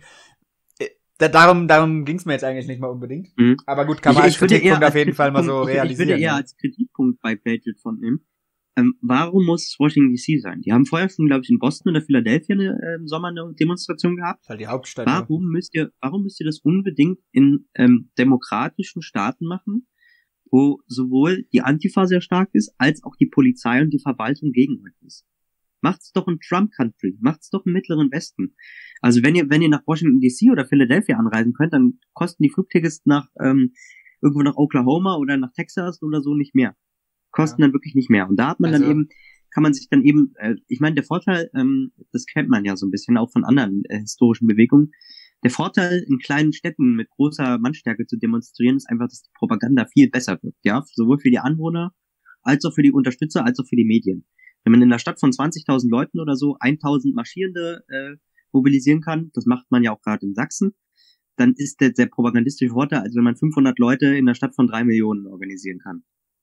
Darum ging's mir jetzt eigentlich nicht mal unbedingt. Mhm. Aber gut, kann man als Kritikpunkt auf jeden Fall mal so realisieren. Ich würde eher als Kritikpunkt bei Patriot Front nehmen. Warum muss es Washington DC sein? Die haben vorher schon, glaube ich, in Boston oder Philadelphia im Sommer eine Demonstration gehabt. Halt die Hauptstadt. Warum müsst ihr das unbedingt in demokratischen Staaten machen, wo sowohl die Antifa sehr stark ist, als auch die Polizei und die Verwaltung gegen euch ist? Macht's doch in Trump-Country, macht's doch im Mittleren Westen. Also wenn ihr nach Washington DC oder Philadelphia anreisen könnt, dann kosten die Flugtickets irgendwo nach Oklahoma oder nach Texas oder so nicht mehr. Kosten dann wirklich nicht mehr. Und da hat man kann man sich dann eben, ich meine, der Vorteil, das kennt man ja so ein bisschen auch von anderen historischen Bewegungen, der Vorteil, in kleinen Städten mit großer Mannstärke zu demonstrieren, ist einfach, dass die Propaganda viel besser wird, ja, sowohl für die Anwohner, als auch für die Unterstützer, als auch für die Medien. Wenn man in einer Stadt von 20.000 Leuten oder so 1.000 Marschierende mobilisieren kann, das macht man ja auch gerade in Sachsen, dann ist der propagandistische Vorteil, als wenn man 500 Leute in einer Stadt von 3 Millionen organisieren kann.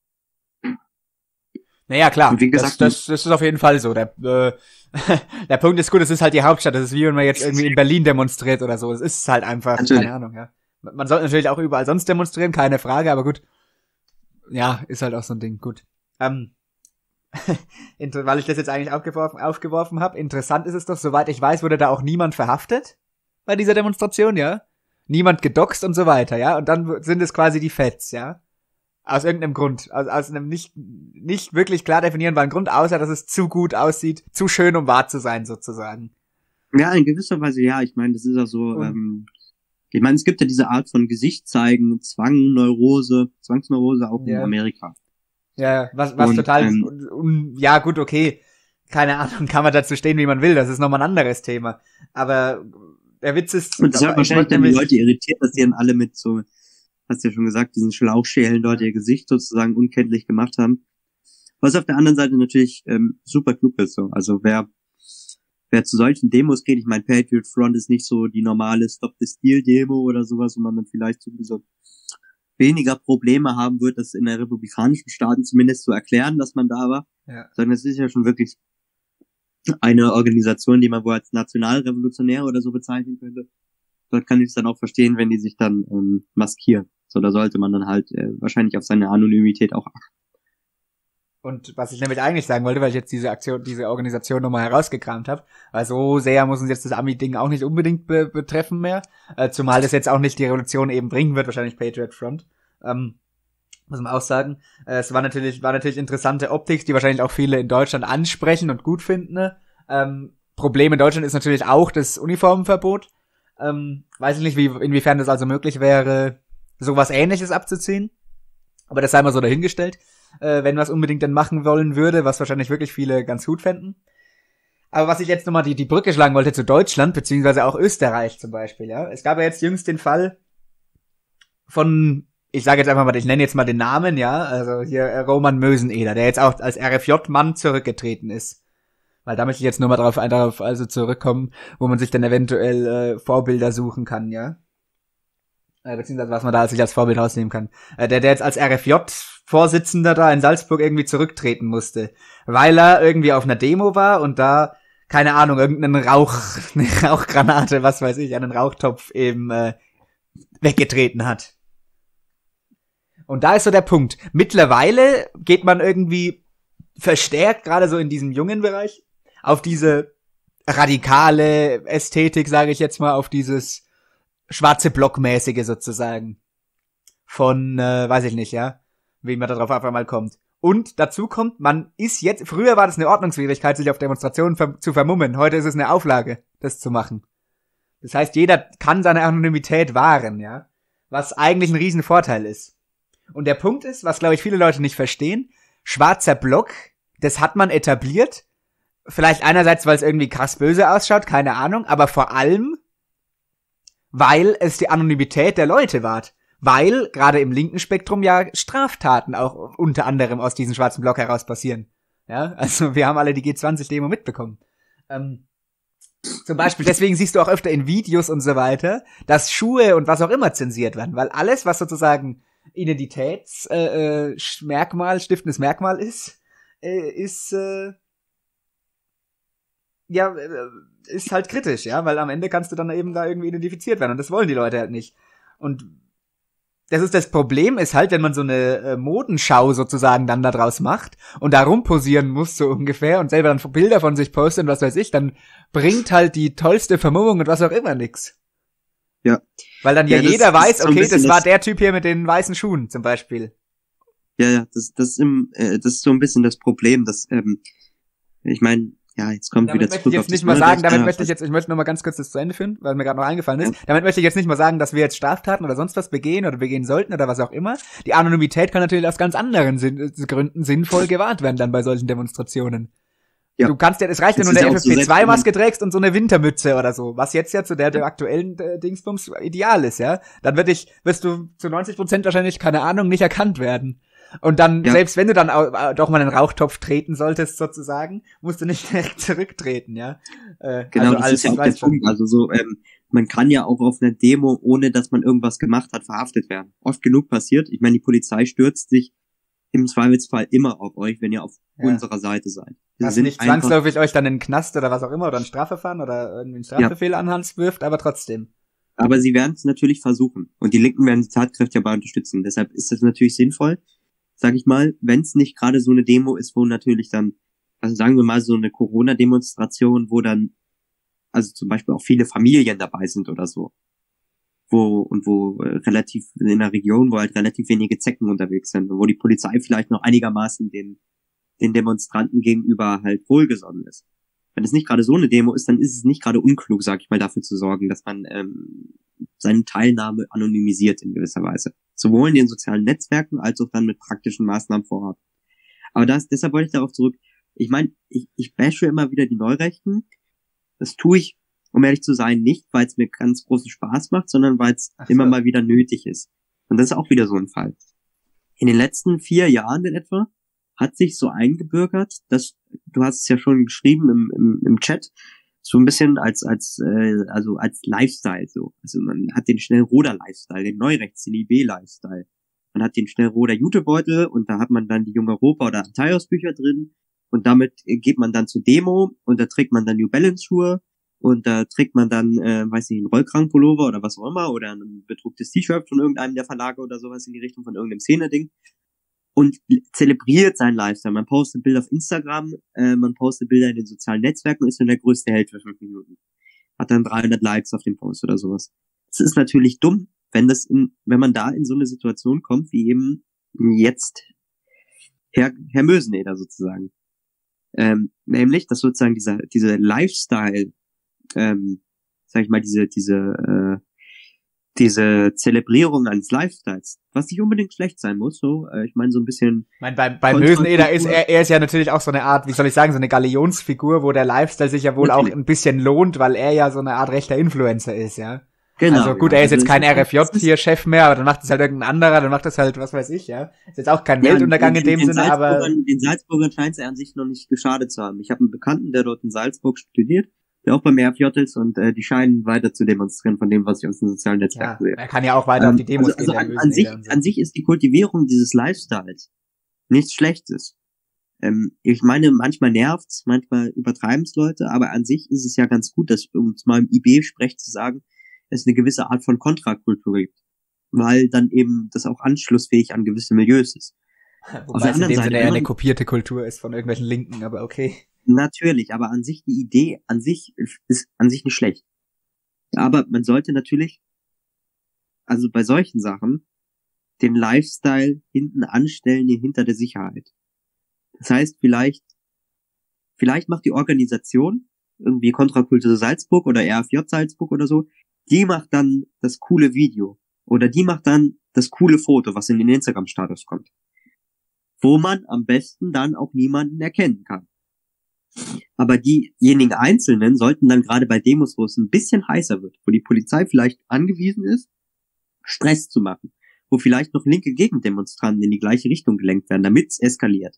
Naja, klar, und wie gesagt, das ist auf jeden Fall so. Der Punkt ist gut, es ist halt die Hauptstadt. Das ist wie wenn man jetzt irgendwie in Berlin demonstriert oder so. Es ist halt einfach, keine Ahnung, ja. Man sollte natürlich auch überall sonst demonstrieren, keine Frage, aber gut. Ja, ist halt auch so ein Ding, gut. Weil ich das jetzt eigentlich aufgeworfen habe, interessant ist es doch, soweit ich weiß, wurde da auch niemand verhaftet bei dieser Demonstration, ja. Niemand gedoxt und so weiter, ja. Und dann sind es quasi die Feds, ja. Aus irgendeinem Grund. Aus einem nicht wirklich klar definierbaren Grund, außer dass es zu gut aussieht, zu schön, um wahr zu sein, sozusagen. Ja, in gewisser Weise ja. Ich meine, das ist ja so, ich meine, es gibt ja diese Art von Gesicht zeigen, Zwangsneurose auch in Amerika. Ja, was total, ja, gut, okay. Keine Ahnung, kann man dazu stehen, wie man will. Das ist nochmal ein anderes Thema. Aber der Witz ist... Und das hat wahrscheinlich dann die Leute irritiert, dass die dann alle mit so... Hast ja schon gesagt, diesen Schlauchschälen dort ihr Gesicht sozusagen unkenntlich gemacht haben. Was auf der anderen Seite natürlich super klug ist. So. Also wer zu solchen Demos geht, ich meine, Patriot Front ist nicht so die normale Stop the Steal Demo oder sowas, wo man dann vielleicht so weniger Probleme haben wird, das in der republikanischen Staaten zumindest zu erklären, dass man da war. Ja. Sondern es ist ja schon wirklich eine Organisation, die man wohl als nationalrevolutionär oder so bezeichnen könnte. Dort kann ich es dann auch verstehen, wenn die sich dann maskieren. So, da sollte man dann halt wahrscheinlich auf seine Anonymität auch achten. Und was ich nämlich eigentlich sagen wollte, weil ich jetzt diese Organisation nochmal herausgekramt habe, weil so sehr muss uns jetzt das Ami-Ding auch nicht unbedingt betreffen mehr, zumal das jetzt auch nicht die Revolution eben bringen wird, wahrscheinlich Patriot Front, muss man auch sagen. Es war natürlich interessante Optik, die wahrscheinlich auch viele in Deutschland ansprechen und gut finden. Ne? Problem in Deutschland ist natürlich auch das Uniformenverbot. Weiß ich nicht, inwiefern das also möglich wäre, sowas Ähnliches abzuziehen. Aber das sei mal so dahingestellt, wenn man es unbedingt dann machen wollen würde, was wahrscheinlich wirklich viele ganz gut fänden. Aber was ich jetzt nochmal die Brücke schlagen wollte zu Deutschland, beziehungsweise auch Österreich zum Beispiel, ja. Es gab ja jetzt jüngst den Fall von, ich sage jetzt einfach mal, ich nenne jetzt mal den Namen, ja, also hier Roman Möseneder, der jetzt auch als RFJ-Mann zurückgetreten ist. Weil da möchte ich jetzt nur mal darauf also zurückkommen, wo man sich dann eventuell Vorbilder suchen kann, ja. Beziehungsweise was man da sich als Vorbild rausnehmen kann. Der jetzt als RFJ-Vorsitzender da in Salzburg irgendwie zurücktreten musste, weil er irgendwie auf einer Demo war und da, keine Ahnung, eine Rauchgranate, was weiß ich, einen Rauchtopf eben weggetreten hat. Und da ist so der Punkt. Mittlerweile geht man irgendwie verstärkt, gerade so in diesem jungen Bereich, auf diese radikale Ästhetik, sage ich jetzt mal, auf dieses schwarze Blockmäßige sozusagen. Von, weiß ich nicht, ja, wie man da drauf auf einmal kommt. Und dazu kommt, man ist jetzt, früher war das eine Ordnungswidrigkeit, sich auf Demonstrationen zu vermummen. Heute ist es eine Auflage, das zu machen. Das heißt, jeder kann seine Anonymität wahren, ja. Was eigentlich ein Riesenvorteil ist. Und der Punkt ist, was glaube ich viele Leute nicht verstehen, schwarzer Block, das hat man etabliert. Vielleicht einerseits, weil es irgendwie krass böse ausschaut, keine Ahnung, aber vor allem, weil es die Anonymität der Leute wahrt. Weil gerade im linken Spektrum ja Straftaten auch unter anderem aus diesem schwarzen Block heraus passieren. Ja, also wir haben alle die G20-Demo mitbekommen. Zum Beispiel, deswegen siehst du auch öfter in Videos und so weiter, dass Schuhe und was auch immer zensiert werden, weil alles, was sozusagen Identitätsmerkmal, stiftendes Merkmal ist ist halt kritisch, ja, weil am Ende kannst du dann eben da irgendwie identifiziert werden und das wollen die Leute halt nicht. Und das ist das Problem, ist halt, wenn man so eine Modenschau sozusagen dann da draus macht und da rumposieren muss so ungefähr und selber dann Bilder von sich postet und was weiß ich, dann bringt halt die tollste Vermummung und was auch immer nix. Ja. Weil dann ja jeder weiß, okay, das war der Typ hier mit den weißen Schuhen zum Beispiel. Ja, das ist so ein bisschen das Problem, dass, ich meine, ja, jetzt kommt damit wieder zurück auf das ich möchte noch mal ganz kurz das zu Ende führen, weil mir gerade noch eingefallen ist. Ja. Damit möchte ich jetzt nicht mal sagen, dass wir jetzt Straftaten oder sonst was begehen oder begehen sollten oder was auch immer. Die Anonymität kann natürlich aus ganz anderen Gründen sinnvoll gewahrt werden dann bei solchen Demonstrationen. Ja. Du kannst ja, es reicht ja nur, eine FFP2-Maske trägst und so eine Wintermütze oder so, was jetzt ja zu der aktuellen Dingsbums ideal ist, ja. Dann wirst du zu 90% wahrscheinlich, keine Ahnung, nicht erkannt werden. Und dann, selbst wenn du dann doch mal einen Rauchtopf treten solltest, sozusagen, musst du nicht direkt zurücktreten, ja. Genau, also das ist ja auch der Punkt. Also so, man kann ja auch auf einer Demo, ohne dass man irgendwas gemacht hat, verhaftet werden. Oft genug passiert. Ich meine, die Polizei stürzt sich im Zweifelsfall immer auf euch, wenn ihr auf unserer Seite seid. Das nicht zwangsläufig euch dann in den Knast oder was auch immer oder ein Strafverfahren oder irgendwie einen Strafbefehl anhand wirft, aber trotzdem. Aber sie werden es natürlich versuchen. Und die Linken werden die Tatkräfte dabei unterstützen. Deshalb ist das natürlich sinnvoll, sag ich mal, wenn es nicht gerade so eine Demo ist, wo natürlich dann, also sagen wir mal so eine Corona-Demonstration, wo dann, also zum Beispiel auch viele Familien dabei sind oder so, wo relativ in einer Region, wo halt relativ wenige Zecken unterwegs sind und wo die Polizei vielleicht noch einigermaßen den Demonstranten gegenüber halt wohlgesonnen ist. Wenn es nicht gerade so eine Demo ist, dann ist es nicht gerade unklug, sag ich mal, dafür zu sorgen, dass man seine Teilnahme anonymisiert in gewisser Weise. Sowohl in den sozialen Netzwerken als auch dann mit praktischen Maßnahmen vor Ort. Aber deshalb wollte ich darauf zurück. Ich meine, ich bashe immer wieder die Neurechten. Das tue ich, um ehrlich zu sein, nicht, weil es mir ganz großen Spaß macht, sondern weil es immer mal wieder nötig ist. Und das ist auch wieder so ein Fall. In den letzten 4 Jahren in etwa hat sich so eingebürgert, dass, du hast es ja schon geschrieben im Chat, so ein bisschen als Lifestyle so. Also man hat den Schnellroder-Lifestyle, den Neurechts-CNIB-Lifestyle. Man hat den Schnellroder Jutebeutel und da hat man dann die Junge Europa oder Antaios Bücher drin und damit geht man dann zur Demo und da trägt man dann New Balance Schuhe und da trägt man dann, weiß nicht, einen Rollkragenpullover oder was auch immer oder ein bedrucktes T-Shirt von irgendeinem der Verlage oder sowas in die Richtung von irgendeinem Szene-Ding und zelebriert seinen Lifestyle. Man postet Bilder auf Instagram, man postet Bilder in den sozialen Netzwerken und ist dann der größte Held für 5 Minuten. Hat dann 300 Likes auf dem Post oder sowas. Das ist natürlich dumm, wenn man da in so eine Situation kommt, wie eben jetzt Herr Möseneder sozusagen. Nämlich, dass sozusagen diese Lifestyle, sag ich mal, diese Zelebrierung eines Lifestyles, was nicht unbedingt schlecht sein muss, so, ich meine so ein bisschen. Ich meine, bei Möseneder ist er ist ja natürlich auch so eine Art, wie soll ich sagen, so eine Galionsfigur, wo der Lifestyle sich ja wohl natürlich auch ein bisschen lohnt, weil er ja so eine Art rechter Influencer ist, ja. Genau. Also gut, er ist jetzt kein RFJ-Chef mehr, aber dann macht es halt irgendein anderer, dann macht es halt, was weiß ich, ja. Ist jetzt auch kein Weltuntergang in dem Sinne, aber. Den Salzburgern scheint es an sich noch nicht geschadet zu haben. Ich habe einen Bekannten, der dort in Salzburg studiert, der auch beim RFJ ist und die scheinen weiter zu demonstrieren von dem, was ich aus den sozialen Netzwerken sehe. Er kann ja auch weiter auf die Demos gehen. An sich ist die Kultivierung dieses Lifestyles nichts Schlechtes. Ich meine, manchmal nervt's, manchmal übertreiben's Leute, aber an sich ist es ja ganz gut, dass, um es mal im IB-Sprech zu sagen, es eine gewisse Art von Kontrakultur gibt, weil dann eben das auch anschlussfähig an gewisse Milieus ist. Wobei es in dem Sinne eher eine kopierte Kultur ist von irgendwelchen Linken, aber okay. Natürlich, aber an sich, die Idee an sich ist an sich nicht schlecht. Aber man sollte natürlich, also bei solchen Sachen, den Lifestyle hinten anstellen, hinter der Sicherheit. Das heißt, vielleicht macht die Organisation, irgendwie Kontrakultur Salzburg oder RFJ Salzburg oder so, die macht dann das coole Video oder die macht dann das coole Foto, was in den Instagram-Status kommt, wo man am besten dann auch niemanden erkennen kann. Aber diejenigen Einzelnen sollten dann gerade bei Demos, wo es ein bisschen heißer wird, wo die Polizei vielleicht angewiesen ist, Stress zu machen, wo vielleicht noch linke Gegendemonstranten in die gleiche Richtung gelenkt werden, damit es eskaliert.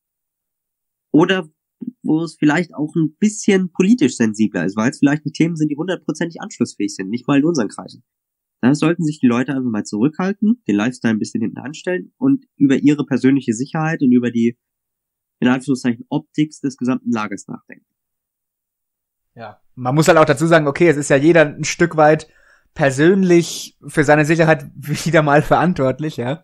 Oder wo es vielleicht auch ein bisschen politisch sensibler ist, weil es vielleicht die Themen sind, die 100%ig anschlussfähig sind, nicht mal in unseren Kreisen. Da sollten sich die Leute einfach mal zurückhalten, den Lifestyle ein bisschen hinten anstellen und über ihre persönliche Sicherheit und über die, in Anführungszeichen, Optik des gesamten Lagers nachdenken. Ja, man muss halt auch dazu sagen, okay, es ist ja jeder ein Stück weit persönlich für seine Sicherheit wieder mal verantwortlich, ja.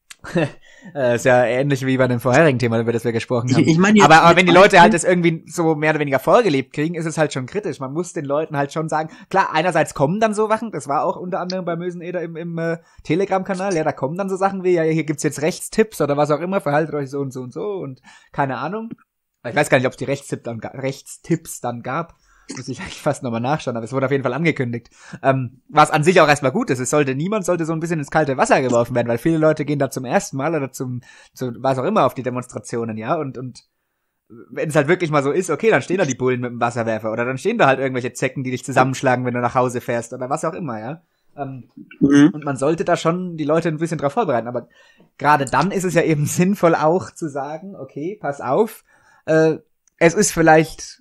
Ist ja ähnlich wie bei dem vorherigen Thema, über das wir gesprochen haben. Ich meine, aber wenn die Leute halt das irgendwie so mehr oder weniger vorgelebt kriegen, ist es halt schon kritisch. Man muss den Leuten halt schon sagen, klar, einerseits kommen dann so Sachen, das war auch unter anderem bei Möseneder im Telegram-Kanal, ja, da kommen dann so Sachen wie, ja, hier gibt's jetzt Rechtstipps oder was auch immer, verhaltet euch so und so und so und keine Ahnung. Ich weiß gar nicht, ob es die Rechtstipps dann gab. Muss ich eigentlich fast nochmal nachschauen, aber es wurde auf jeden Fall angekündigt. Was an sich auch erstmal gut ist. Niemand sollte so ein bisschen ins kalte Wasser geworfen werden, weil viele Leute gehen da zum ersten Mal oder zu was auch immer auf die Demonstrationen, ja, und wenn es halt wirklich mal so ist, okay, dann stehen da die Bullen mit dem Wasserwerfer oder dann stehen da halt irgendwelche Zecken, die dich zusammenschlagen, wenn du nach Hause fährst oder was auch immer, ja. Und man sollte da schon die Leute ein bisschen drauf vorbereiten, aber gerade dann ist es ja eben sinnvoll auch zu sagen, okay, pass auf, es ist vielleicht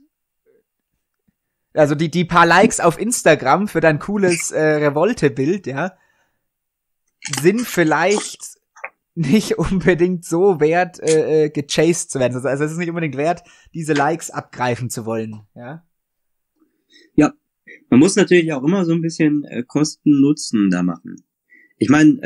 also die paar Likes auf Instagram für dein cooles Revolte-Bild, ja, sind vielleicht nicht unbedingt so wert, gechased zu werden. Also es ist nicht unbedingt wert, diese Likes abgreifen zu wollen, ja. Ja, man muss natürlich auch immer so ein bisschen Kosten-Nutzen da machen. Ich meine,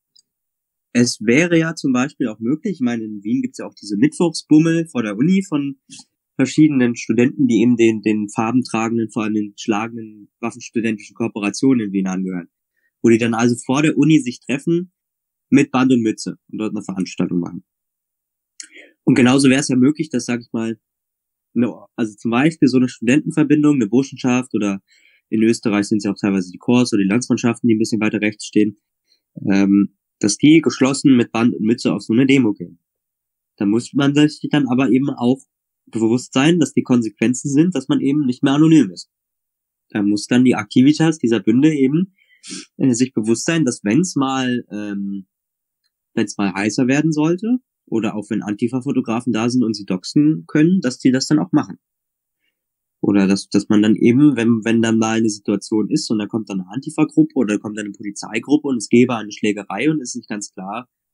es wäre ja zum Beispiel auch möglich, ich meine, in Wien gibt's ja auch diese Mittwochsbummel vor der Uni von verschiedenen Studenten, die eben den farbentragenden, vor allem den schlagenden waffenstudentischen Kooperationen in Wien angehören. Wo die dann also vor der Uni sich treffen mit Band und Mütze und dort eine Veranstaltung machen. Und genauso wäre es ja möglich, dass, sag ich mal, also zum Beispiel so eine Studentenverbindung, eine Burschenschaft oder in Österreich sind es ja auch teilweise die Corps oder die Landsmannschaften, die ein bisschen weiter rechts stehen, dass die geschlossen mit Band und Mütze auf so eine Demo gehen. Da muss man sich dann aber eben auch bewusst sein, dass die Konsequenzen sind, dass man eben nicht mehr anonym ist. Da muss dann die Aktivitas dieser Bünde eben sich bewusst sein, dass wenn es mal heißer werden sollte oder auch wenn Antifa-Fotografen da sind und sie doxen können, dass die das dann auch machen. Oder dass man dann eben, wenn dann mal eine Situation ist und da kommt dann eine Antifa-Gruppe oder da kommt dann eine Polizeigruppe und es gäbe eine Schlägerei und es ist nicht ganz klar,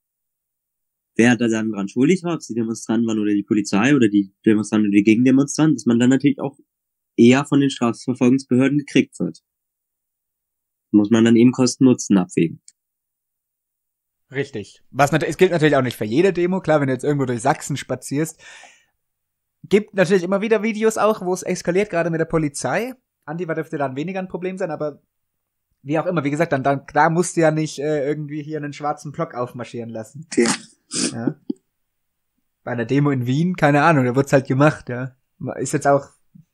wer da dann dran schuldig war, ob es die Demonstranten waren oder die Polizei oder die Demonstranten oder die Gegendemonstranten, dass man dann natürlich auch eher von den Strafverfolgungsbehörden gekriegt wird. Muss man dann eben Kosten-Nutzen abwägen. Richtig. Es gilt natürlich auch nicht für jede Demo. Klar, wenn du jetzt irgendwo durch Sachsen spazierst, gibt natürlich immer wieder Videos auch, wo es eskaliert, gerade mit der Polizei. Antifa dürfte dann weniger ein Problem sein, aber wie auch immer, wie gesagt, dann da musst du ja nicht irgendwie hier einen schwarzen Block aufmarschieren lassen. Ja. Bei einer Demo in Wien, keine Ahnung, da wird's halt gemacht, ja. Ist jetzt auch,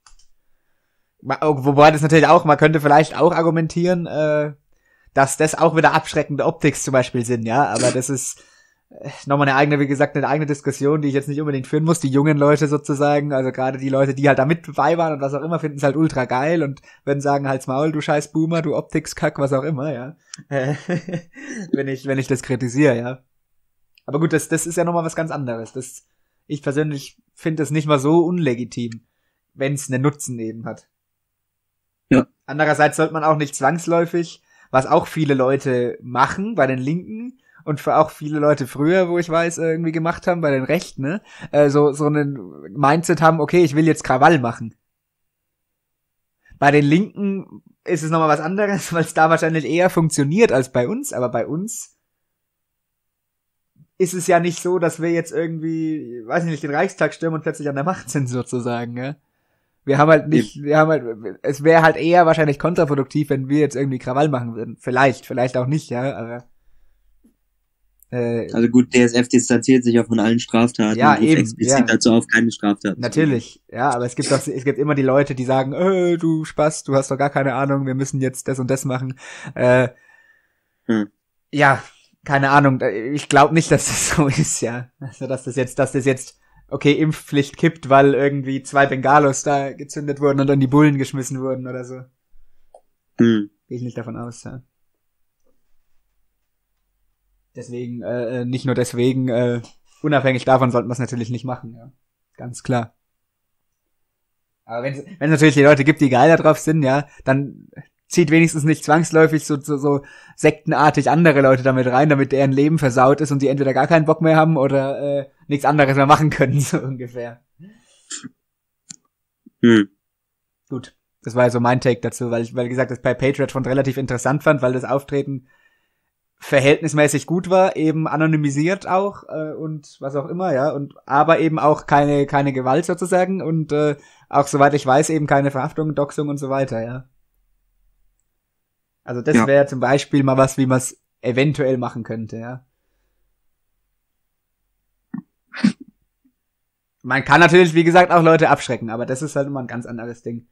wobei das natürlich auch, man könnte vielleicht auch argumentieren, dass das auch wieder abschreckende Optics zum Beispiel sind, ja, aber das ist nochmal wie gesagt, eine eigene Diskussion, die ich jetzt nicht unbedingt führen muss. Die jungen Leute sozusagen, also gerade die Leute, die halt da mit dabei waren und was auch immer, finden es halt ultra geil und würden sagen, halt's Maul, du scheiß Boomer, du Optics-Kack, was auch immer, ja. wenn ich das kritisiere, ja. Aber gut, das ist ja nochmal was ganz anderes. Ich persönlich finde das nicht mal so unlegitim, wenn es einen Nutzen eben hat. Ja. Andererseits sollte man auch nicht zwangsläufig, was auch viele Leute machen bei den Linken und für auch viele Leute früher, wo ich weiß, irgendwie gemacht haben, bei den Rechten, ne, so einen Mindset haben, okay, ich will jetzt Krawall machen. Bei den Linken ist es nochmal was anderes, weil es da wahrscheinlich eher funktioniert als bei uns, aber bei uns ist es ja nicht so, dass wir jetzt irgendwie, weiß ich nicht, den Reichstag stürmen und plötzlich an der Macht sind sozusagen, ja. Es wäre halt eher wahrscheinlich kontraproduktiv, wenn wir jetzt irgendwie Krawall machen würden. Vielleicht auch nicht, ja, aber also gut, DSF distanziert sich auch von allen Straftaten ja, und eben, explizit ja. dazu auf, keine Straftaten. Natürlich, ja, aber es gibt immer die Leute, die sagen, du Spaß, du hast doch gar keine Ahnung, wir müssen jetzt das und das machen. Ja, keine Ahnung, ich glaube nicht, dass das so ist, ja. Also, dass das jetzt okay, Impfpflicht kippt, weil irgendwie 2 Bengalos da gezündet wurden und dann die Bullen geschmissen wurden oder so. Gehe ich nicht davon aus, ja. Deswegen, nicht nur deswegen, unabhängig davon sollten wir es natürlich nicht machen, ja. Ganz klar. Aber wenn es natürlich die Leute gibt, die geil da drauf sind, ja, dann zieht wenigstens nicht zwangsläufig so sektenartig andere Leute damit rein, damit deren Leben versaut ist und die entweder gar keinen Bock mehr haben oder nichts anderes mehr machen können, so ungefähr. Gut, das war ja so mein Take dazu, weil wie gesagt, das bei Patriot Front relativ interessant fand, weil das Auftreten verhältnismäßig gut war, eben anonymisiert auch und was auch immer, ja, und aber eben auch keine Gewalt sozusagen und auch soweit ich weiß eben keine Verhaftung, Doxung und so weiter, ja. Also das wäre zum Beispiel mal was, wie man es eventuell machen könnte, ja. Man kann natürlich, wie gesagt, auch Leute abschrecken, aber das ist halt immer ein ganz anderes Ding.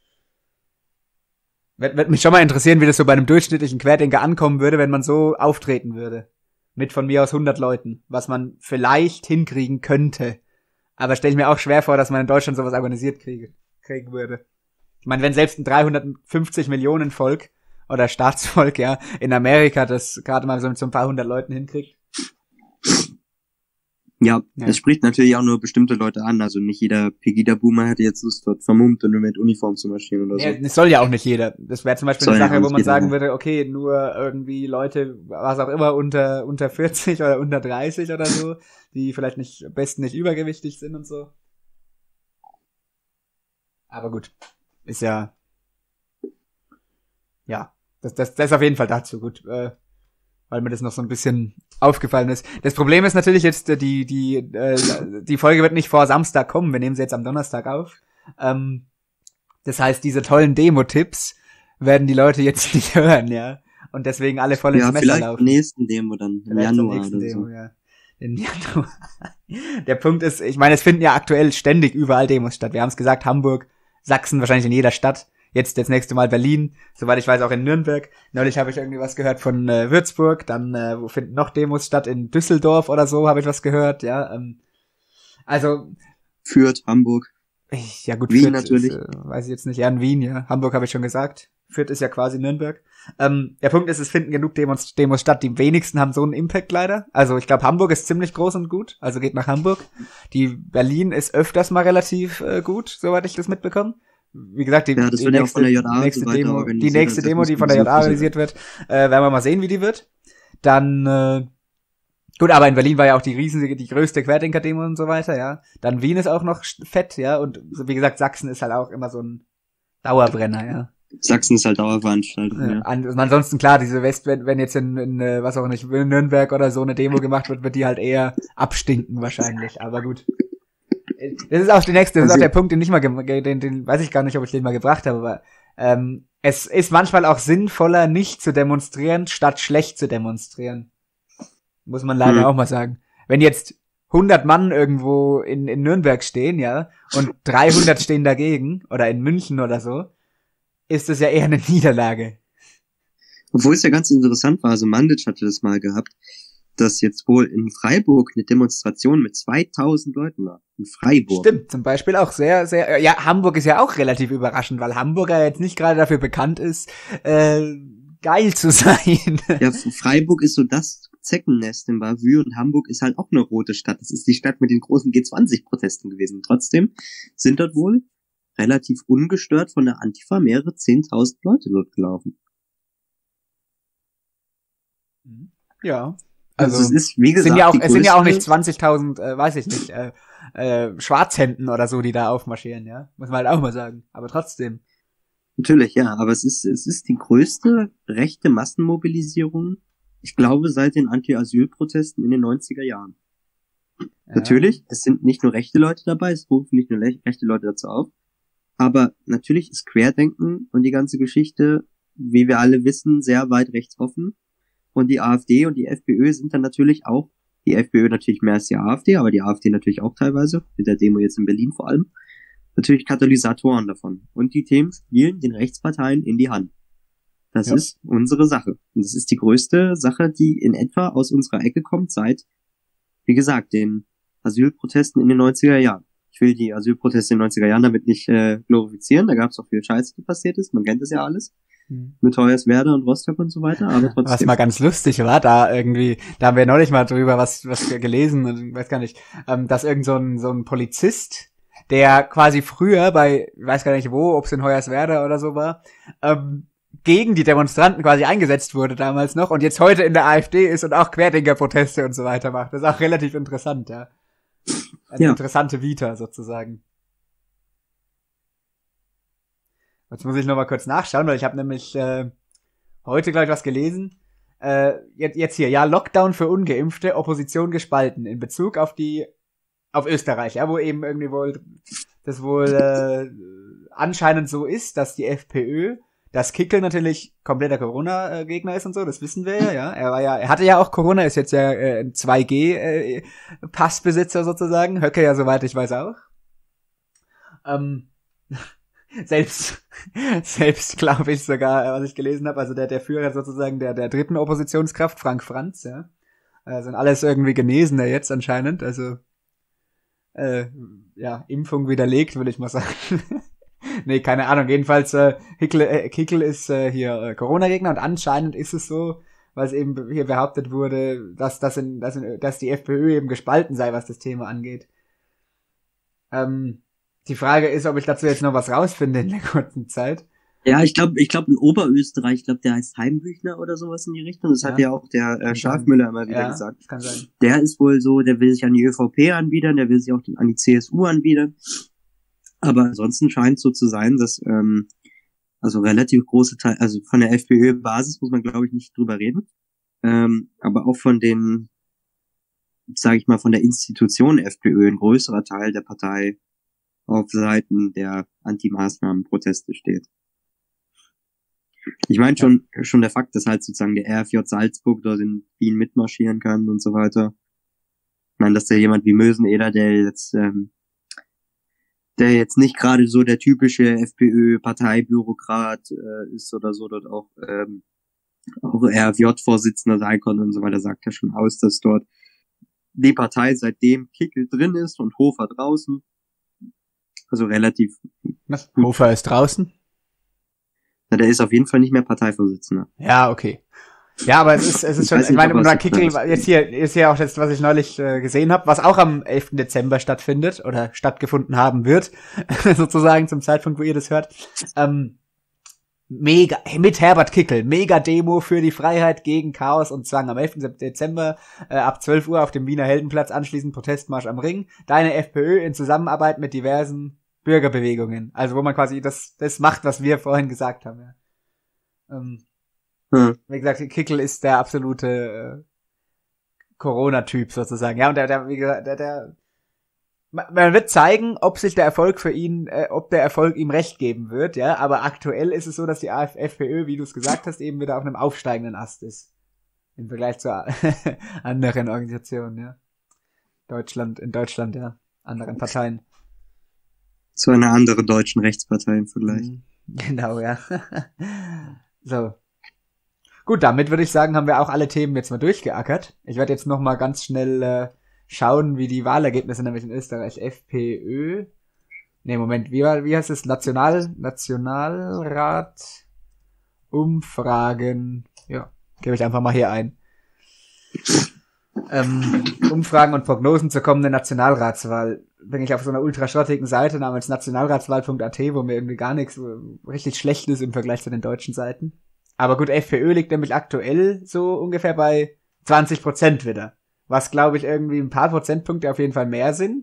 Wird mich schon mal interessieren, wie das so bei einem durchschnittlichen Querdenker ankommen würde, wenn man so auftreten würde. Mit von mir aus 100 Leuten. Was man vielleicht hinkriegen könnte. Aber stelle ich mir auch schwer vor, dass man in Deutschland sowas organisiert kriegen würde. Ich meine, wenn selbst ein 350 Millionen Volk oder Staatsvolk, ja, in Amerika das gerade mal so mit so ein paar 100 Leuten hinkriegt. Ja, das spricht natürlich auch nur bestimmte Leute an. Also nicht jeder Pegida-Boomer hätte jetzt Lust, dort vermummt und mit Uniform zu marschieren oder so. Ja, das soll ja auch nicht jeder. Das wäre zum Beispiel eine Sache, wo man sagen würde, okay, nur irgendwie Leute, was auch immer, unter 40 oder unter 30 oder so, die vielleicht am besten nicht übergewichtig sind und so. Aber gut, ist ja, das ist auf jeden Fall dazu gut, weil mir das noch so ein bisschen aufgefallen ist. Das Problem ist natürlich jetzt, die Folge wird nicht vor Samstag kommen, wir nehmen sie jetzt am Donnerstag auf. Das heißt, diese tollen Demo-Tipps werden die Leute jetzt nicht hören, ja. Und deswegen alle voll ins Messer laufen. Ja, vielleicht vielleicht nächsten Demo dann, im Januar oder Demo, so. Ja. Im Januar. Der Punkt ist, ich meine, es finden ja aktuell ständig überall Demos statt. Wir haben es gesagt, Hamburg, Sachsen, wahrscheinlich in jeder Stadt. Jetzt das nächste Mal Berlin, soweit ich weiß auch in Nürnberg. Neulich habe ich irgendwie was gehört von Würzburg, dann wo finden noch Demos statt? In Düsseldorf oder so habe ich was gehört, ja. Also Fürth, Hamburg. Ja gut, Wien Fürth natürlich. Weiß ich jetzt nicht, ja in Wien, ja. Hamburg habe ich schon gesagt. Fürth ist ja quasi Nürnberg. Der Punkt ist, es finden genug Demos statt. Die wenigsten haben so einen Impact leider. Also ich glaube, Hamburg ist ziemlich groß und gut, also geht nach Hamburg. Die Berlin ist öfters mal relativ gut, soweit ich das mitbekomme. Wie gesagt, die nächste Demo, die von der JA organisiert wird, werden wir mal sehen, wie die wird. Dann Gut, aber in Berlin war ja auch die größte Querdenker-Demo und so weiter, ja. Dann Wien ist auch noch fett, ja. Und wie gesagt, Sachsen ist halt auch immer so ein Dauerbrenner, ja. Sachsen ist halt Dauerveranstaltung, ja. Ansonsten klar, diese wenn jetzt in was auch nicht, in Nürnberg oder so eine Demo gemacht wird die halt eher abstinken wahrscheinlich, aber gut. Das ist auch das ist auch der Punkt, den weiß ich gar nicht, ob ich den mal gebracht habe, aber es ist manchmal auch sinnvoller, nicht zu demonstrieren, statt schlecht zu demonstrieren. Muss man leider auch mal sagen. Wenn jetzt 100 Mann irgendwo in Nürnberg stehen, ja, und 300 stehen dagegen, oder in München oder so, ist das ja eher eine Niederlage. Obwohl es ja ganz interessant war, also Mandic hatte das mal gehabt, dass jetzt wohl in Freiburg eine Demonstration mit 2000 Leuten war. In Freiburg. Stimmt, zum Beispiel auch sehr, sehr, ja, Hamburg ist ja auch relativ überraschend, weil Hamburg ja jetzt nicht gerade dafür bekannt ist, geil zu sein. Ja, Freiburg ist so das Zeckennest in Bavü und Hamburg ist halt auch eine rote Stadt. Das ist die Stadt mit den großen G20-Protesten gewesen. Trotzdem sind dort wohl relativ ungestört von der Antifa mehrere 10.000 Leute dort gelaufen. Ja. Also es ist, wie gesagt, es sind ja auch nicht 20.000, weiß ich nicht, Schwarzhemden oder so, die da aufmarschieren, ja. Muss man halt auch mal sagen. Aber trotzdem. Natürlich, ja. Aber es ist die größte rechte Massenmobilisierung, ich glaube, seit den Anti-Asyl-Protesten in den 90er Jahren. Ja. Natürlich, es sind nicht nur rechte Leute dabei, es rufen nicht nur rechte Leute dazu auf. Aber natürlich ist Querdenken und die ganze Geschichte, wie wir alle wissen, sehr weit rechts offen. Und die AfD und die FPÖ sind dann natürlich auch, die FPÖ natürlich mehr als die AfD, aber die AfD natürlich auch teilweise, mit der Demo jetzt in Berlin vor allem, natürlich Katalysatoren davon. Und die Themen spielen den Rechtsparteien in die Hand. Das ist unsere Sache. Und das ist die größte Sache, die in etwa aus unserer Ecke kommt seit, wie gesagt, den Asylprotesten in den 90er Jahren. Ich will die Asylproteste in den 90er Jahren damit nicht glorifizieren, da gab es auch viel Scheiße, die passiert ist, man kennt das ja alles. Mit Hoyerswerda und Rostock und so weiter, aber trotzdem. Was mal ganz lustig war, da haben wir neulich mal drüber was gelesen, und weiß gar nicht, dass irgend so ein Polizist, der quasi früher ich weiß gar nicht wo, ob es in Hoyerswerda oder so war, gegen die Demonstranten quasi eingesetzt wurde damals noch und jetzt heute in der AfD ist und auch Querdenker-Proteste und so weiter macht. Das ist auch relativ interessant, ja. Eine interessante Vita sozusagen. Jetzt muss ich noch mal kurz nachschauen, weil ich habe nämlich heute, glaube ich, was gelesen. Jetzt hier, ja, Lockdown für Ungeimpfte, Opposition gespalten in Bezug auf Österreich, ja, wo eben irgendwie wohl anscheinend so ist, dass die FPÖ, dass Kickl natürlich kompletter Corona-Gegner ist und so, das wissen wir ja. Er hatte ja auch Corona, ist jetzt ja ein 2G-Passbesitzer sozusagen. Höcke ja, soweit ich weiß, auch. Selbst glaube ich sogar, was ich gelesen habe, also der Führer sozusagen der dritten Oppositionskraft, Frank Franz, ja. Sind alles irgendwie Genesene jetzt anscheinend, also Impfung widerlegt, würde ich mal sagen. Nee, keine Ahnung, jedenfalls Kickl ist hier Corona-Gegner und anscheinend ist es so, weil es eben hier behauptet wurde, dass die FPÖ eben gespalten sei, was das Thema angeht. Die Frage ist, ob ich dazu jetzt noch was rausfinde in der kurzen Zeit. Ja, ich glaube in Oberösterreich, der heißt Heimbüchner oder sowas in die Richtung. Das hat ja auch der Schafmüller immer wieder gesagt. Kann sein. Der ist wohl so, der will sich an die ÖVP anbiedern, der will sich auch an die CSU anbiedern. Aber ansonsten scheint es so zu sein, dass also relativ große Teil, also von der FPÖ-Basis muss man, glaube ich, nicht drüber reden. Aber auch von den, sage ich mal, von der Institution FPÖ ein größerer Teil der Partei auf Seiten der Anti-Maßnahmen-Proteste steht. Ich meine schon der Fakt, dass halt sozusagen der RFJ Salzburg dort in Wien mitmarschieren kann und so weiter. Ich meine, dass da jemand wie Möseneder, der jetzt nicht gerade so der typische FPÖ-Parteibürokrat ist oder so, dort auch RFJ-Vorsitzender sein konnte und so weiter, sagt ja schon aus, dass dort die Partei seitdem Kickl drin ist und Hofer draußen. Also relativ. Was? Hofer ist draußen? Na, der ist auf jeden Fall nicht mehr Parteivorsitzender. Ja, okay. Ja, aber es ist schon, ich meine, unser Kickl, jetzt hier ist ja auch das, was ich neulich gesehen habe, was auch am 11. Dezember stattfindet oder stattgefunden haben wird, sozusagen zum Zeitpunkt, wo ihr das hört. Mega, mit Herbert Kickl, Mega-Demo für die Freiheit gegen Chaos und Zwang am 11. Dezember ab 12 Uhr auf dem Wiener Heldenplatz, anschließend Protestmarsch am Ring. Deine FPÖ in Zusammenarbeit mit diversen Bürgerbewegungen. Also wo man quasi das macht, was wir vorhin gesagt haben. Ja. Wie gesagt, Kickl ist der absolute Corona-Typ sozusagen. Ja, und wie gesagt, man wird zeigen, ob sich der Erfolg für ihn, ob der Erfolg ihm recht geben wird, ja, aber aktuell ist es so, dass die FPÖ, wie du es gesagt hast, eben wieder auf einem aufsteigenden Ast ist. Im Vergleich zu anderen Organisationen, ja. In Deutschland, ja. Anderen Parteien. Zu einer anderen deutschen Rechtspartei im Vergleich. Genau, ja. So. Gut, damit würde ich sagen, haben wir auch alle Themen jetzt mal durchgeackert. Ich werde jetzt noch mal ganz schnell schauen, wie die Wahlergebnisse nämlich in Österreich FPÖ. Nee, Moment, wie heißt es? Nationalrat Umfragen. Ja, gebe ich einfach mal hier ein. Umfragen und Prognosen zur kommenden Nationalratswahl. Bin ich auf so einer ultraschrottigen Seite namens nationalratswahl.at, wo mir irgendwie gar nichts richtig schlecht ist im Vergleich zu den deutschen Seiten. Aber gut, FPÖ liegt nämlich aktuell so ungefähr bei 20% wieder. Was, glaube ich, irgendwie ein paar Prozentpunkte auf jeden Fall mehr sind.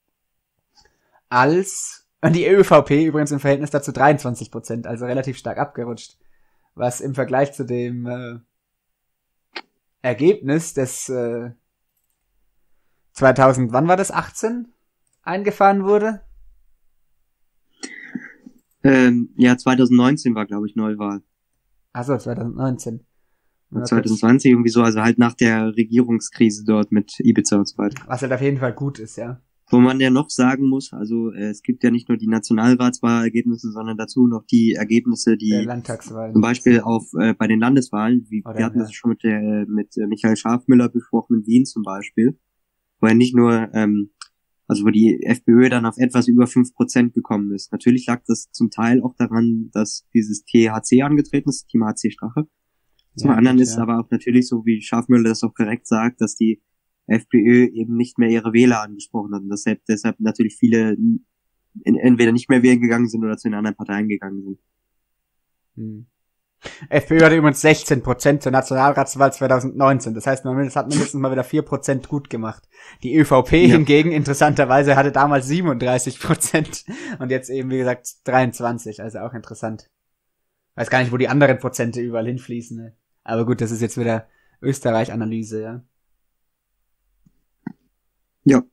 Als die ÖVP übrigens im Verhältnis dazu 23%, also relativ stark abgerutscht. Was im Vergleich zu dem Ergebnis des 2000, wann war das, 18? Eingefahren wurde? Ja, 2019 war, glaube ich, Neuwahl. Achso, 2019. 2020 irgendwie so, also halt nach der Regierungskrise dort mit Ibiza und so weiter. Was halt auf jeden Fall gut ist, ja. Wo man ja noch sagen muss, also es gibt ja nicht nur die Nationalratswahlergebnisse, sondern dazu noch die Ergebnisse, die der Landtagswahlen. Zum Beispiel bei den Landeswahlen, wir hatten das schon mit Michael Schafmüller besprochen in Wien zum Beispiel, wo er nicht nur, also wo die FPÖ dann auf etwas über 5% gekommen ist. Natürlich lag das zum Teil auch daran, dass dieses THC angetreten ist, Team HC Strache. Zum anderen ist aber auch natürlich so, wie Schafmüller das auch korrekt sagt, dass die FPÖ eben nicht mehr ihre Wähler angesprochen hat und deshalb natürlich viele entweder nicht mehr wählen gegangen sind oder zu den anderen Parteien gegangen sind. FPÖ hatte übrigens 16% zur Nationalratswahl 2019. Das heißt, man hat mindestens mal wieder 4% gut gemacht. Die ÖVP hingegen, interessanterweise, hatte damals 37% und jetzt eben, wie gesagt, 23%. Also auch interessant. Weiß gar nicht, wo die anderen Prozente überall hinfließen. Ne? Aber gut, das ist jetzt wieder Österreich-Analyse, ja. Ja.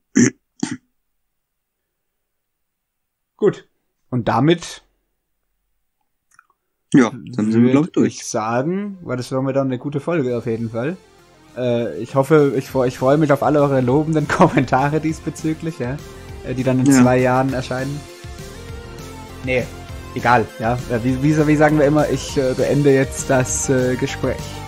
Gut. Und damit dann sind wir, glaube ich, durch. Ich sagen, war das war mir dann eine gute Folge auf jeden Fall. Ich hoffe, ich freue mich auf alle eure lobenden Kommentare diesbezüglich, ja, die dann in 2 Jahren erscheinen. Nee, egal, ja. Wie sagen wir immer, ich beende jetzt das Gespräch.